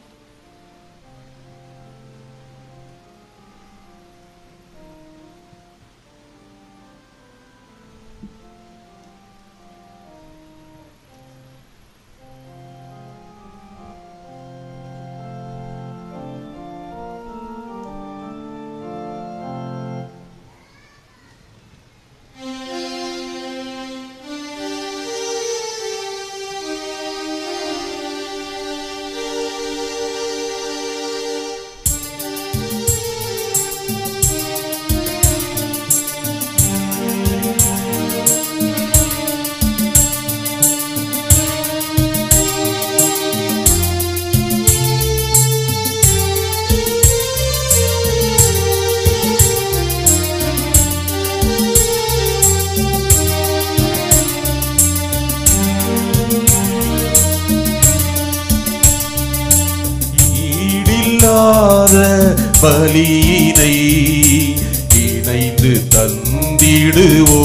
பலியினை இணைந்து தந்திடுவோ.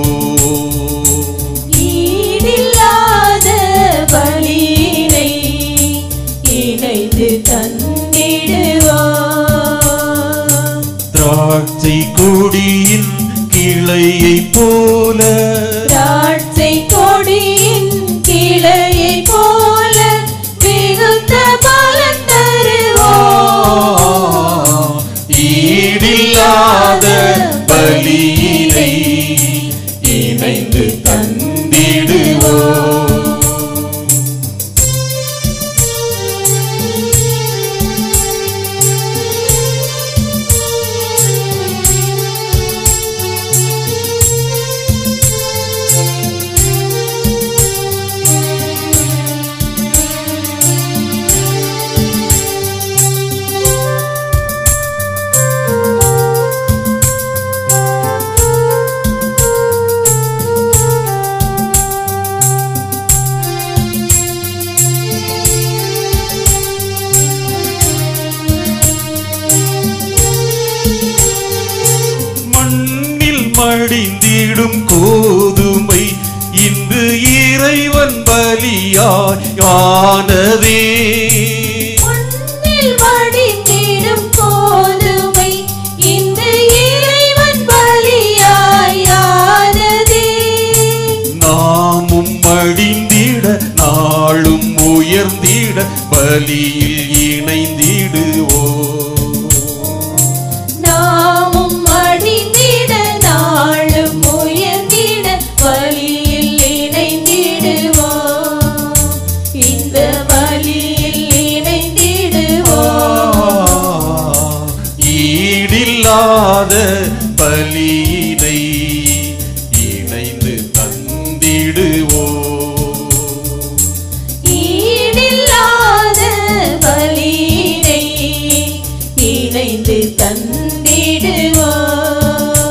ஈடில்லாத பலியினை இணைந்து தந்திடுவோ.
திராட்சை கொடியின் கிளையை போல,
திராட்சை கொடியின் கிளையை போல மிகுந்த பலன் தருவோ.
ஈடில்லாத பலியினை இணைந்து தந்திடுவோ. கோதுமை இன்று இறைவன் பலியாய் ஆனதே.
உன்னில் வடிந்திடும் கோதுமை இன்று இறைவன் பலியாயானதே.
நாமும் மடிந்திட நாளும் உயர்ந்திட பலியில் இணைந்திடுவோம்.
நாமும் மடிந்திட நாளும் உயர்ந்திட பலியில் இணைந்திடுவோம். இந்த பலியில் இணைந்திடுவோம்.
ஈடில்லாத பலியினை இணைந்து தந்திடுவோம்.
ஈடில்லாத பலியினை இணைந்து தந்திடுவோம்.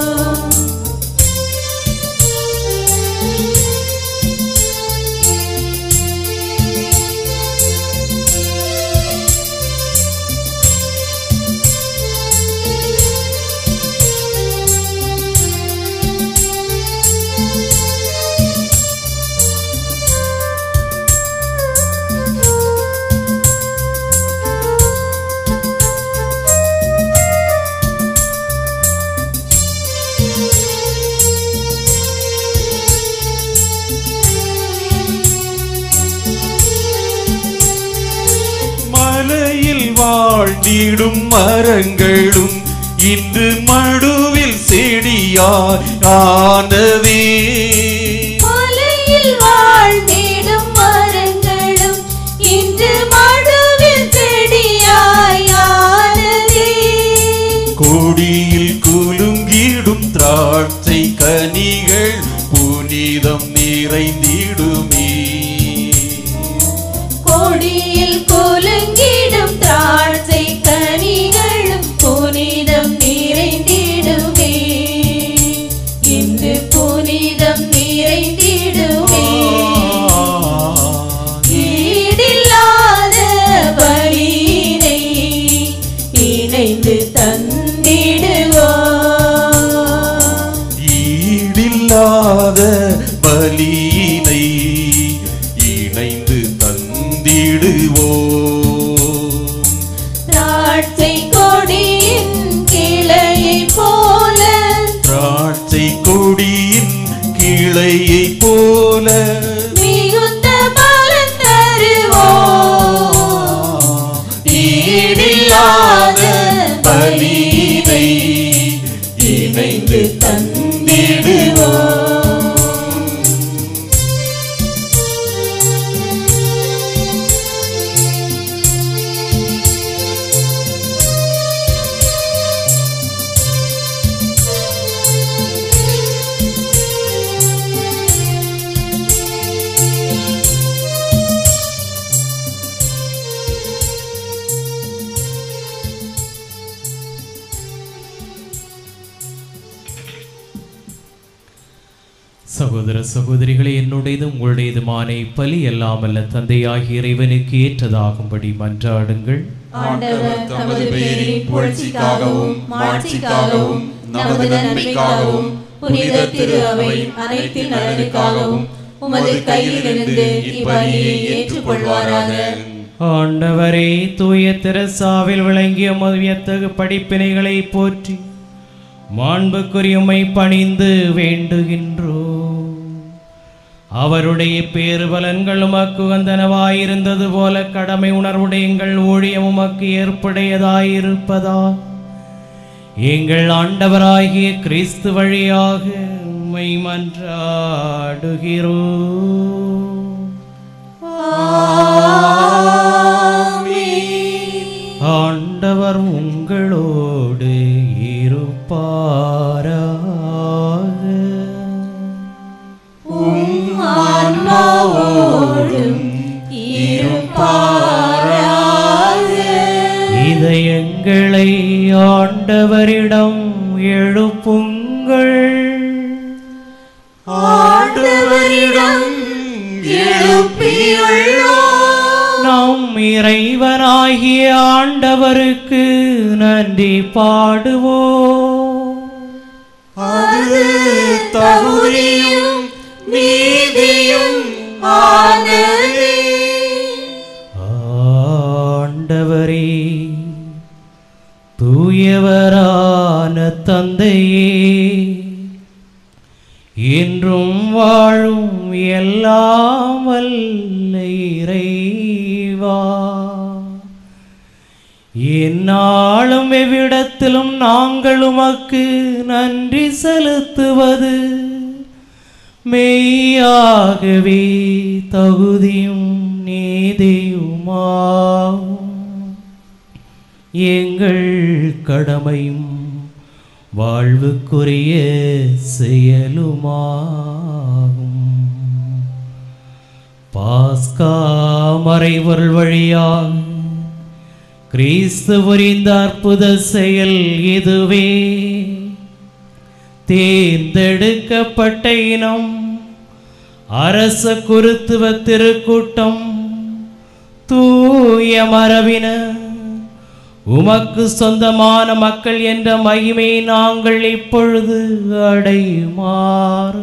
மலையில் வாழ்ந்திடும் மரங்களும் இன்று மடுவில் செடியாய் ஆனதே.
மலையில் வாழ்ந்திடும் மரங்களும் இன்று மடுவில் செடியாயானதே.
கொடியில் குலுங்கிடும் திராட்சை கனிகள் புனிதம் நிறைந்திடுமே.
கொடியில் குலுங்கிடும் திராட்சை கனிகளும் புனிதம் நிறைந்திடுமே. இன்று புனிதம் நிறைந்திடுமே. ஈடில்லாத பலியினை இணைந்து தந்திடுவோம்.
ஈடில்லாத பலியினை இணைந்து தந்திடுவோம்.
திராட்சை கொடியின் கிளையைப் போல
திராட்சை கொடியின் கிளையைப் போல
மிகுந்த பலன் தருவோம்.
ஈடில்லாத பலியினை இணைந்து தந்திடுவோம்.
சகோதர சகோதரிகளே, என்னுடையதும் உங்களுடையதுமான பலி அல்லாமல்ல தந்தையாகிய இறைவனுக்கு ஏற்றதாகும்படி மன்றாடுங்கள்.
ஆண்டவர் தமது பெயரின் புகழ்ச்சிக்காகவும் மாட்சிக்காகவும் நமது நன்மைக்காகவும் புனித திரு அவை அனைத்தின் நலனுக்காகவும் உமது கையிலிருந்து இப்பலியை ஏற்றுக்கொள்வாராக.
ஆண்டவரே, தூய தெரசாவில் விளங்கிய வியத்தகு படிப்பினைகளை போற்றி மாண்புக்குரியமை பணிந்து வேண்டுகின்றோ. அவருடைய பேறுபலன்கள் உமக்கு வந்தனவாயிருந்தது போல கடமை உணர்வுடைய எங்கள் ஊழியம் உமக்கு ஏற்புடையதாயிருப்பதா எங்கள் ஆண்டவராகிய கிறிஸ்து வழியாக உம்மை மன்றாடுகிறோ. ஆண்டவர் உங்களோடு இருப்பாராக.
ஆன்மாவோடும் இருப்பாராக.
இதயங்களை ஆண்டவரிடம் எழுப்புங்கள்.
ஆண்டவரிடம் எழுப்பியுள்ளோம்.
நம் இறைவனாகிய ஆண்டவருக்கு நன்றி பாடுவோம்.
அது தகுதியும் நீதியும் ஆனதே.
ஆண்டவரே, தூயவரான தந்தையே, என்றும் வாழும் எல்லாம் வல்ல இறைவா, எந்நாளும் எவ்விடத்திலும் நாங்கள் உமக்கு நன்றி செலுத்துவது மெய்யாகவே தகுதியும் நீதியுமாகும். எங்கள் கடமையும் வாழ்வுக்குரிய செயலுமாகும். பாஸ்கா மறைபொருள் வழியாக கிறிஸ்து புரிந்த அற்புத செயல் இதுவே. தேர்ந்தெடுக்கப்பட்ட இனம், அரச குருத்துவ திருக்கூட்டம், தூய மரபினர், உமக்கு சொந்தமான மக்கள் என்ற மகிமை நாங்கள் இப்பொழுது அடையுமாறு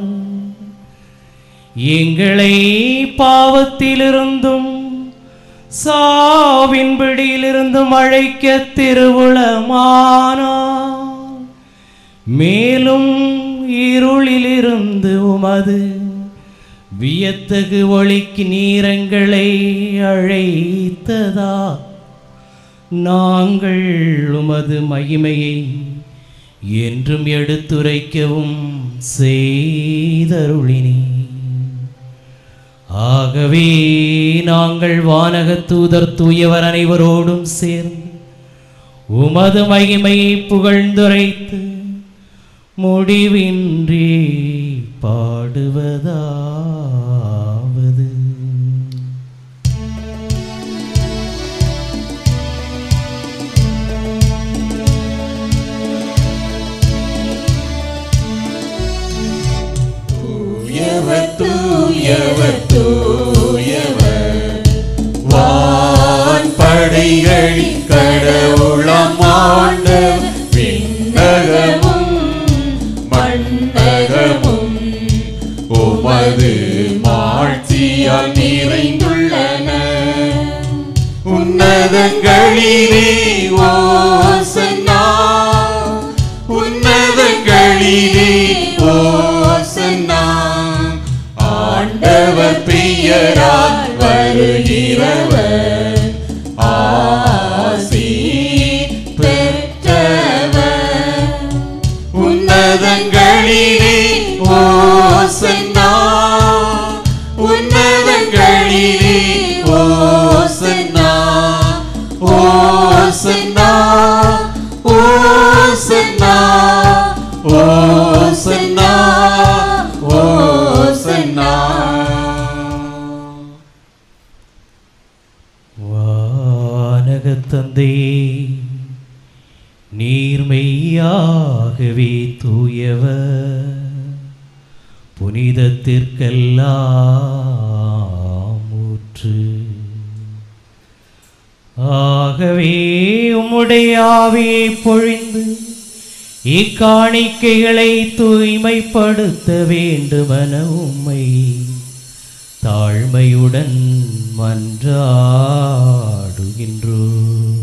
எங்களை பாவத்திலிருந்தும் சாவின் பிடியிலிருந்தும் அழைக்க திருவுளமானார். மேலும் இருளிலிருந்து உமது வியத்தகு ஒளிக்கு நீரங்களை அழைத்ததா நாங்கள் உமது மகிமையை என்றும் எடுத்துரைக்கவும் செய்தருளினே. ஆகவே நாங்கள் வானகத் தூதர் தூயவர் அனைவரோடும் சேர்ந்து உமது மகிமையை புகழ்ந்துரைத்து முடிவின்றி பாடுவதாவது.
தூயவர் தூயவர் வான்படைகளின் கடவுளாம் ஆண்டவர், விண்ணகமும் மண்ணகமும் உமது மாட்சியால் நிறைந்துள்ளன. உன்னதங்களிலே ஓசன்னா, உன்னதங்களிலே ஓசன்னா. ஆண்டவர் பெயரால் வருகிறவர் ஆசி பெற்றவர். உன்னதங்களிலே ஓசன்னா, உன்னதங்களிலே ஓசன்னா, ஓசன்னா, ஓசன்னா, ஓசன்னா, ஓசன்னா.
வானகத் தந்தையே, நீர்மையாகவே தூயவர், புனிதத்திற்கெல்லாம் ஊற்று. ஆகவே உம்முடைய ஆவியை பொழிந்து இக்காணிக்கைகளை தூய்மைப்படுத்த வேண்டுமென உம்மை தாழ்மையுடன் மன்றாடுகின்றோம்.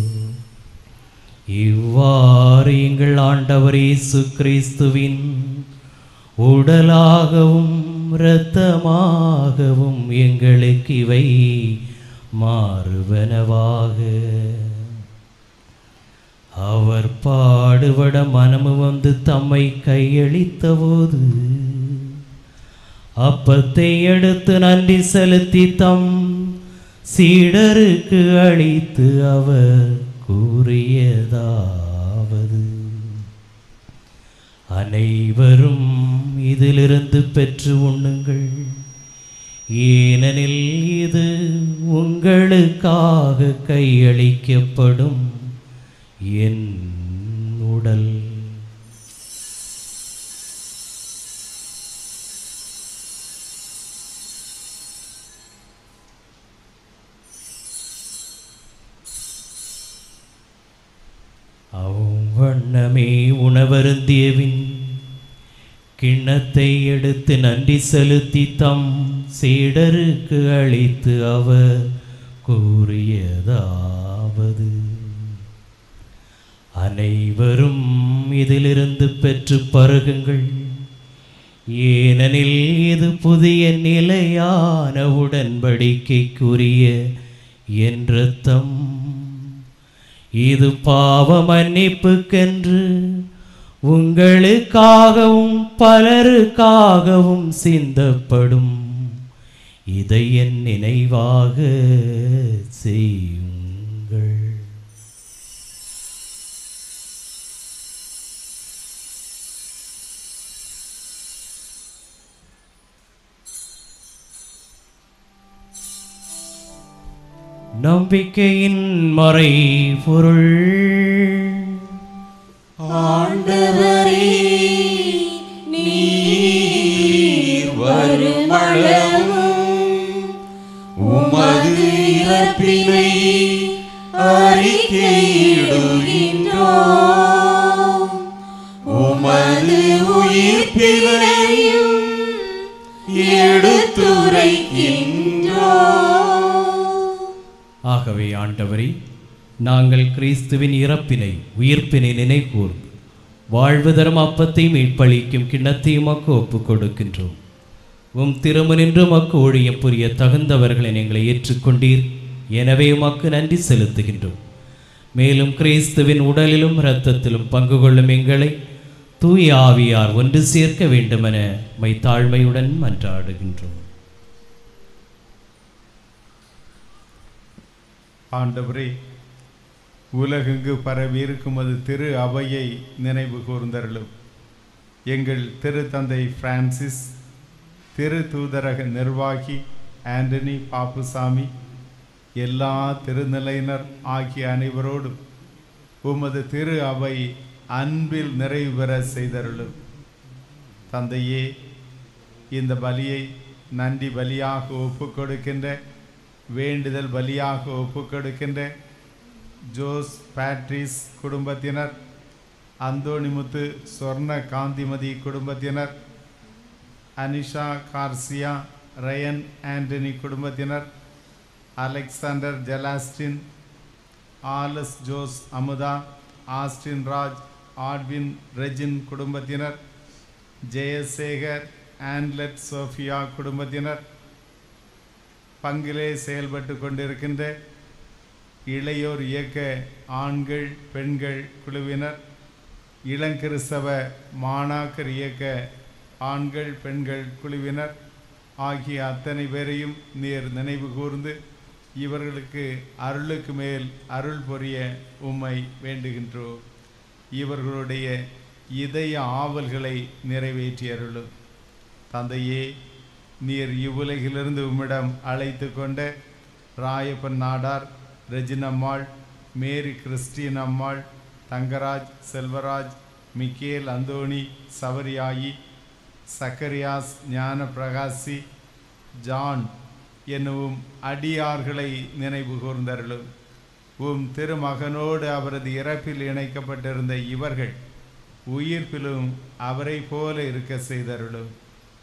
இவ்வாறு எங்கள் ஆண்டவர் இயேசு கிறிஸ்துவின் உடலாகவும் இரத்தமாகவும் எங்களுக்கு இவை மாறுவனவாக. அவர் பாடுபட மனமு வந்து தம்மை கையளித்த போது அப்பத்தை எடுத்து நன்றி செலுத்தி தம் சீடருக்கு அளித்து அவர் கூறியதாவது: அனைவரும் இதிலிருந்து பெற்று உண்ணுங்கள், ஏனெனில் இது உங்களுக்காக கையளிக்கப்படும் என் உடல். அவ்வண்ணமே உணவருந்தியபின் கிண்ணத்தை எடுத்து நன்றி செலுத்தி தம் சீடருக்கு அளித்து அவர் கூறியதாவது: அனைவரும் இதிலிருந்து பெற்று பருகுங்கள், ஏனெனில் இது புதிய நிலையான உடன்படிக்கைக்குரிய என் இரத்தம். இது பாவ மன்னிப்புக்கென்று உங்களுக்காகவும் பலருக்காகவும் சிந்தப்படும். இதை என் நினைவாக செய்யுங்கள். நம்பிக்கையின் மறை பொருள்.
ஆண்டவரே, நீர் வருமளவும் உமது இறப்பினை அறிக்கையிடுகின்றோம், உமது உயிர்ப்பினையும் எடுத்துரைக்கின்றோம்.
ஆகவே ஆண்டவரே, நாங்கள் கிறிஸ்துவின் இறப்பினை உயிர்ப்பினை நினைகூர்ந்து வாழ்வு தரும் அப்பத்தை மீட்பளிக்கும் கிண்ணத்தை உமக்கு ஒப்புக் கொடுக்கின்றோம். உம் திருமுனின்று உமக்கு ஊழியம் புரிய தகுந்தவர்களை எங்களை ஏற்றுக்கொண்டீர். எனவே உமக்கு நன்றி செலுத்துகின்றோம். மேலும் கிறிஸ்துவின் உடலிலும் இரத்தத்திலும் பங்கு கொள்ளும் எங்களை தூய ஆவியார் ஒன்று சேர்க்க வேண்டுமென மை தாழ்மையுடன் மன்றாடுகின்றோம்.
ஆண்டவரே, உலகெங்கு பரவியிருக்கும் அது திரு அவையை நினைவு கூர்ந்தருளும். எங்கள் திரு தந்தை பிரான்சிஸ், திரு தூதரக நிர்வாகி ஆண்டனி பாப்புசாமி, எல்லா திருநிலையினர் ஆகிய அனைவரோடும் உமது திரு அவை அன்பில் நிறைவு பெற செய்தருளும். தந்தையே, இந்த பலியை நன்றி பலியாக ஒப்புக் கொடுக்கின்ற, வேண்டுதல் பலியாக ஒப்புக் கொடுக்கின்ற ஜோஸ் பேட்ரிஸ் குடும்பத்தினர், அந்தோணிமுத்து சொர்ண காந்திமதி குடும்பத்தினர், அனிஷா கார்சியா ரயன் ஆண்டனி குடும்பத்தினர், Alexander Celestine, Alice Jose Amutha, Austin Raj, Adwin Regin குடும்பத்தினர், ஜெயசேகர் ஆன்லெட் சோஃபியா குடும்பத்தினர், பங்கிலே செயல்பட்டு கொண்டிருக்கின்ற இளையோர் இயக்க ஆண்கள் பெண்கள் குழுவினர், இளங்கிறிஸ்தவ மாணாக்கர் இயக்க ஆண்கள் பெண்கள் குழுவினர் ஆகிய அத்தனை பேரையும் நீர் நினைவு கூர்ந்து இவர்களுக்கு அருளுக்கு மேல் அருள் புரிய உம்மை வேண்டுகின்றோம். இவர்களுடைய இதய ஆவல்களை நிறைவேற்றி அருளும். தந்தையே, நீர் இவ்வுலகிலிருந்து உம்மிடம் அழைத்து கொண்ட Rayappan Nadar, Reginammal, Mary Christine Ammal, Thangaraj, Selvaraj, Mikkel Anthoni, Savariyayi, Zacharias, Gnanaprakasi, John என்னும் அடியார்களை நினைவு கூர்ந்தருளும். உம் திருமகனோடு அவரது இறப்பில் இணைக்கப்பட்டிருந்த இவர்கள் உயிர்ப்பிலும் அவரை போல இருக்க செய்தருளும்.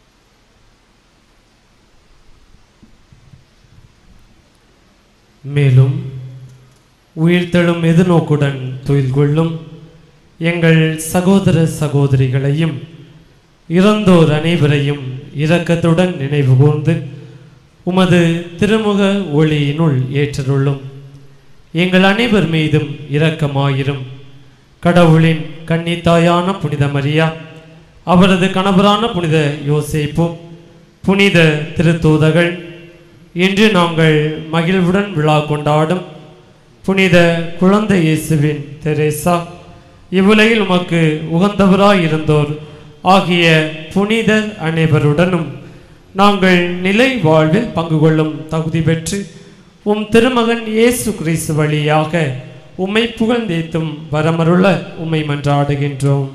மேலும் உயிர்த்தெழும் எதிர்நோக்குடன் துயில் கொள்ளும் எங்கள் சகோதர சகோதரிகளையும் இறந்தோர் அனைவரையும் இரக்கத்துடன் நினைவு கூர்ந்து உமது திருமுக ஒளியினுள் ஏற்றருளும். எங்கள் அனைவர் மீதும் இரக்கமாயிரும். கடவுளின் கன்னித்தாயான புனித மரியா, அவரது கணவரான புனித யோசேப்பும், புனித திருத்தூதர்கள், இன்று நாங்கள் மகிழ்வுடன் விழா கொண்டாடும் புனித குழந்தை இயேசுவின் தெரேசா, இவ்வுலகில் உமக்கு உகந்தவராயிருந்தோர் ஆகிய புனிதர் அனைவருடனும் நாங்கள் நிலை வாழ்வில் பங்கு கொள்ளும் தகுதி பெற்று உம் திருமகன் இயேசு கிறிஸ்து வழியாக உம்மை புகழ்ந்தேத்தும் வரமருள உம்மை மன்றாடுகின்றோம்.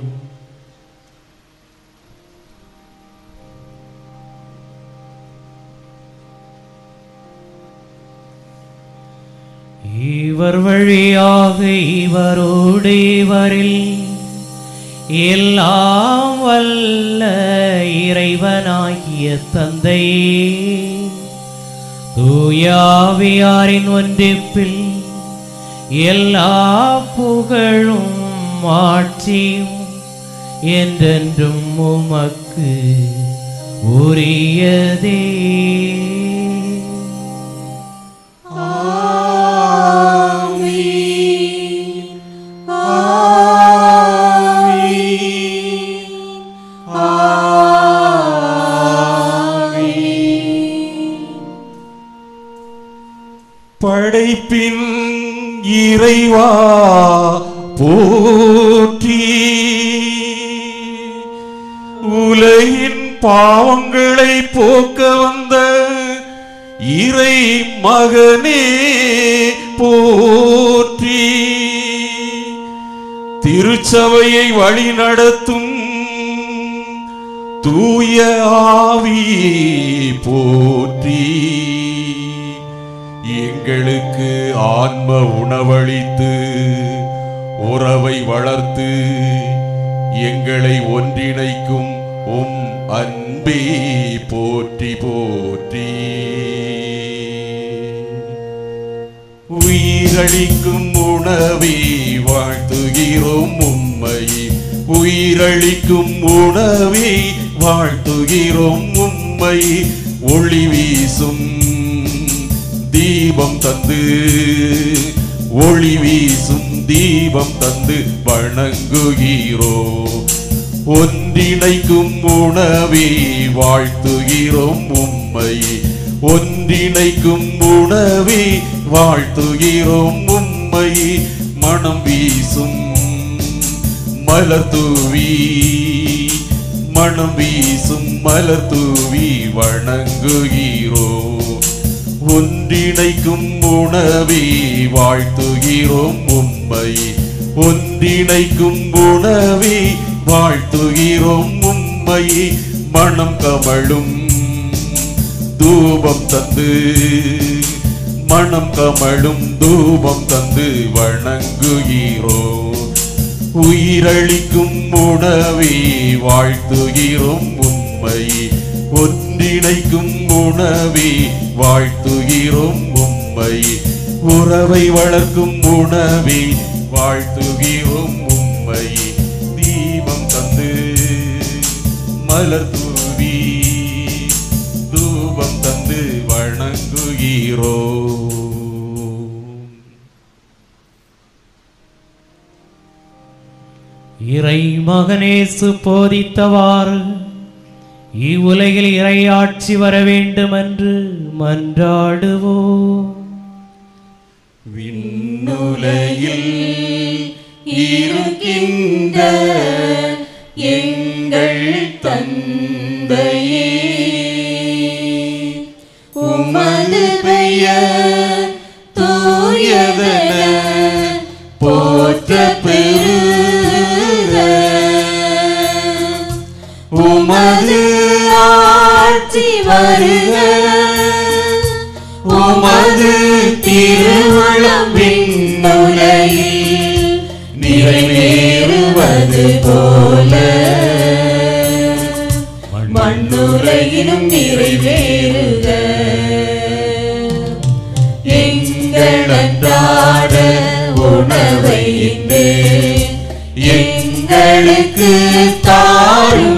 இவர் வழியாக இவரோடு இவரில் எல்லாம் வல்ல இறைவனாகிய தந்தையே, தூயாவியாரின் ஒன்றிப்பில் எல்லா புகழும் ஆட்சியும் என்றென்றும் உமக்கு உரியதே.
படைப்பின் இறைவா போற்றி, உலகின் பாவங்களை போக்க வந்த இறை மகனே போற்றி, திருச்சபையை வழிநடத்தும் தூய ஆவி போற்றி, எங்களுக்கு ஆன்ம உணவளித்து உறவை வளர்த்து எங்களை ஒன்றிணைக்கும் உம் அன்பே போற்றி போற்றி. உயிரளிக்கும் உணவை வாழ்த்துகிறோம் உம்மை, உயிரளிக்கும் உணவை வாழ்த்துகிறோம் உம்மை, ஒளி வீசும் தீபம் தந்து, ஒளி வீசும் தீபம் தந்து வணங்குகிறோம். ஒன்றிணைக்கும் உணவை வாழ்த்துகிறோம் உம்மை, ஒன்றிணைக்கும் உணவை வாழ்த்துகிறோம் உம்மை, மனம் வீசும் மலர் தூவி, மனம் வீசும் மலர் தூவி வணங்குகிறோம். ஒன்றிணைக்கும் உணவை வாழ்த்துகிறோம் உம்மை, ஒன்றிணைக்கும் உணவை வாழ்த்துகிறோம் உம்மை, மனம் கமழும் தூபம் தந்து, மனம் கமழும் தூபம் தந்து வணங்குகிறோம். உயிரளிக்கும் உணவை வாழ்த்துகிறோம் உம்மை, ஒன்றிணைக்கும் உணவை வாழ்த்துகிறோம் உம்மை, உறவை வளர்க்கும் உணவை வாழ்த்துகிறோம் உம்மை, தீபம் தந்து மலர் தூவி தூபம் தந்து வணங்குகிறோம்.
இறை மகனேசு போதித்தவாறு இவ்வுலகில் இறையாட்சி வர வேண்டும் என்று மன்றாடுவோம்.
விண்ணுலகில் இருக்கின்ற எங்கள் தந்தையே, உமது பெயர் தூயதென போற்ற பெறுக, உமது ஆட்சி வருக, உமது திருவுளம் விண்ணுலகில் நிறைவேறுவது போல மண்ணுலகிலும் நிறைவேறுக. எங்கள் அன்றாட உணவை இன்று எங்களுக்கு தாரும்,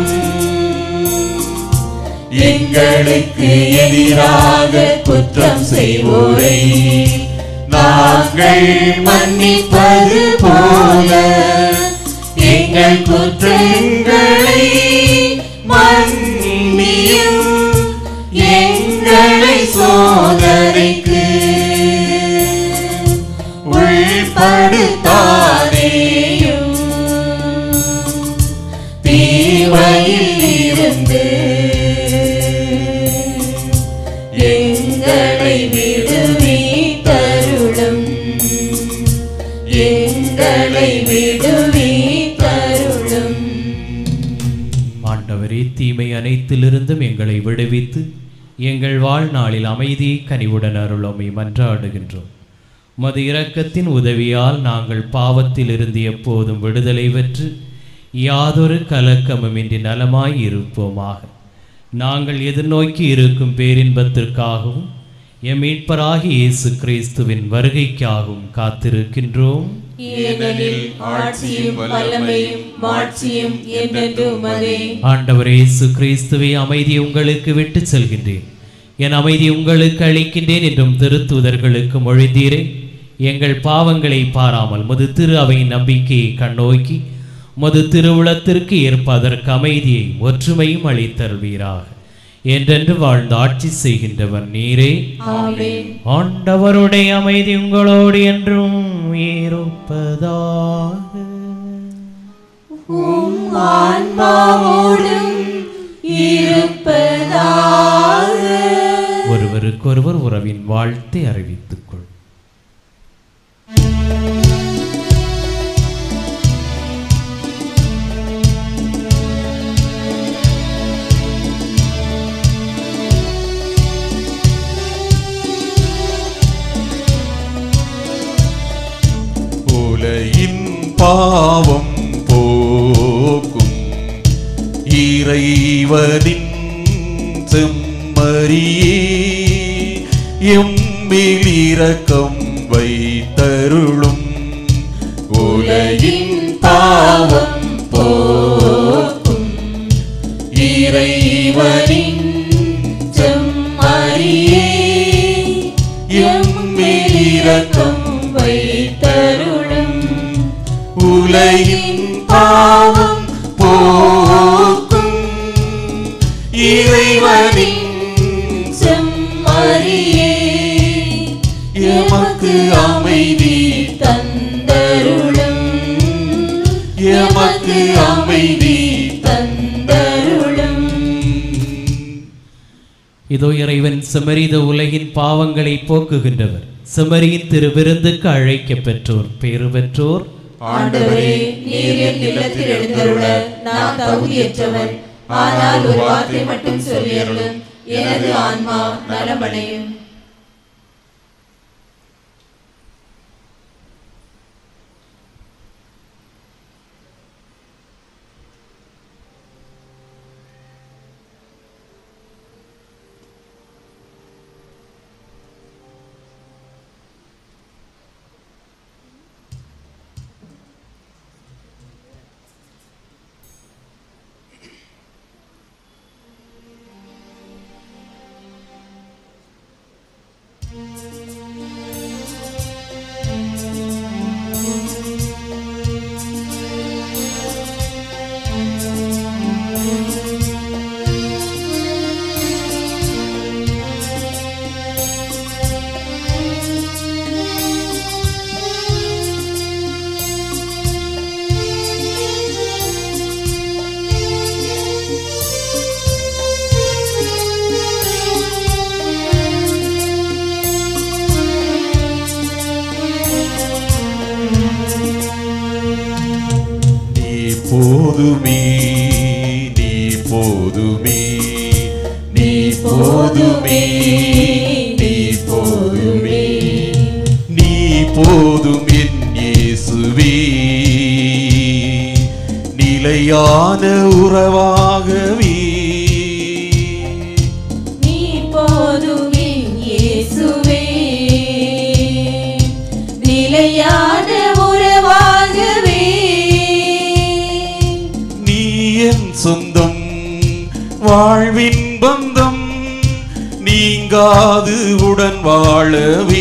எங்களுக்கு எதிராக குற்றம் செய்வோரை நாங்கள் மன்னிப்பது போல எங்கள் குற்றங்களை மன்னியும், எங்களை சோதனைக்கு உள்படுத்தாதேயும், தீமையில் இருந்து எங்களை விடுவித்தருளும், எங்களை விடுவித்தருளும்.
ஆண்டவரே, தீமை அனைத்திலிருந்தும் எங்களை விடுவித்து எங்கள் வாழ்நாளில் அமைதியை கனிவுடன் அருளுமை மன்றாடுகின்றோம். மது இரக்கத்தின் உதவியால் நாங்கள் பாவத்தில் இருந்து எப்போதும் விடுதலை பெற்று யாதொரு கலக்கமுமின்றி நலமாய் இருப்போமாக. நாங்கள் எதிர்நோக்கி இருக்கும் பேரின்பத்திற்காகவும் எம் மீட்பராகிய இயேசு கிறிஸ்துவின் வருகைக்காகவும் காத்திருக்கின்றோம்.
ஏனெனில் ஆட்சியும் வல்லமையும் மாட்சியும் என்றென்றும் உமதே.
ஆண்டவர் இயேசு கிறிஸ்துவை அமைதி உங்களுக்கு விட்டு செல்கின்றேன், என் அமைதி உங்களுக்கு அளிக்கின்றேன் என்றும் திருத்தூதர்களுக்கு மொழிந்தீரே. எங்கள் பாவங்களை பாராமல் முது திரு அவையின் நம்பிக்கையை கண்ணோக்கி முது திருவுளத்திற்கு ஏற்ப அதற்கு அமைதியை ஒற்றுமையும் அளித்தருள்வீராக. என்றென்று வாழ்ந்து ஆட்சி செய்கின்றவர் நீரே.
ஆமென்.
ஆண்டவருடைய அமைதி உங்களோடு என்றும் இருப்பதாக.
உம் ஆன்மாவோடும் இருப்பதாக.
ஒருவருக்கொருவர் உறவின் வாழ்த்தை அறிவித்துக் கொள்.
உலகின் பாவம் போக்கும் இறைவனின் செம்மறியே, எம்மில் இரக்கம் வைத்தருளும். உலகின் பாவம் போக்கும் இறைவனின் செம்மறியே, எம்மில் இரக்கம் வைத்தருளும். உலகின் பாவம் போக்கும் இறைவனின் செம்மறியே, எமக்கு அமைதி தந்தருளும். எமக்கு அமைதி தந்தருளும்.
இதோ இறைவன் செமரித உலகின் பாவங்களை போக்குகின்றவர். செமரியின் திரு விருந்துக்கு அழைக்க பெற்றோர் பேறு பெற்றோர்.
ஆண்டவரே, நீர் என் இல்லத்தில் எழுந்தருள நான் தகுதியற்றவன். ஆனால் ஒரு வார்த்தை மட்டும் சொல்லியருளும், எனது ஆன்மா நலமடையும்.
போதுமே, நீ போதுமே, நீ போதுமே, நீ போதுமே, நீ போதும் என் இயேசுவே. நிலையான உறவாகவே
நீ போதும் என் இயேசுவே. நிலையான உறவாகவே
என் சொந்தம், வாழ்வின் பந்தம் நீங்காது உடன் வாழவே.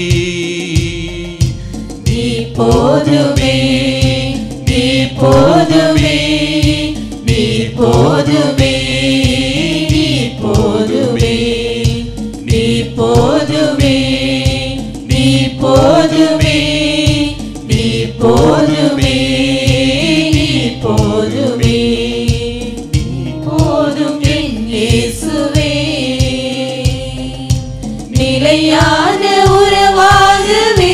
நீ போதுமே, நீ போதுமே, நீ போதுமே, நீ போதுமே, நீ போதுமே, நீ போதுமே, நீ போதுமே, நீ போதுமே, நீ போதும் என் இயேசுவே. நிலையான உறவாகவே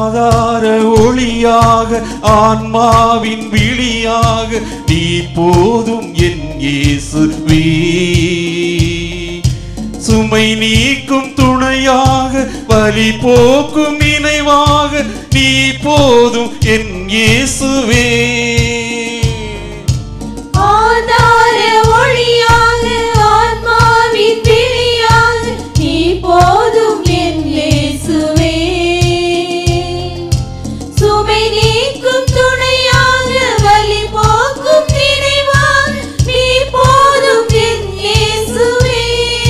ஆதார ஒளியாக ஆன்மாவின் விழியாக நீ போதும் என் இயேசுவே. சுமை நீக்கும் துணையாக வலி போக்கும் நினைவாக நீ போதும் என் இயேசுவே.
ஆதார ஒளியாக ஆன்மாவின் விழியாக நீ போதும் என் இயேசுவே. சுமை நீக்கும் துணையாக வலி போக்கும் நினைவாக நீ போதும் என் இயேசுவே.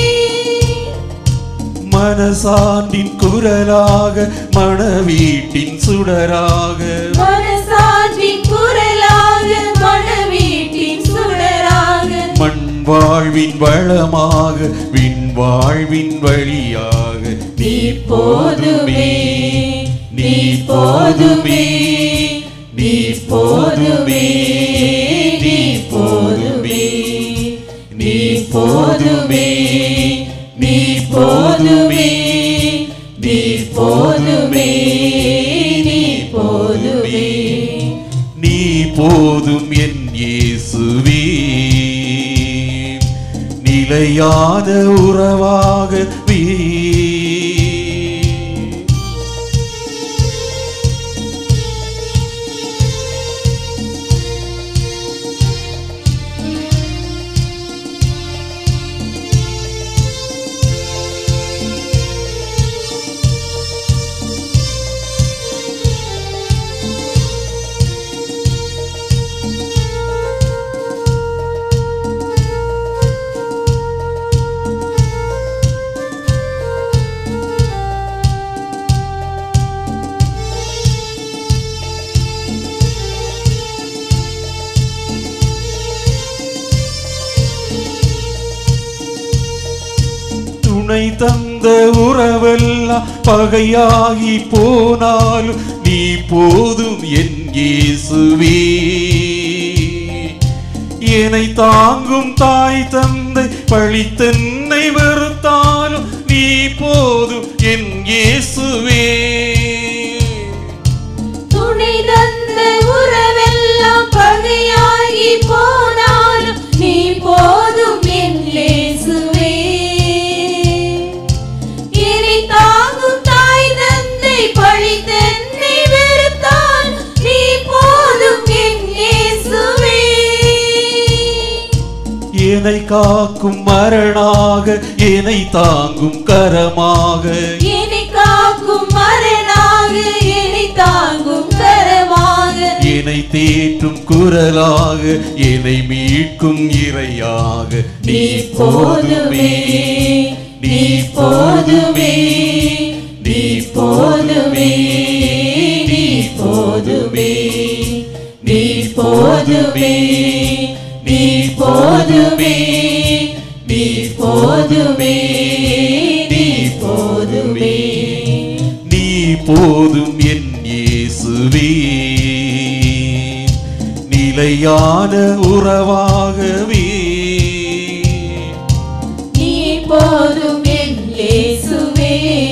மனசான்றின் குரலாக மணவீட்டின் சுடராக
மனசான்றின் குரலாக மணவீட்டின் சுடராக
மண் வாழ்வின் வளமாக விண் வாழ்வின் வழியாக நீ போதுமே நீ போதுமே நீ போதுமே நீ போதுமே நீ போதுமே நீ போதுமே நீ போதுமே நீ போதுமே நீ போதும் என் இயேசுவே. நிலையான உறவாகவே துணை தந்த உறவெல்லாம் பகையாகி போனாலும் நீ போதும் என் இயேசுவே. என்னை தாங்கும் தாய் தந்தை பழித்தென்னை வெறுத்தாலும் நீ போதும் என் இயேசுவே.
துணை தந்த உறவெல்லாம் பகையாகி போனாலும் நீ போதும் என் இயேசுவே. என்னை தாங்கும் தாய் தந்தை பழித்தென்னை வெறுத்தால் நீ போதும் என் இயேசுவே.
என்னை காக்கும் மரணாக என்னை தாங்கும் கரமாக
என்னை காக்கும் மரணாக என்னை தாங்கும் கரமாக
என்னை தேற்றும் குரலாக என்னை மீட்கும் இறையாக நீ போதுமே நீ போதுமே நீ போதுமே நீ போதுமே நீ போதுமே நீ போதுமே நீ போதுமே நீ போதுமே நீ போதும் என் இயேசுவே. நிலையான உறவாகவே
நீ போதும் என் இயேசுவே.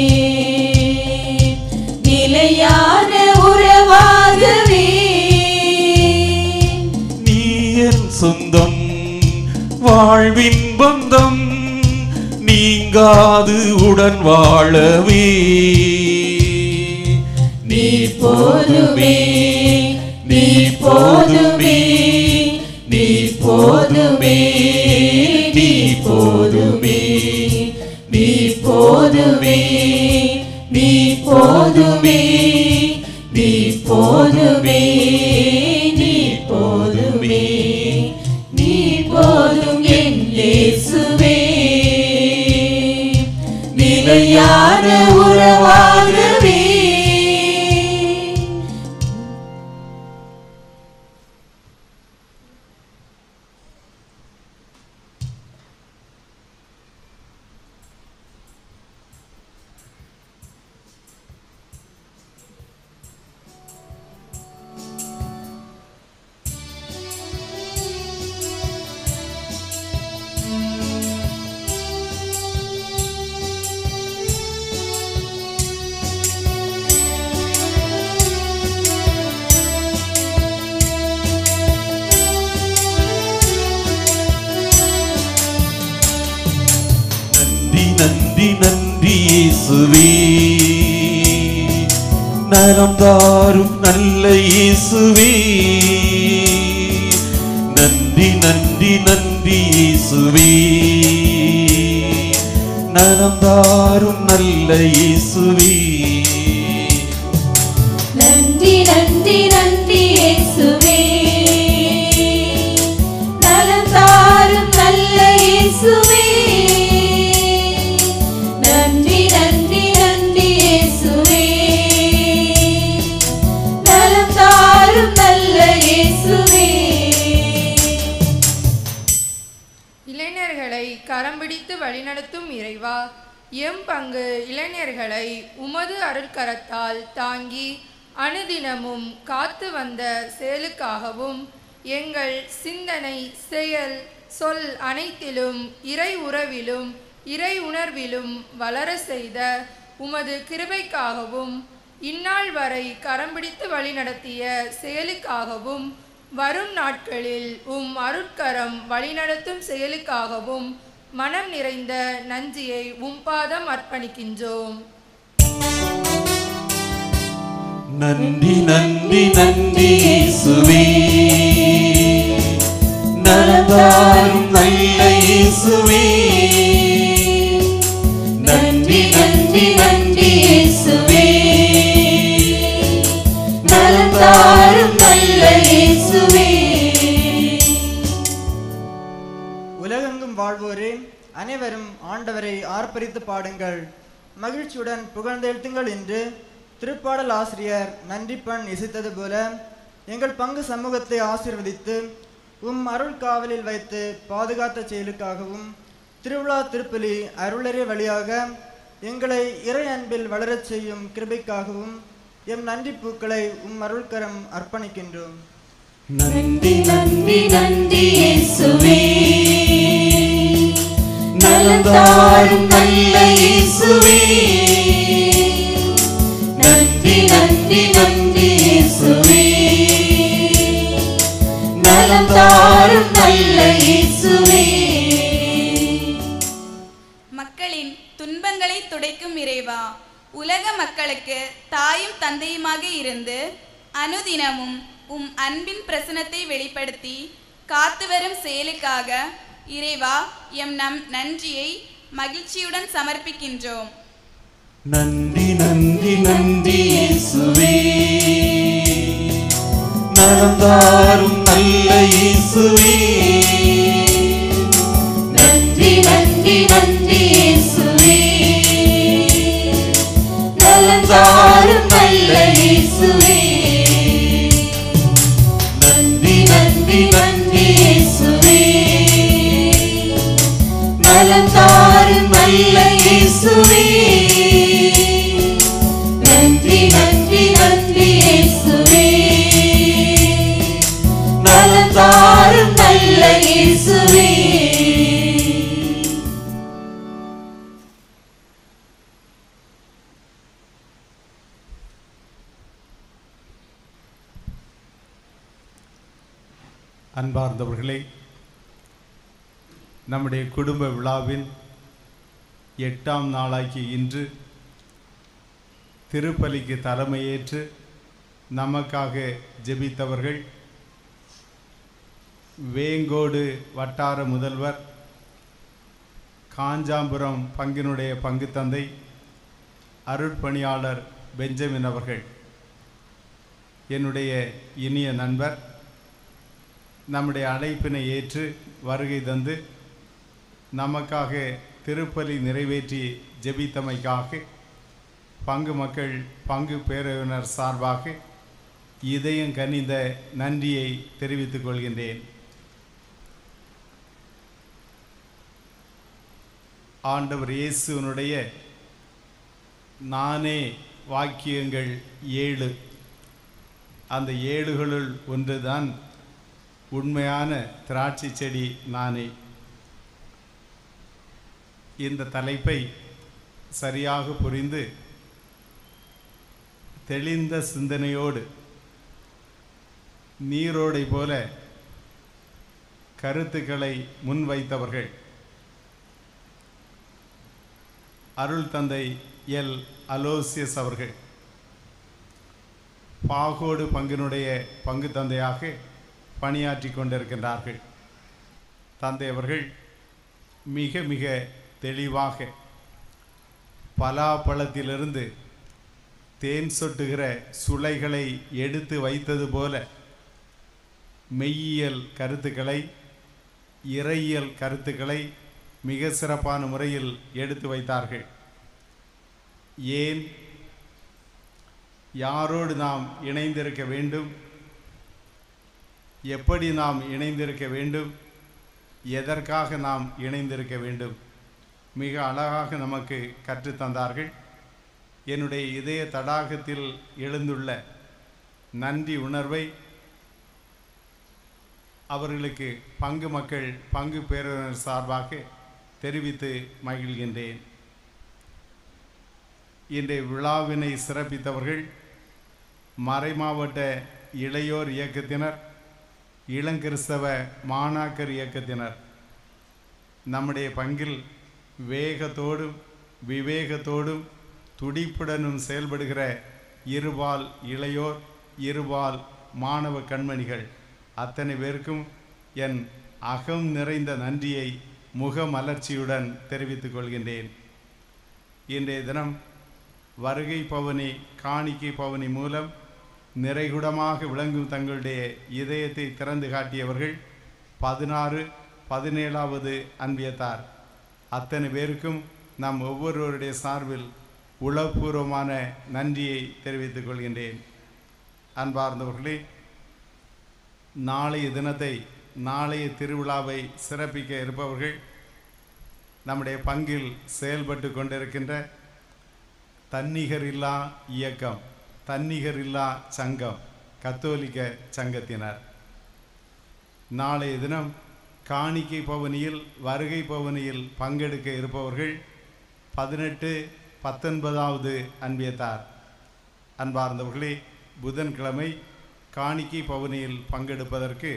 நிலையான உறவாகவே
நீ என் சொந்தம் வாழ்வின் பந்தம் நீங்காது உடன் வாழவே நீ போதுமே நீ போதுமே நீ போதுமே நீ போதுமே நீ போதுமே நீ போதுமே நீ போதுமே நீ போதுமே நீ போதும் என் இயேசுவே. நிலையான உறவாகவே இயேசுவே நலம் தாரும் நல்ல இயேசுவே நன்றி நன்றி நன்றி இயேசுவே நலம் தாரும் நல்ல இயேசுவே
நன்றி நன்றி நன்றி இயேசுவே நலம் தாரும் நல்ல இயேசுவே நன்றி நன்றி நன்றி இயேசுவே நலம் தாரும் நல்ல இயேசுவே.
இளைஞர்களை கரம் பிடித்து வழிநடத்தும் இறைவா, எம் பங்கு இளைஞர்களை உமது அருட்கரத்தால் தாங்கி அனுதினமும் காத்து வந்த செயலுக்காகவும் எங்கள் சிந்தனை செயல் சொல் அனைத்திலும் இறை உறவிலும் இறை உணர்விலும் வளர செய்த உமது கிருபைக்காகவும் இந்நாள் வரை கரம் பிடித்து வழிநடத்திய செயலுக்காகவும் வரும் நாட்களில் அருட்கரம் வழிநடத்தும் செயலுக்காகவும் மனம் நிறைந்த நன்றியை பாதம் அர்ப்பணிக்கின்றோம்.
நன்றி நன்றி நன்றி இயேசுவே நலம் தாரும் நல்ல இயேசுவே நன்றி நன்றி நன்றி இயேசுவே நலம் தாரும் நல்ல இயேசுவே.
உலகெங்கும் வாழ்வோரே அனைவரும் ஆண்டவரை ஆர்ப்பரித்து பாடுங்கள், மகிழ்ச்சியுடன் புகழ்ந்தெழுத்துங்கள் என்று திருப்பாடல் ஆசிரியர் நன்றிப்பண் இசைத்தது போல எங்கள் பங்கு சமூகத்தை ஆசீர்வதித்து அருள் காவலில் வைத்து பாதுகாத்த செயலுக்காகவும் திருவிழா திருப்பலி அருளறை வழியாக எங்களை இறை அன்பில் வளரச் செய்யும் கிருபைக்காகவும் எம் நன்றி பூக்களை அருள்கரம் அர்ப்பணிக்கின்றோம்.
நன்றி நன்றி நன்றி இயேசுவே நலம் தாரும் நல்ல இயேசுவே நன்றி நன்றி நன்றி இயேசுவே நலம் தாரும் நல்ல இயேசுவே.
மக்களின் துன்பங்களை துடைக்கும் இறைவா, உலக மக்களுக்கு தாயும் தந்தையுமாக இருந்து அனுதினமும் அன்பின் பிரசனத்தை வெளிப்படுத்தி காத்து வரும் செயலுக்காக இறைவா நம் நன்றியை மகிழ்ச்சியுடன் சமர்ப்பிக்கின்றோம்.
நன்றி நன்றி நன்றி இயேசுவே நலம் தாரும் நல்ல இயேசுவே நன்றி நன்றி நன்றி இயேசுவே நலம் தாரும் நல்ல இயேசுவே நன்றி நன்றி நன்றி இயேசுவே நலம் தாரும் நல்ல இயேசுவே நன்றி நன்றி நன்றி இயேசுவே நலம் தாரும் நல்ல இயேசுவே.
அன்பார்ந்தவர்களே, நம்முடைய குடும்ப விழாவின் 8ஆம் நாளாகிய இன்று திருப்பலிக்கு தலைமையேற்று நமக்காக ஜெபித்தவர்கள் வேங்கோடு வட்டார முதல்வர் காஞ்சாம்புரம் பங்கினுடைய பங்கு தந்தை அருட்பணியாளர் பெஞ்சமின் அவர்கள், என்னுடைய இனிய நண்பர், நம்முடைய அழைப்பினை ஏற்று வருகை தந்து நமக்காக திருப்பலி நிறைவேற்றி ஜெபித்தமைக்காக பங்கு மக்கள் பங்கு பேரவையினர் சார்பாக இதயம் கனிந்த நன்றியை தெரிவித்துக் கொள்கின்றேன். ஆண்டவர் இயேசுனுடைய நானே வாக்கியங்கள் 7, அந்த 7களுள் ஒன்றுதான் உண்மையான திராட்சை செடி நானே. இந்த தலைப்பை சரியாக புரிந்து தெளிந்த சிந்தனையோடு நீரோடை போல கருத்துக்களை முன்வைத்தவர்கள் அருள் தந்தை எல் அலோசியஸ் அவர்கள் பாகோடு பங்கினுடைய பங்கு தந்தையாக பணியாற்றி கொண்டிருக்கின்றார்கள். தந்தை அவர்கள் மிக மிக தெளிவாக பலாப்பழத்திலிருந்து தேன் சொட்டுகிற சுளைகளை எடுத்து வைத்தது போல மெய்யியல் கருத்துக்களை, இறையியல் கருத்துக்களை மிக சிறப்பான முறையில் எடுத்து வைத்தார்கள். ஏன், யாரோடு நாம் இணைந்திருக்க வேண்டும், எப்படி நாம் இணைந்திருக்க வேண்டும், எதற்காக நாம் இணைந்திருக்க வேண்டும், மிக அழகாக நமக்கு கற்றுத்தந்தார்கள். என்னுடைய இதய தடாகத்தில் எழுந்துள்ள நன்றி உணர்வை அவர்களுக்கு பங்கு மக்கள் பங்கு பேரவர் சார்பாக தெரிவித்து மகிழ்கின்றேன். இன்றைய விழாவினை சிறப்பித்தவர்கள் மறைமாவட்ட இளையோர் இயக்கத்தினர், இளங்கிறிஸ்தவ மாணாக்கர் இயக்கத்தினர். நம்முடைய பங்கில் வேகத்தோடும் விவேகத்தோடும் துடிப்புடனும் செயல்படுகிற இருபால் இளையோர், இருபால் மாணவ கண்மணிகள் அத்தனை பேருக்கும் என் அகம் நிறைந்த நன்றியை முகமலர்ச்சியுடன் தெரிவித்துக் கொள்கின்றேன். இன்றைய தினம் வருகை பவனி, காணிக்கை பவனி மூலம் நிறைகுடமாக விளங்கும் தங்களுடைய இதயத்தை திறந்து காட்டியவர்கள் 16, 17வது அன்பியத்தார். அத்தனை பேருக்கும் நாம் ஒவ்வொருவருடைய சார்பில் உளப்பூர்வமான நன்றியை தெரிவித்துக் கொள்கின்றேன். அன்பார்ந்தவர்களே, நாளைய தினத்தை, நாளைய திருவிழாவை சிறப்பிக்க இருப்பவர்கள் நம்முடைய பங்கில் செயல்பட்டு கொண்டிருக்கின்ற தன்னிகரில்லா இயக்கம், தன்னிகரில்லா சங்கம், கத்தோலிக்க சங்கத்தினர். நாளைய தினம் காணிக்கை பவனியில், வருகை பவனியில் பங்கெடுக்க இருப்பவர்கள் 18, 19வது அன்பியத்தார். அன்பார்ந்தவர்களே, புதன்கிழமை காணிக்கை பவனியில் பங்கெடுப்பதற்கு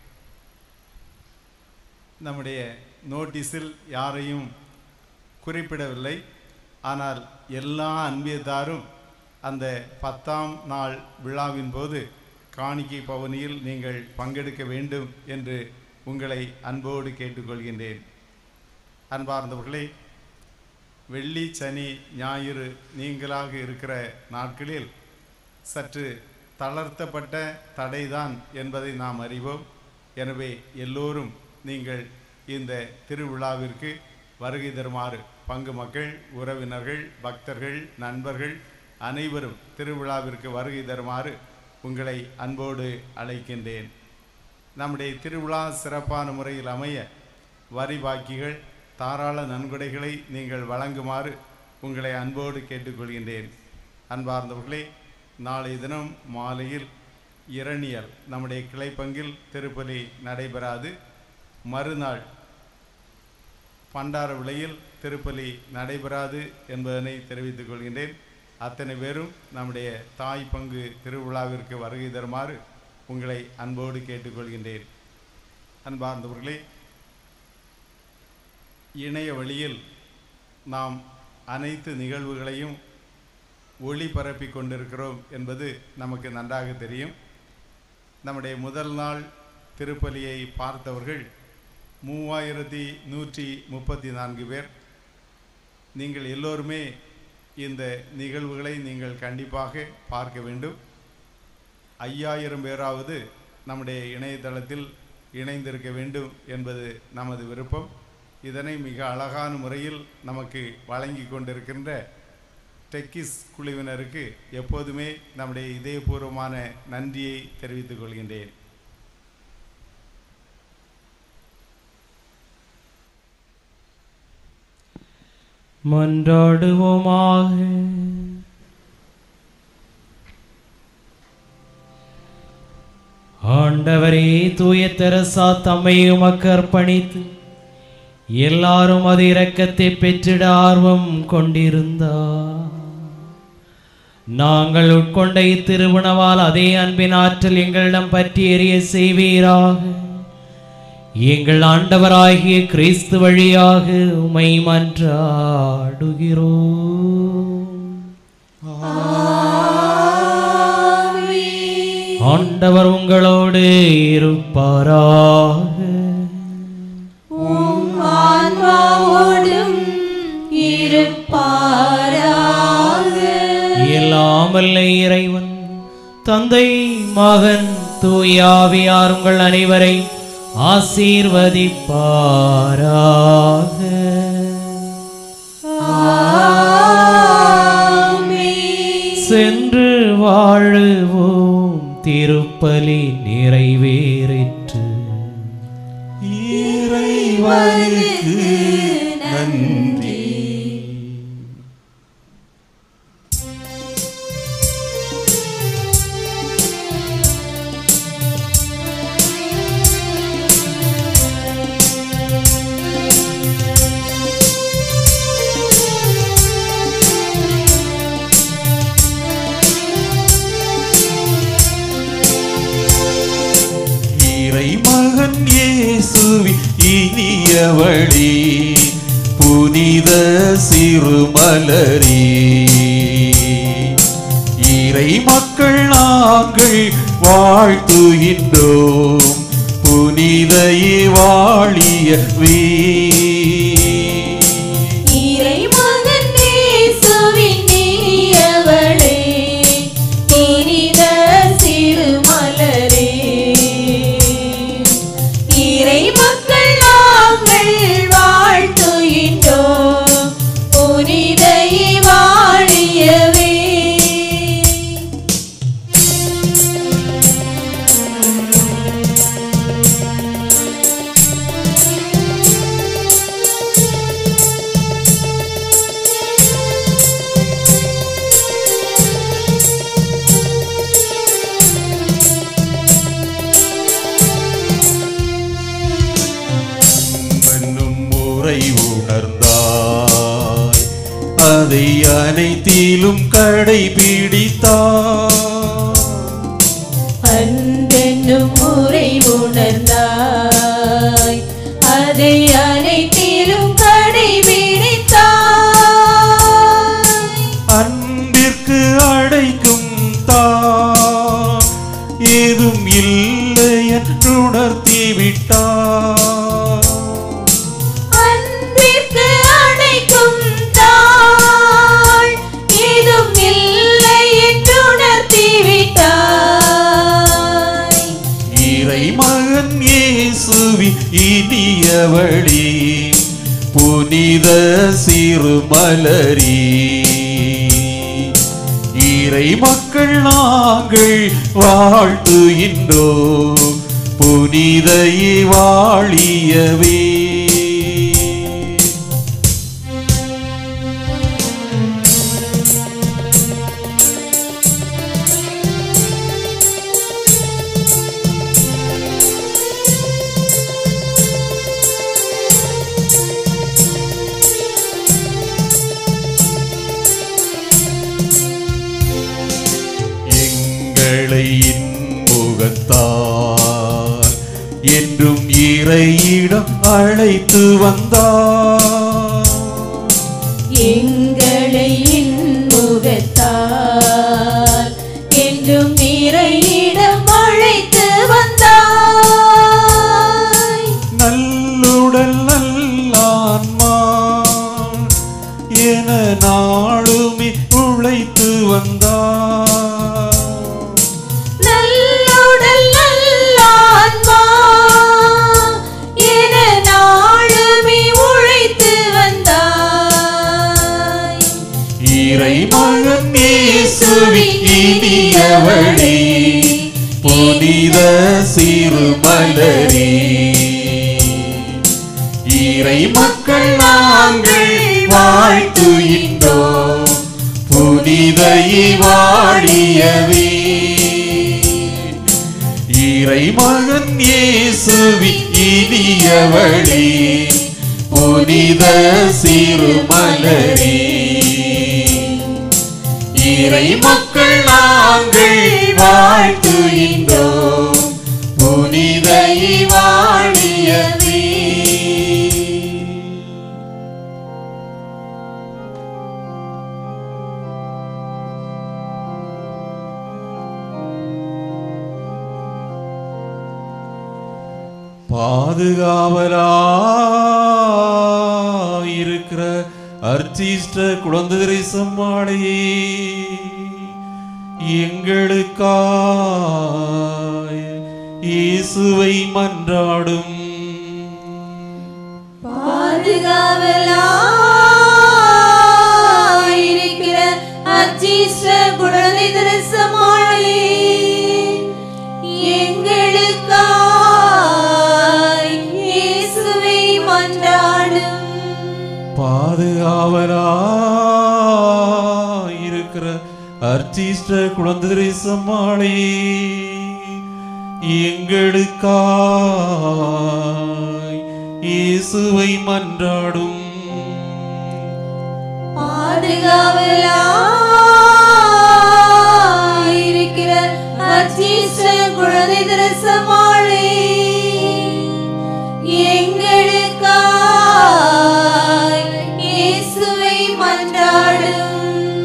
நம்முடைய நோட்டீஸில் யாரையும் குறிப்பிடவில்லை. ஆனால் எல்லா அன்பியத்தாரும் அந்த 10ஆம் நாள் விழாவின் போது காணிக்கை பவனியில் நீங்கள் பங்கெடுக்க வேண்டும் என்று உங்களை அன்போடு கேட்டுக்கொள்கின்றேன். அன்பார்ந்தவர்களே, வெள்ளி, சனி, ஞாயிறு நீங்களாக இருக்கிற நாட்களில் சற்று தளர்த்தப்பட்ட தடைதான் என்பதை நாம் அறிவோம். எனவே எல்லோரும் நீங்கள் இந்த திருவிழாவிற்கு வருகை தருமாறு பங்கு மக்கள், உறவினர்கள், பக்தர்கள், நண்பர்கள் அனைவரும் திருவிழாவிற்கு வருகை தருமாறு உங்களை அன்போடு அழைக்கின்றேன். நம்முடைய திருவிழா சிறப்பான முறையில் அமைய வரி பாக்கிகள், தாராள நன்கொடைகளை நீங்கள் வழங்குமாறு உங்களை அன்போடு கேட்டுக்கொள்கின்றேன். அன்பார்ந்தவர்களே, நாளைய தினம் மாலையில் இரணியல் நம்முடைய கிளைப்பங்கில் திருப்பலி நடைபெறாது. மறுநாள் பண்டார விலையில் திருப்பலி நடைபெறாது என்பதனை தெரிவித்துக் கொள்கின்றேன். அத்தனை பேரும் நம்முடைய தாய் பங்கு திருவிழாவிற்கு வருகை தருமாறு உங்களை அன்போடு கேட்டுக்கொள்கின்றேன். அன்பார்ந்தவர்களே, இணைய வழியில் நாம் அனைத்து நிகழ்வுகளையும் ஒளிபரப்பி கொண்டிருக்கிறோம் என்பது நமக்கு நன்றாக தெரியும். நம்முடைய முதல் நாள் திருப்பலியை பார்த்தவர்கள் 3134 பேர். நீங்கள் எல்லோருமே இந்த நிகழ்வுகளை நீங்கள் கண்டிப்பாக பார்க்க வேண்டும். 5000 பேராவது நம்முடைய இணையதளத்தில் இணைந்திருக்க வேண்டும் என்பது நமது விருப்பம். இதனை மிக அழகான முறையில் நமக்கு வழங்கி கொண்டிருக்கின்ற டெக்கிஸ் குழுவினருக்கு எப்போதுமே நம்முடைய இதயபூர்வமான நன்றியை தெரிவித்துக் கொள்கின்றேன்.
மன்றாடுவோமாக. ஆண்டவரே, தூய தெரசா தம்மை உமக்கு அர்ப்பணித்து எல்லாரும் அது இரக்கத்தை பெற்றிட ஆர்வம் கொண்டிருந்தார். நாங்கள் உட்கொண்ட இத்திருவுணவால் அதே அன்பின் ஆற்றல் எங்களிடம் பற்றி எரிய செய்வீராக. எங்கள் ஆண்டவராகிய கிறிஸ்து வழியாக உம்மை மன்றாடுகிறோம். ஆண்டவர் உங்களோடு இருப்பாராக.
ஆன்மாவோடும் இருப்பாராக.
எல்லாம் வல்ல இறைவன் தந்தை மகன் தூயாவியார் உங்கள் அனைவரையும் ஆசீர்வதிப்பாராக. சென்று வாழுவோம். திருப்பலி நிறைவேறிற்று.
இறைவனுக்கு நன்றி. மகன் இயேசுவின் இனியவழி புனித சிறுமலரி இறை மக்கள் நாங்கள் வாழ்த்துகின்றோம். புனித வாழியவே உணர்ந்தாய் அதை அனைத்திலும் கடைபிடித்தாய்.
அன்பென்னும் முறை உணர்ந்தாய் அதை அனைத்திலும் கடைபிடித்தாய்.
அன்பிற்கு அடைக்கும் தான் ஏதும் இல்லை என்று உணர்த்தி விட்டாய். இனியவழி புனித சிறுமலரி இறை மக்கள் நாங்கள் வாழ்த்துகின்றோம். புனித வாழியவே முகத்தார் என்றும் இறையிடம் அழைத்து வந்தார்.
எங்களை முகத்தார் என்றும் இறையிடம் அழைத்து வந்தாய்.
நல்லுடல் நல்லான்மா என நாளுமே உழைத்து வந்தார். மகன் இயேசுவின் இனியவழி புனித சிறுமலரி இறை மக்கள் நாங்கள் வாழ்த்துகின்றோம். புனித வாழியவே இறை மகன் இயேசுவின் இனியவழி புனித சிறுமலரி இறை மக்கள் நாங்கள் வாழ்த்துகின்றோம். புனித புனித இவாழியவே. பாதுகாவலாயிருக்கிற அர்ச்சிஷ்ட குழந்தை சம்மாளையே எங்களுக்காய் இயேசுவை மன்றாடும்.
பாதுகாவலாயிருக்கிற அர்ச்சிஷ்ட குழந்தை சம்மாளையே எங்களுக்காய் இயேசுவை மன்றாடும்.
பாதுகாவலாயிருக்கிற அர்ச்சிஷ்ட குழந்தை சம்மாளே எங்களுக்காய் இயேசுவை மன்றாடும்.
பாதுகாவலாயிருக்கிற அர்ச்சிஷ்ட குழந்தை சம்மாளே எங்களுக்காய் இயேசுவை மன்றாடும்.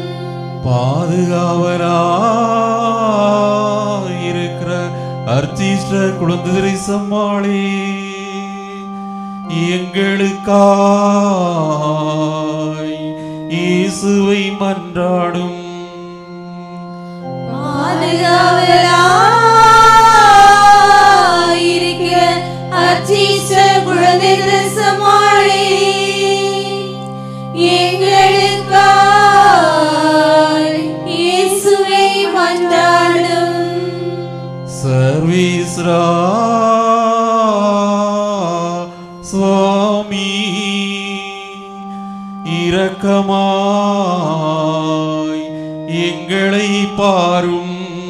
பாதுகாவலாயிருக்கிற அர்ச்சிஷ்ட குழந்தை சம்மாளே எங்களுக்காய் இயேசுவை மன்றாடும்.
பாதுகாவலாயிருக்கிற அர்ச்சிஷ்ட குழந்தை சம்மாளே எங்களுக்காய் இயேசுவை மன்றாடும்.
சர்வீஸ்ரா சுவாமி இரக்கமாய் எங்களை பாரும்.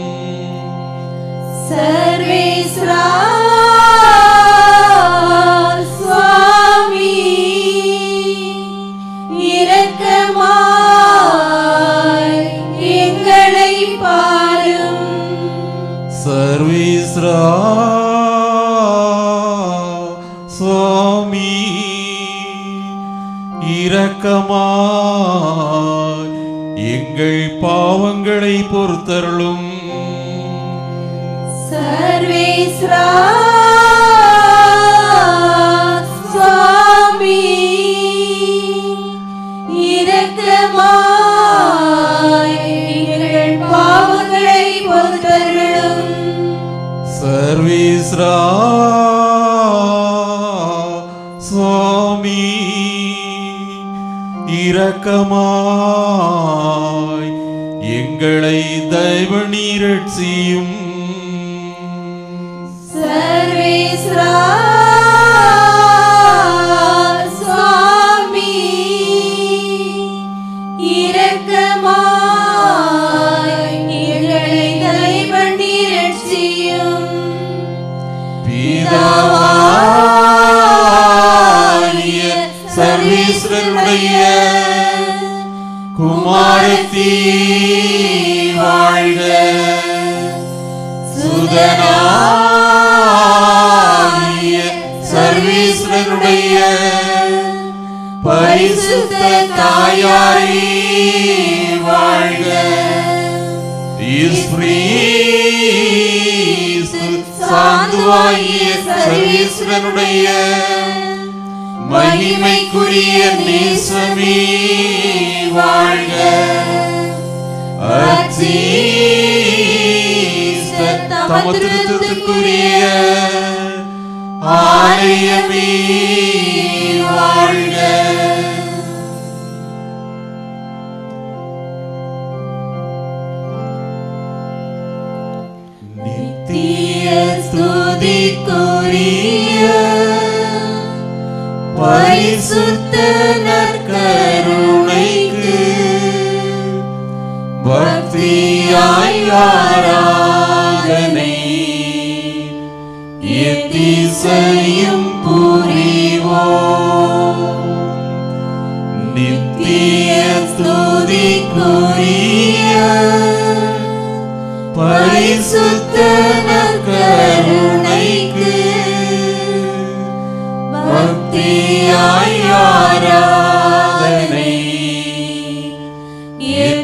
சர்வேஸ்வரா சுவாமி இரக்கமாய் எங்களை பாரும்.
சர்வீஸ்ரா சுவாமி இரக்கமாய் எங்கள் பாவங்களை பொறுத்தருளும்.
சர்வேஸ்வரா சுவாமி இரக்கமாய் எங்கள் பாவங்களை பொறுத்தருளும்.
சர்வீஸ்ரா சுவாமி இரக்கமாய் எங்களை தயவு நீரட்சியும்.
சர்வேஸ்வரா சுவாமி இரக்கமாய் எங்களை தயவு நீரட்சியும்.
பிதாவாகிய சர்வேஸ்வரனுடைய குமாரத்தி வாழ்க. சுதனாகிய சர்வேஸ்வரனுடைய பரிசுத்த தாயாரே வாழ்க. சாந்துவாகிய சர்வேஸ்வரனுடைய மகிமைக்குரிய நேசமே வாழ்க. தமத்துக்குரிய ஆலயமே வாழ்க. நித்திய ஸ்துதிக்குரிய பரிசுத்த நற்கருணைக்கு பக்தியாய் ஆராதனை எத்திசையும் புரிவோம். நித்திய ஸ்துதிக்குரிய பரிசுத்த நற்கருணைக்கு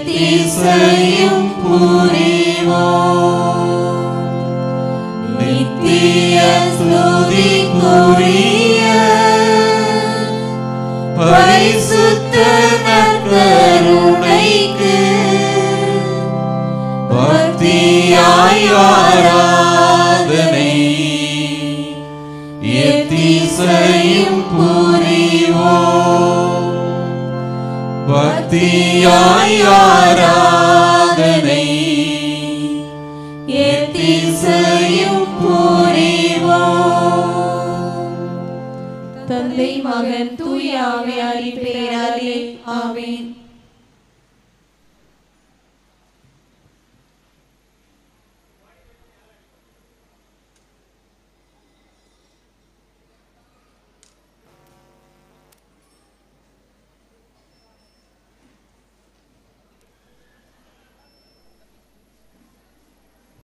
எத்திசையும் புரிவோம். நித்திய ஸ்துதிக்குரிய பரிசுத்த நற்கருணைக்கு பக்தியாய் ஆராதனை எத்திசையும் புரிவோம். பக்தியாய் ஆராதனை எத்திசையும் புரிவோம்.
தந்தை மகன் தூய ஆவியாரின் பெயராலே ஆமென்.